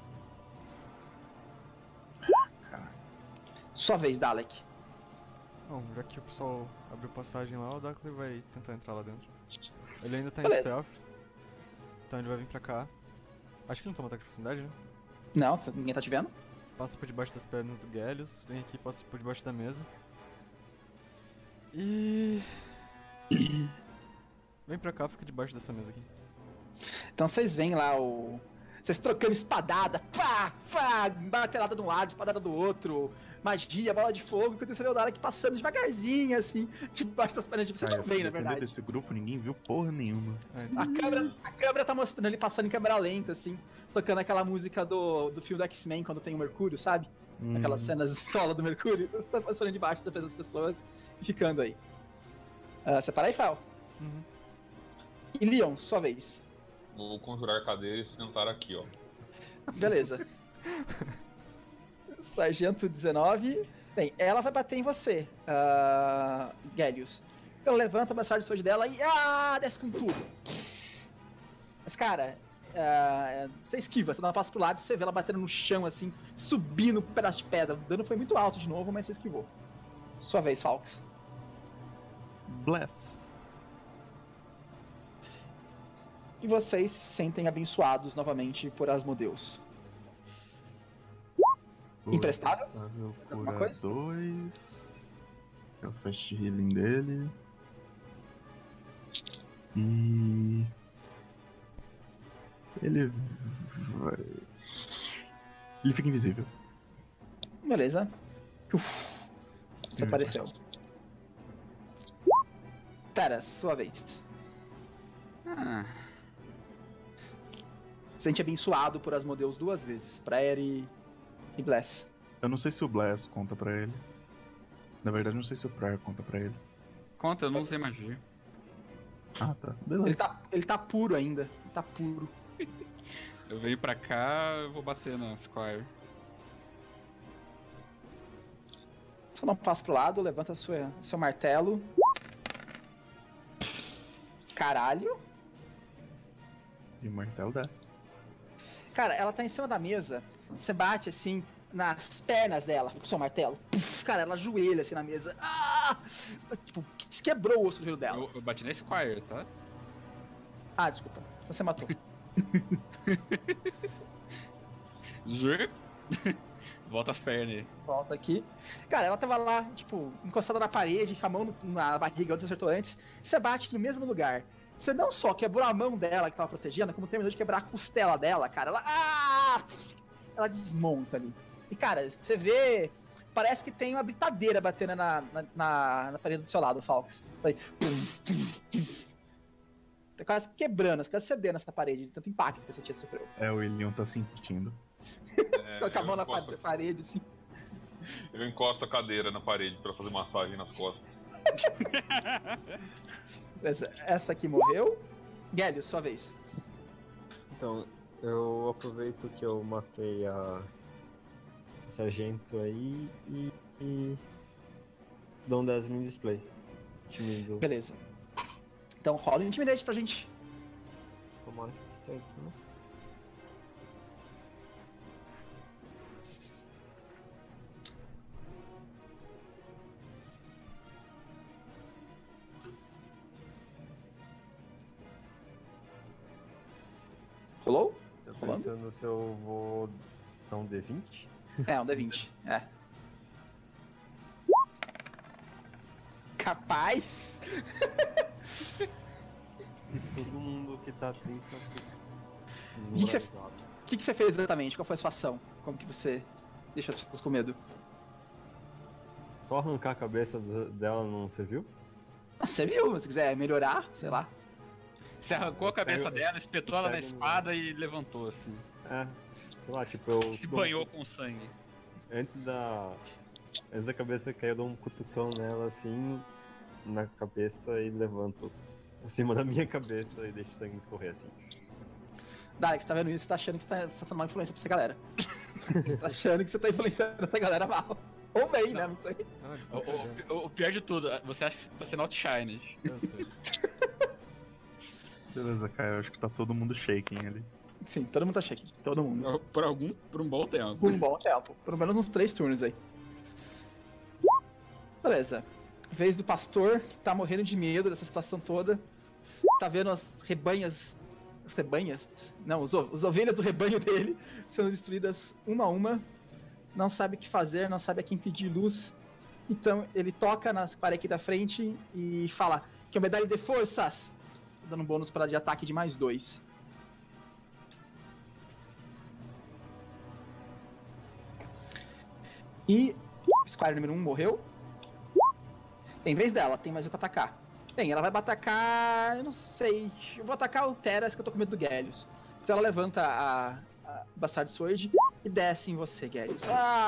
Caralho. Sua vez, Dalek. Bom, já que o pessoal abriu passagem lá, o Darkly vai tentar entrar lá dentro. Ele ainda tá em Beleza. stealth, então ele vai vir pra cá. Acho que não toma ataque de oportunidade, né? Não, ninguém tá te vendo. Passa por debaixo das pernas do Gellius, vem aqui, passa por debaixo da mesa. E... vem pra cá, fica debaixo dessa mesa aqui. Então vocês veem lá vocês trocando espadada, pá, pá, batelada de um lado, espadada do outro, magia, bola de fogo, enquanto você vê o Dalek passando devagarzinho, assim, debaixo das pernas de vocês. Não vem, na verdade. Desse grupo, ninguém viu porra nenhuma. A câmera tá mostrando ele passando em câmera lenta, assim, tocando aquela música do filme do X-Men, quando tem o Mercúrio, sabe? Aquelas cenas solo do Mercúrio. Então você tá passando debaixo da das pessoas e ficando aí. Separa aí, Fel. Uhum. E Leon, sua vez. Vou conjurar a cadeira e sentar aqui, ó. Beleza. Sargento 19. Bem, ela vai bater em você, Gellius. Então levanta a mensagem de saúde dela e desce com tudo. Mas, cara, você esquiva, você dá um passo pro lado e você vê ela batendo no chão, assim, subindo um pedaço de pedra. O dano foi muito alto de novo, mas você esquivou. Sua vez, Falks. Bless. E vocês se sentem abençoados novamente por Asmodeus. Emprestável? Mais alguma Cura coisa? 2. É o fast healing dele. E... ele fica invisível. Beleza. Desapareceu. Teras, sua vez. Se sente abençoado por Asmodeus 2 vezes. Prayer e Bless. Eu não sei se o Bless conta pra ele. Na verdade, não sei se o Prayer conta pra ele. Conta, eu não usei magia. Ah, tá. Beleza. Ele tá puro ainda. Ele tá puro. Eu venho pra cá, eu vou bater na Squire. Só dá um passo pro lado, levanta seu martelo. Caralho. E o martelo desce. Cara, ela tá em cima da mesa. Você bate assim nas pernas dela com o seu martelo. Puf, cara, ela ajoelha assim na mesa. Tipo, quebrou o osso do joelho dela. Eu bati na Squire, tá? Desculpa. Você matou. Volta as pernas aí. Volta aqui. Cara, ela tava lá, tipo, encostada na parede, com a mão na barriga onde você acertou antes. Você bate no mesmo lugar. Você não só quebrou a mão dela que tava protegendo, como terminou de quebrar a costela dela, cara. Ela desmonta ali. E, cara, você vê... Parece que tem uma britadeira batendo na parede do seu lado, Falks. Tá quase quebrando, quase cedendo essa parede, de tanto impacto que essa tia sofreu. O William tá sentindo. Com a mão na parede, assim. Eu encosto a cadeira na parede pra fazer massagem nas costas. Essa aqui morreu. Gellius, sua vez. Então, eu aproveito que eu matei a sargento aí e dou um 10 no display. Intimido. Beleza. Então rola o Intimidate pra gente. Tomara que certo, né? Rolou? Eu tô Rolando? perguntando se eu vou dar um D20. É, um D20. É. Capaz? Todo mundo que tá 30 que você- desmoralizado. O que você fez exatamente? Qual foi a sua ação? Como que você deixa as pessoas com medo? Só arrancar a cabeça dela não serviu? Ah, você viu? Se quiser melhorar, sei lá. Você arrancou a cabeça Pego- dela, espetou ela na pego no- espada e levantou, assim. É, sei lá, tipo, eu. Se banhou com sangue. Antes da cabeça cair, eu dou um cutucão nela assim, na cabeça e levanto acima da minha cabeça e deixo o sangue escorrer assim. Darek, você tá vendo isso? Você tá achando que você tá sendo uma influência pra essa galera. Você tá achando que você tá influenciando essa galera mal. Ou bem, né? Não sei. Não, eles estão perdendo. O pior de tudo, você acha que tá sendo outshined. Eu sei. Beleza, Caio, acho que tá todo mundo shaking ali. Sim, todo mundo tá cheio. Todo mundo. Por um bom tempo. Por um bom tempo. Pelo menos uns 3 turnos aí. Beleza. Vez do pastor, que tá morrendo de medo dessa situação toda. Tá vendo as rebanhas. As rebanhas? Não, as ovelhas do rebanho dele sendo destruídas uma a uma. Não sabe o que fazer, não sabe a quem pedir luz. Então ele toca nas paredes aqui da frente e fala que é medalha de forças. Dando um bônus para de ataque de mais 2. E Squire número 1 morreu. Tem vez dela, tem mais um pra atacar. Bem, ela vai atacar. Eu não sei. Eu vou atacar o Teras, que eu tô com medo do Gellius. Então ela levanta a Bastard Sword e desce em você, Gellius.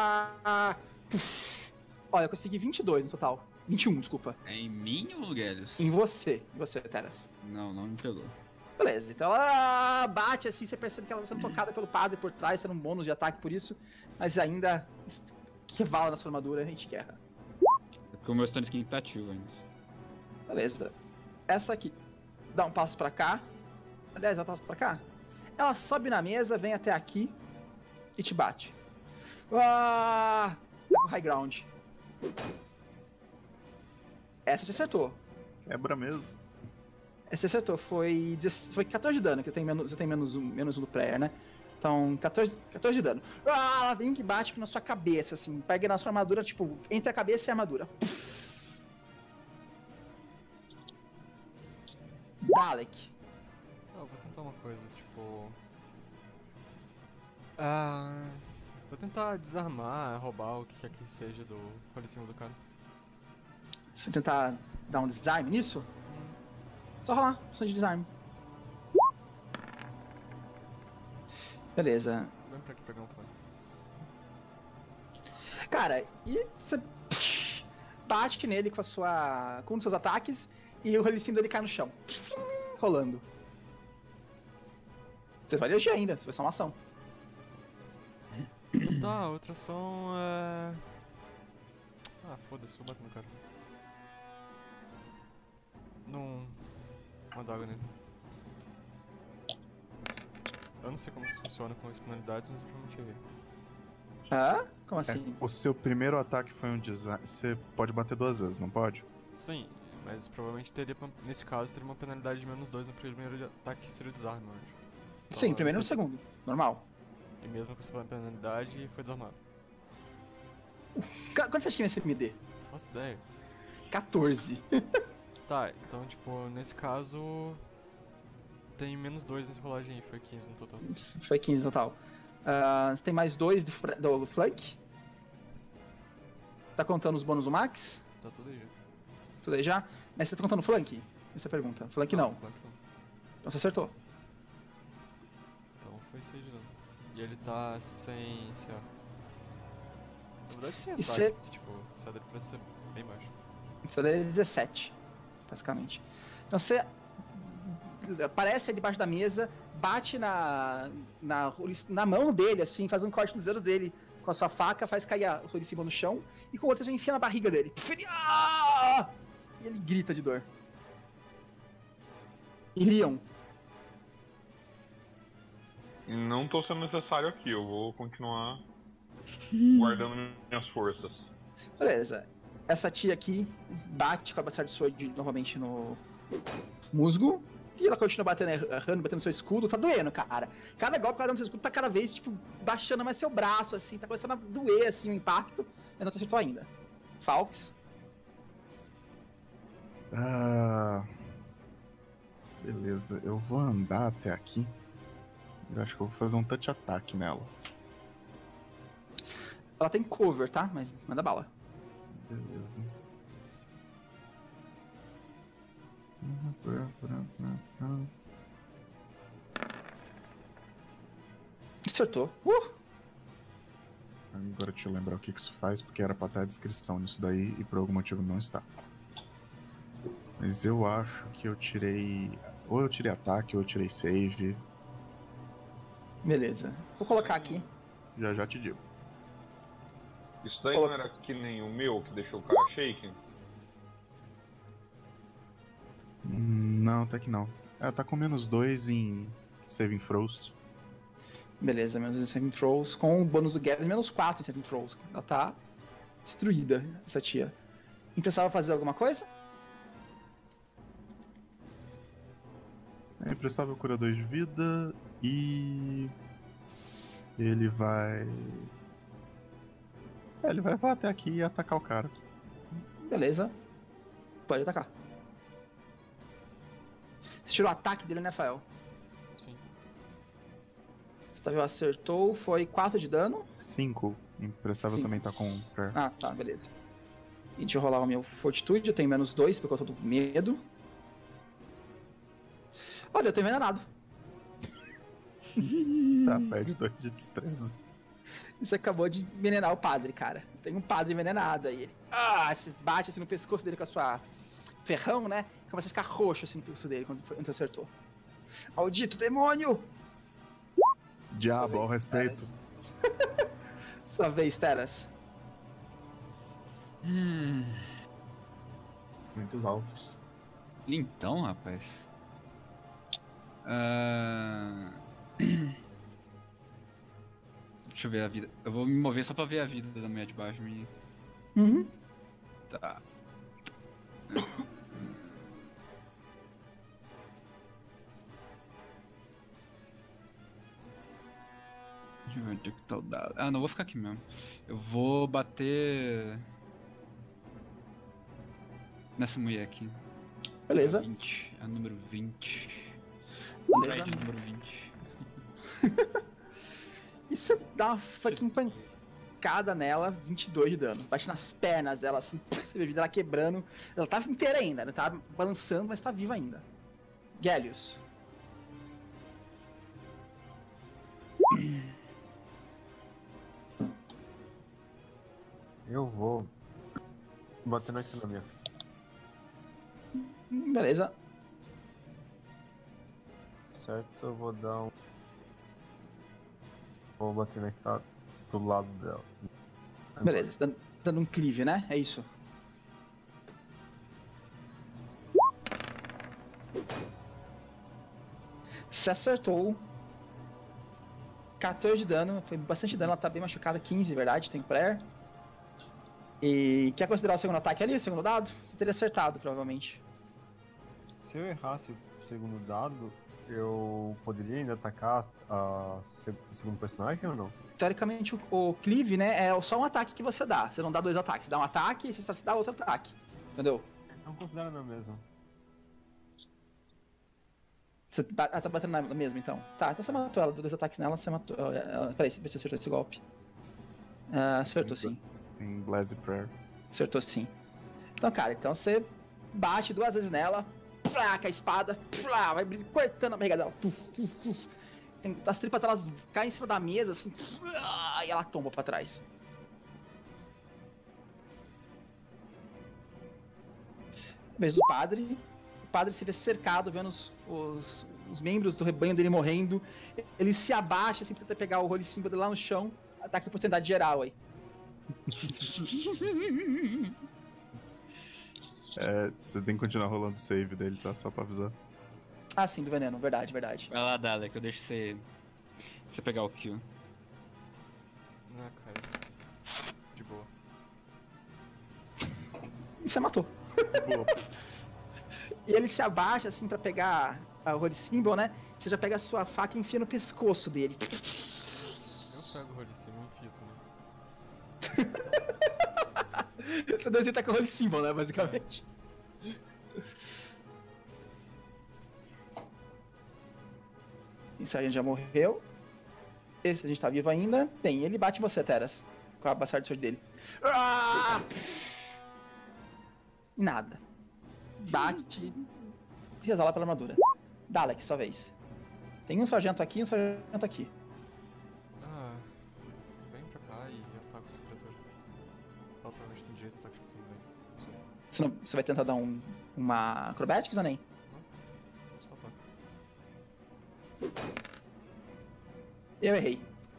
Olha, eu consegui 22 no total. 21, desculpa. É em mim ou no Gellius? Em você, Teras. Não me pegou. Beleza, então ela bate assim, você percebe que ela está sendo tocada pelo padre por trás, sendo um bônus de ataque por isso, mas ainda revala na sua armadura, a gente guerra. É porque o meu stun skin tá ativo ainda. Beleza. Essa aqui dá um passo pra cá. Aliás, dá um passo pra cá. Ela sobe na mesa, vem até aqui e te bate. Tá com high ground. Essa te acertou. Quebra mesmo. Essa acertou, foi 14 de dano, que eu tenho menos um no prayer, né? Então, 14 de dano. Ela vem que bate na sua cabeça, assim, pega na sua armadura, tipo, entre a cabeça e a armadura. Dalek. Eu vou tentar uma coisa, tipo. Vou tentar desarmar, roubar o que quer que seja do cima do cara. Você vai tentar dar um desarme nisso? Só rolar, opção de desarme. Beleza. Vem pra aqui pegar um fone. Cara, e você bate nele com com um dos seus ataques e o rolicinho dele cai no chão. Rolando. Você vai agir ainda, isso foi só uma ação. Tá, outra ação é. Foda-se, vou bater no cara. Uma daga nele. Eu não sei como isso funciona com as penalidades, mas eu provavelmente errei. Hã? Como assim? O seu primeiro ataque foi um desarme. Você pode bater 2 vezes, não pode? Sim, mas provavelmente teria, nesse caso, teria uma penalidade de -2 no primeiro ataque, que seria o desarme, eu acho. Então, Sim, primeiro e no não sei segundo. Normal. E mesmo com essa penalidade, foi desarmado. Quanto você acha que vai ser MD? Faço ideia. 14. Tá, então, tipo, nesse caso. Tem -2 nessa rolagem aí, foi 15 no total. Foi 15 no total. Você tem mais 2 do flank. Tá contando os bônus do Max? Tá tudo aí já. Tudo aí já? Mas você tá contando o flank? Essa é a pergunta. Flank não. Flank não. Então você acertou. Então foi 6 de dano. E ele tá sem CA. Na verdade, sem E ataque, cê- porque, tipo, o CA dele parece ser bem baixo. Isso daí é 17, basicamente. Então você aparece aí debaixo da mesa, bate na mão dele, assim, faz um corte nos dedos dele com a sua faca, faz cair o Floriciba no chão, e com o outro você enfia na barriga dele. E ele grita de dor. E Leon. Não tô sendo necessário aqui, eu vou continuar guardando minhas forças. Beleza. Essa tia aqui bate com a Bastard Sword novamente no musgo. E ela continua batendo, errando, batendo no seu escudo. Tá doendo, cara. Cada golpe que ela dá no seu escudo tá cada vez, tipo, baixando mais seu braço, assim. Tá começando a doer, assim, o impacto. Mas não acertou ainda. Falks. Beleza, eu vou andar até aqui. Eu acho que eu vou fazer um touch attack nela. Ela tem cover, tá? Mas manda bala. Beleza. Acertou. Agora deixa eu lembrar o que isso faz, porque era pra ter a descrição nisso daí e por algum motivo não está. Mas eu acho que eu tirei... Ou eu tirei ataque, ou eu tirei save. Beleza. Vou colocar aqui. Já te digo. Isso daí não era que nem o meu, que deixou o cara shaken? Não, até que não. Ela tá com -2 em saving throws. Beleza, menos em saving throws. Com o bônus do Gavin, -4 em saving throws. Ela tá destruída, essa tia. Precisava fazer alguma coisa? É imprestável cura 2 de vida e... Ele vai... ele vai voar até aqui e atacar o cara. Beleza. Pode atacar. Você tirou o ataque dele, né, Fael? Sim. Você acertou, foi 4 de dano. 5. Imprestável Sim. também tá com... Ah, tá, beleza. E deixa eu rolar o meu Fortitude, eu tenho -2 por conta do medo. Olha, eu tô envenenado. Tá, perde 2 de destreza. Você acabou de envenenar o padre, cara. Tem um padre envenenado aí. Ele você bate assim no pescoço dele com a sua ferrão, né? Começa a ficar roxo assim no pescoço dele quando você acertou. Maldito demônio! Diabo, ao respeito. Sua vez, Teras. Muitos alvos. Então, rapaz. Deixa eu ver a vida. Eu vou me mover só pra ver a vida da mulher de baixo. Uhum. Tá. Deixa eu ver onde é que tá o dado. Ah, não, vou ficar aqui mesmo. Eu vou bater... nessa mulher aqui. Beleza. 20. É o número 20. Beleza. Número 20. E você dá uma fucking pancada nela, 22 de dano. Bate nas pernas dela, assim, você vê a vida ela quebrando. Ela tá inteira ainda, ela tá balançando, mas tá viva ainda. Gellius. Eu vou batendo aqui na minha frente. Beleza. Certo, eu vou dar um... Vou bater aqui, tá do lado dela. Beleza, você tá dando um cleave, né? É isso. Você acertou. 14 de dano, foi bastante dano, ela tá bem machucada, 15, na verdade, tem prayer. E quer considerar o segundo ataque ali, o segundo dado? Você teria acertado, provavelmente. Se eu errasse o segundo dado, eu poderia ainda atacar o segundo personagem ou não? Teoricamente, o cleave, né, é só um ataque que você dá. Você não dá 2 ataques, você dá um ataque e você só dá outro ataque. Entendeu? Então considera na mesma. Você tá batendo na mesma, então. Tá, então você matou ela, 2 ataques nela, você matou. Peraí, se você acertou esse golpe. Acertou sim. Em Blaze Prayer. Acertou sim. Então, cara, então você bate 2 vezes nela, plá, com a espada, plá, vai cortando a barriga dela. As tripas delas caem em cima da mesa, assim, e ela tomba pra trás. Vez do padre. O padre se vê cercado, vendo os membros do rebanho dele morrendo. Ele se abaixa, assim, tenta pegar o Holy Symbol dele lá no chão. Ataque de oportunidade geral aí. Você tem que continuar rolando o save dele, tá? Só pra avisar. Ah, sim, do veneno, verdade, verdade. Vai lá, Dada, que eu deixo você Você pegar o kill. Né, cara. De boa. E você matou. Boa. E ele se abaixa assim pra pegar a Holy Symbol, né? Você já pega a sua faca e enfia no pescoço dele. Eu pego o rolo em cima e enfio também. Você desenha com a Holy Symbol, né? Basicamente. Esse a gente já morreu. Esse a gente tá vivo ainda. Bem, ele bate em você, Teras. Com a Bastard Sword dele. Ah! Nada. Bate. Se resala pela armadura. Dalek, sua vez. Tem um sargento aqui e um sargento aqui. Ah, vem pra cá e ataca o supletor. Ela provavelmente tem direito a ataque também. Não sei. Você vai tentar dar uma Acrobatics ou nem? Só ataca. Eu errei.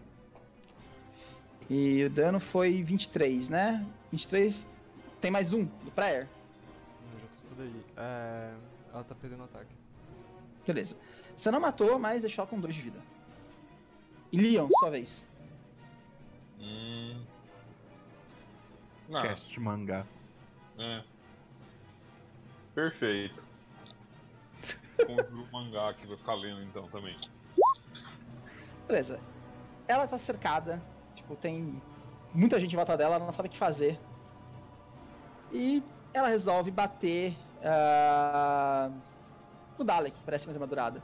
E o dano foi 23, né? 23 tem mais um do prayer. Já tá tudo aí. Ela tá perdendo o ataque. Beleza. Você não matou, mas deixou ela com 2 de vida. E Leon, sua vez. Não, Cast mangá. Perfeito. Conjuro o mangá aqui, vou ficar lendo então também. Beleza. Ela tá cercada. Tipo, tem muita gente em volta dela, ela não sabe o que fazer. E ela resolve bater no Dalek, que parece mais armadurada.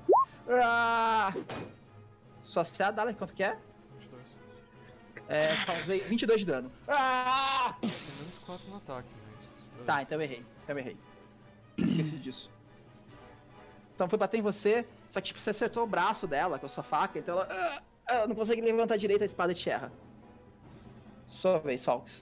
Só se a Dalek, quanto que é? 22. Causei 22 de dano. Tem menos 4 no ataque, mas. Tá, então eu errei. Esqueci disso. Então foi bater em você, só que tipo, você acertou o braço dela com a sua faca, então ela não consegue levantar direito a espada e te erra. Sua vez, Falks.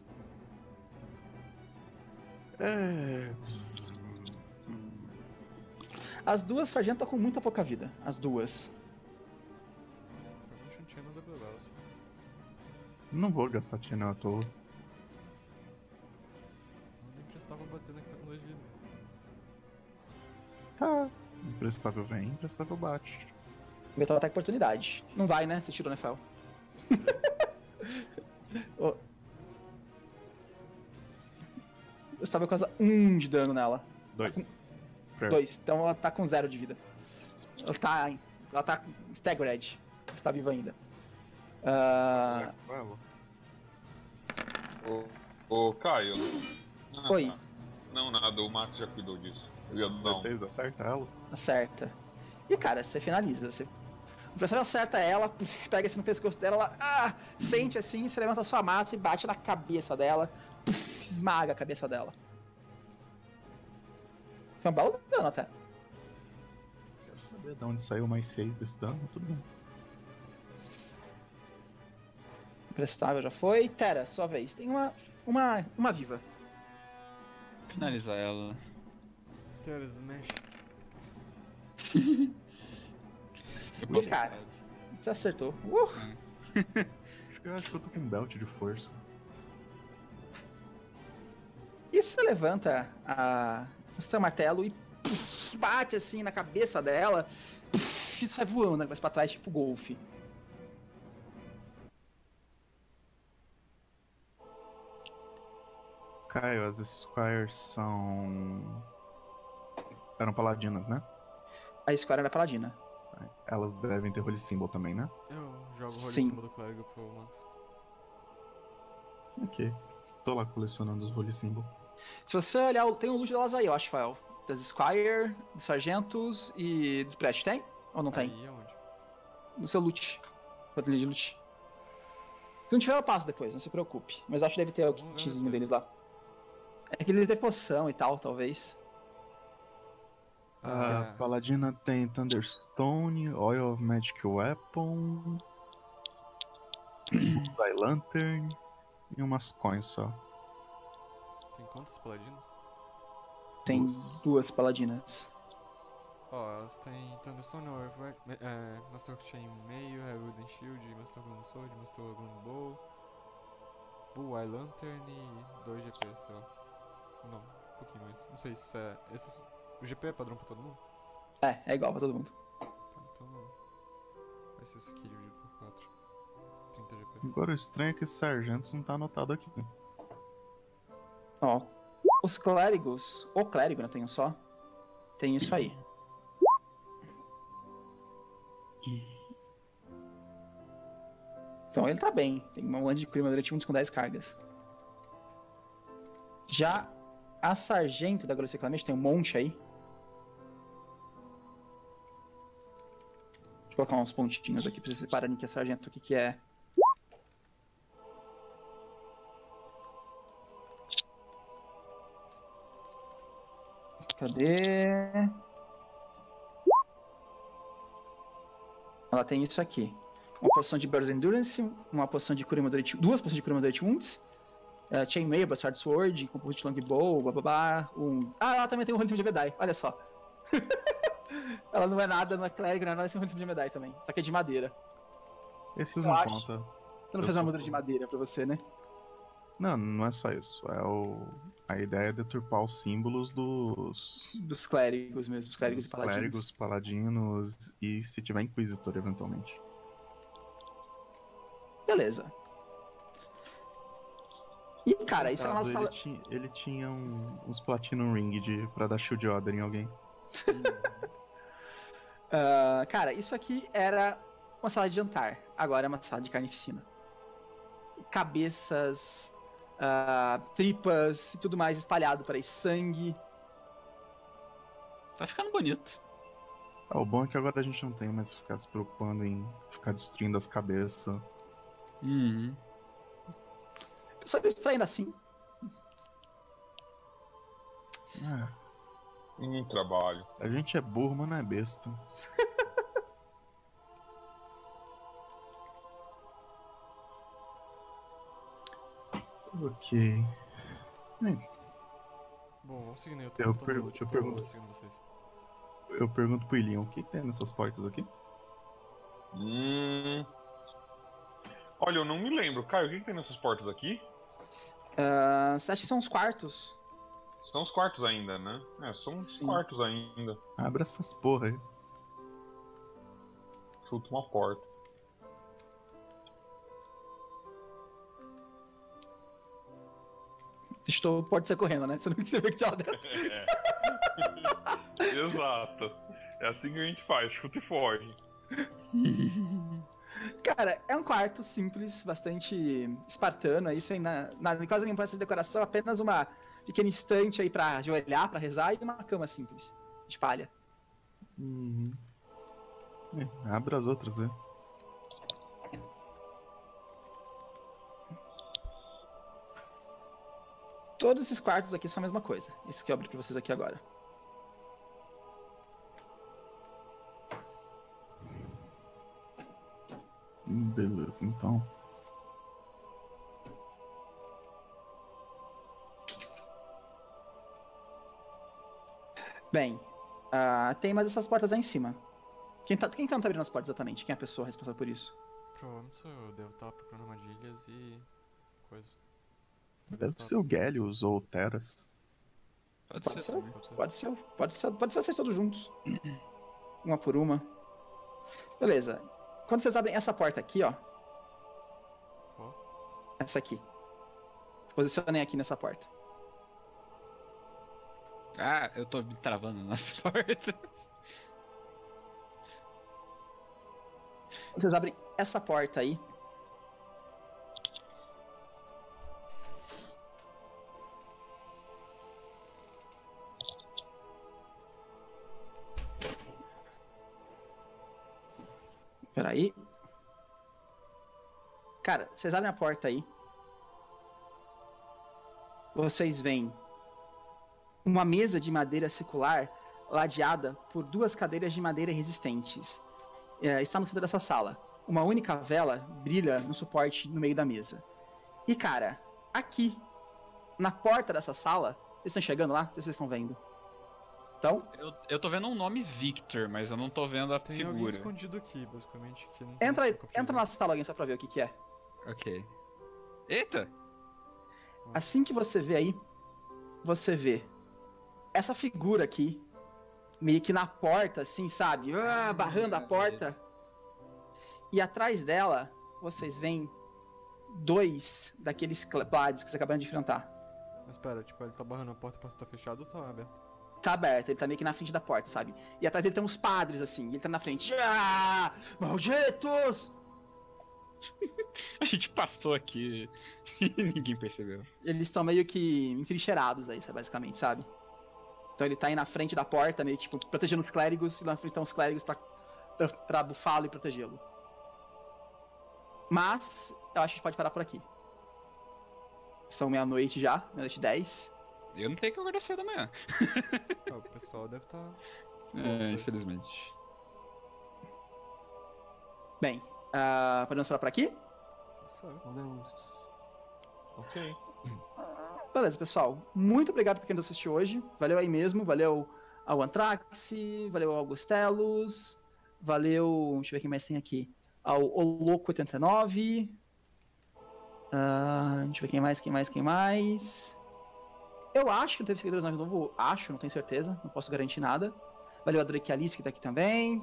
As duas sargentas estão com muita pouca vida. As duas. Provavelmente um tiro não dá pra levar elas. Não vou gastar Channel à toa. Nem prestava batendo que tá com 2 de vida. Tá. Imprestável vem, imprestável bate. Metal ataque oportunidade. Não vai, né? Você tirou, né, Fel? Oh. Eu estava com 1 de dano nela. 2. 2. Então ela tá com 0 de vida. Ela tá staggered. Está viva ainda. Ô, Caio. Oi. Tá. Não, nada, o Max já cuidou disso. Eu ia dar 16, acerta ela. Acerta. E cara, você finaliza. O professor acerta ela, pega assim no pescoço dela, ela sente assim, você levanta a sua massa e bate na cabeça dela, esmaga a cabeça dela. Foi um belo dano até. Quero saber de onde saiu mais 6 desse dano, tudo bem. Imprestável já foi. Tera, sua vez. Tem uma viva. Finalizar ela. Teras, smash. Eu posso cara. fazer. Você acertou. Acho que eu tô com um belt de força. E você levanta o seu martelo e bate assim na cabeça dela e sai voando, né? Mas pra trás, tipo golfe. Caio, as Squires eram paladinas, né? A Square era paladina. Elas devem ter Holy Symbol também, né? Eu jogo o rolo em Sim. cima do clérigo pro Max. Ok. Tô lá colecionando os Holy Symbol. Se você olhar, tem o loot delas aí, eu acho, Fael. Das Squire, dos Sargentos e dos Pret, tem? Ou não tem? Aí aonde? No seu loot. Quadrilha de loot. Se não tiver, eu passo depois, não se preocupe. Mas acho que deve ter o kitzinho deles lá. É que ele deve ter poção e tal, talvez. A Paladina tem Thunderstone, Oil of Magic Weapon, Bullseye Lantern e umas coins só. Tem quantas paladinas? Tem Duas. 2 paladinas. Ó, elas têm Thunderstone, Master of Chain meio, Wooden Shield, Master of Gun Sword, Master of Gun Bow, Bull Eye Lantern e 2 GP, sei lá. Não, um pouquinho mais. Não sei se é. O GP é padrão pra todo mundo? É igual pra todo mundo. Tá, então vai ser esse aqui dividido por 4. 30 de AP. Agora o estranho é que esse sargentos não tá anotado aqui. Ó, os clérigos, o clérigo, não tenho só, tem isso aí. Então ele tá bem, tem uma lance de clima durante com 10 cargas. Já a sargento da Grossa Clemente tem um monte aí. Vou colocar uns pontinhos aqui pra vocês separarem que é sargento, o que é. Cadê? Ela tem isso aqui. Uma poção de Burst Endurance, uma poção de cura durante, duas poções de cura durante Wounds, Chainmail, Bastard Sword, Composite Longbow, bababá, ela também tem um rolo de Jedi, olha só. Ela não é nada, não é clérigo, não é nada, tem um rolo de Jedi também, só que é de madeira. Esses Eu não acho. contam. Você não fez uma armadura de madeira pra você, né? Não, não é só isso. A ideia é deturpar os símbolos Dos clérigos mesmo, dos clérigos e paladinos. clérigos, paladinos e se tiver Inquisitor eventualmente. Beleza. E, cara, isso é uma Coitado, sala... ele tinha uns Platinum Ring pra dar Shield Order em alguém. Cara, isso aqui era uma sala de jantar. Agora é uma sala de carnificina. Cabeças, tripas e tudo mais espalhado por aí. Sangue. Tá ficando bonito. O bom é que agora a gente não tem mais que ficar se preocupando em ficar destruindo as cabeças. Uhum. O pessoal está ainda assim. Trabalho. A gente é burro, mas não é besta. Ok. Bom, vamos seguindo aí. Eu pergunto. Seguindo vocês. Eu pergunto pro Ilion, o que tem nessas portas aqui? Olha, eu não me lembro. Caio, o que tem nessas portas aqui? Você acha que são os quartos? São os quartos ainda, né? São os Sim. quartos ainda. Abre essas porra aí. Chuta uma porta. Pode ser correndo, né? Você não quis ver que tinha lá dentro. Exato. É assim que a gente faz, chuta e foge. Cara, é um quarto simples, bastante espartano, aí sem quase nenhuma peça de decoração, apenas uma pequena estante aí pra ajoelhar, pra rezar, e uma cama simples, de palha. Abre as outras aí. Todos esses quartos aqui são a mesma coisa. Esse que eu abro pra vocês aqui agora. Beleza, então. Bem, tem mais essas portas aí em cima. Quem tá abrindo as portas exatamente? Quem é a pessoa responsável por isso? Provavelmente sou eu. Devo estar procurando armadilhas e... coisa. Deve ser o Gélios ou o Teras. Pode ser. também. Pode ser vocês todos juntos. Uma por uma. Beleza. Quando vocês abrem essa porta aqui, ó. Essa aqui. Posicionem aqui nessa porta. Eu tô me travando nas portas. Quando vocês abrem essa porta aí. Peraí. Cara, vocês abrem a porta aí. Vocês veem uma mesa de madeira circular ladeada por duas cadeiras de madeira resistentes. Está no centro dessa sala. Uma única vela brilha no suporte no meio da mesa. E, cara, aqui, na porta dessa sala, vocês estão chegando lá? Vocês estão vendo? Então? Eu tô vendo um nome Victor, mas eu não tô vendo a Tem alguém figura. escondido aqui, basicamente. Que não tem Entra esse capuz. na sala alguém só pra ver o que é. Ok. Eita! Assim que você vê aí, você vê essa figura aqui, meio que na porta, assim, sabe? Barrando a porta. E atrás dela vocês veem 2 daqueles Blades que vocês acabaram de enfrentar. Mas espera, tipo, ele tá barrando a porta, a porta tá fechada ou tá aberta? Tá aberto, ele tá meio que na frente da porta, sabe? E atrás dele tem uns padres, assim, e ele tá na frente. Ah, malditos! A gente passou aqui e ninguém percebeu. Eles estão meio que entrincheirados aí, basicamente, sabe? Então ele tá aí na frente da porta, meio que, tipo, protegendo os clérigos, e lá na frente estão os clérigos pra bufá-lo e protegê-lo. Mas, eu acho que a gente pode parar por aqui. São meia-noite já, meia-noite 10. Eu não tenho que acordar cedo amanhã. Ah, o pessoal deve estar. Infelizmente. Bem, podemos parar por aqui? Podemos. Ok. Beleza, pessoal. Muito obrigado por quem nos assistiu hoje. Valeu aí mesmo. Valeu ao Antrax, valeu ao Augustelos, valeu... Deixa eu ver quem mais tem aqui. Ao Oloco89. Deixa eu ver quem mais. Eu acho que não teve seguidores novos de novo. Acho, não tenho certeza. Não posso garantir nada. Valeu a Drake Alice que tá aqui também.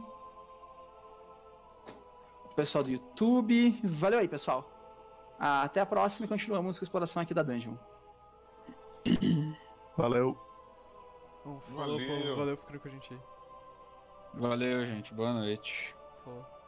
O pessoal do YouTube. Valeu aí, pessoal. Até a próxima e continuamos com a exploração aqui da Dungeon. Valeu. Falou, povo. Valeu por ficar com a gente aí. Valeu, gente. Boa noite. Falou.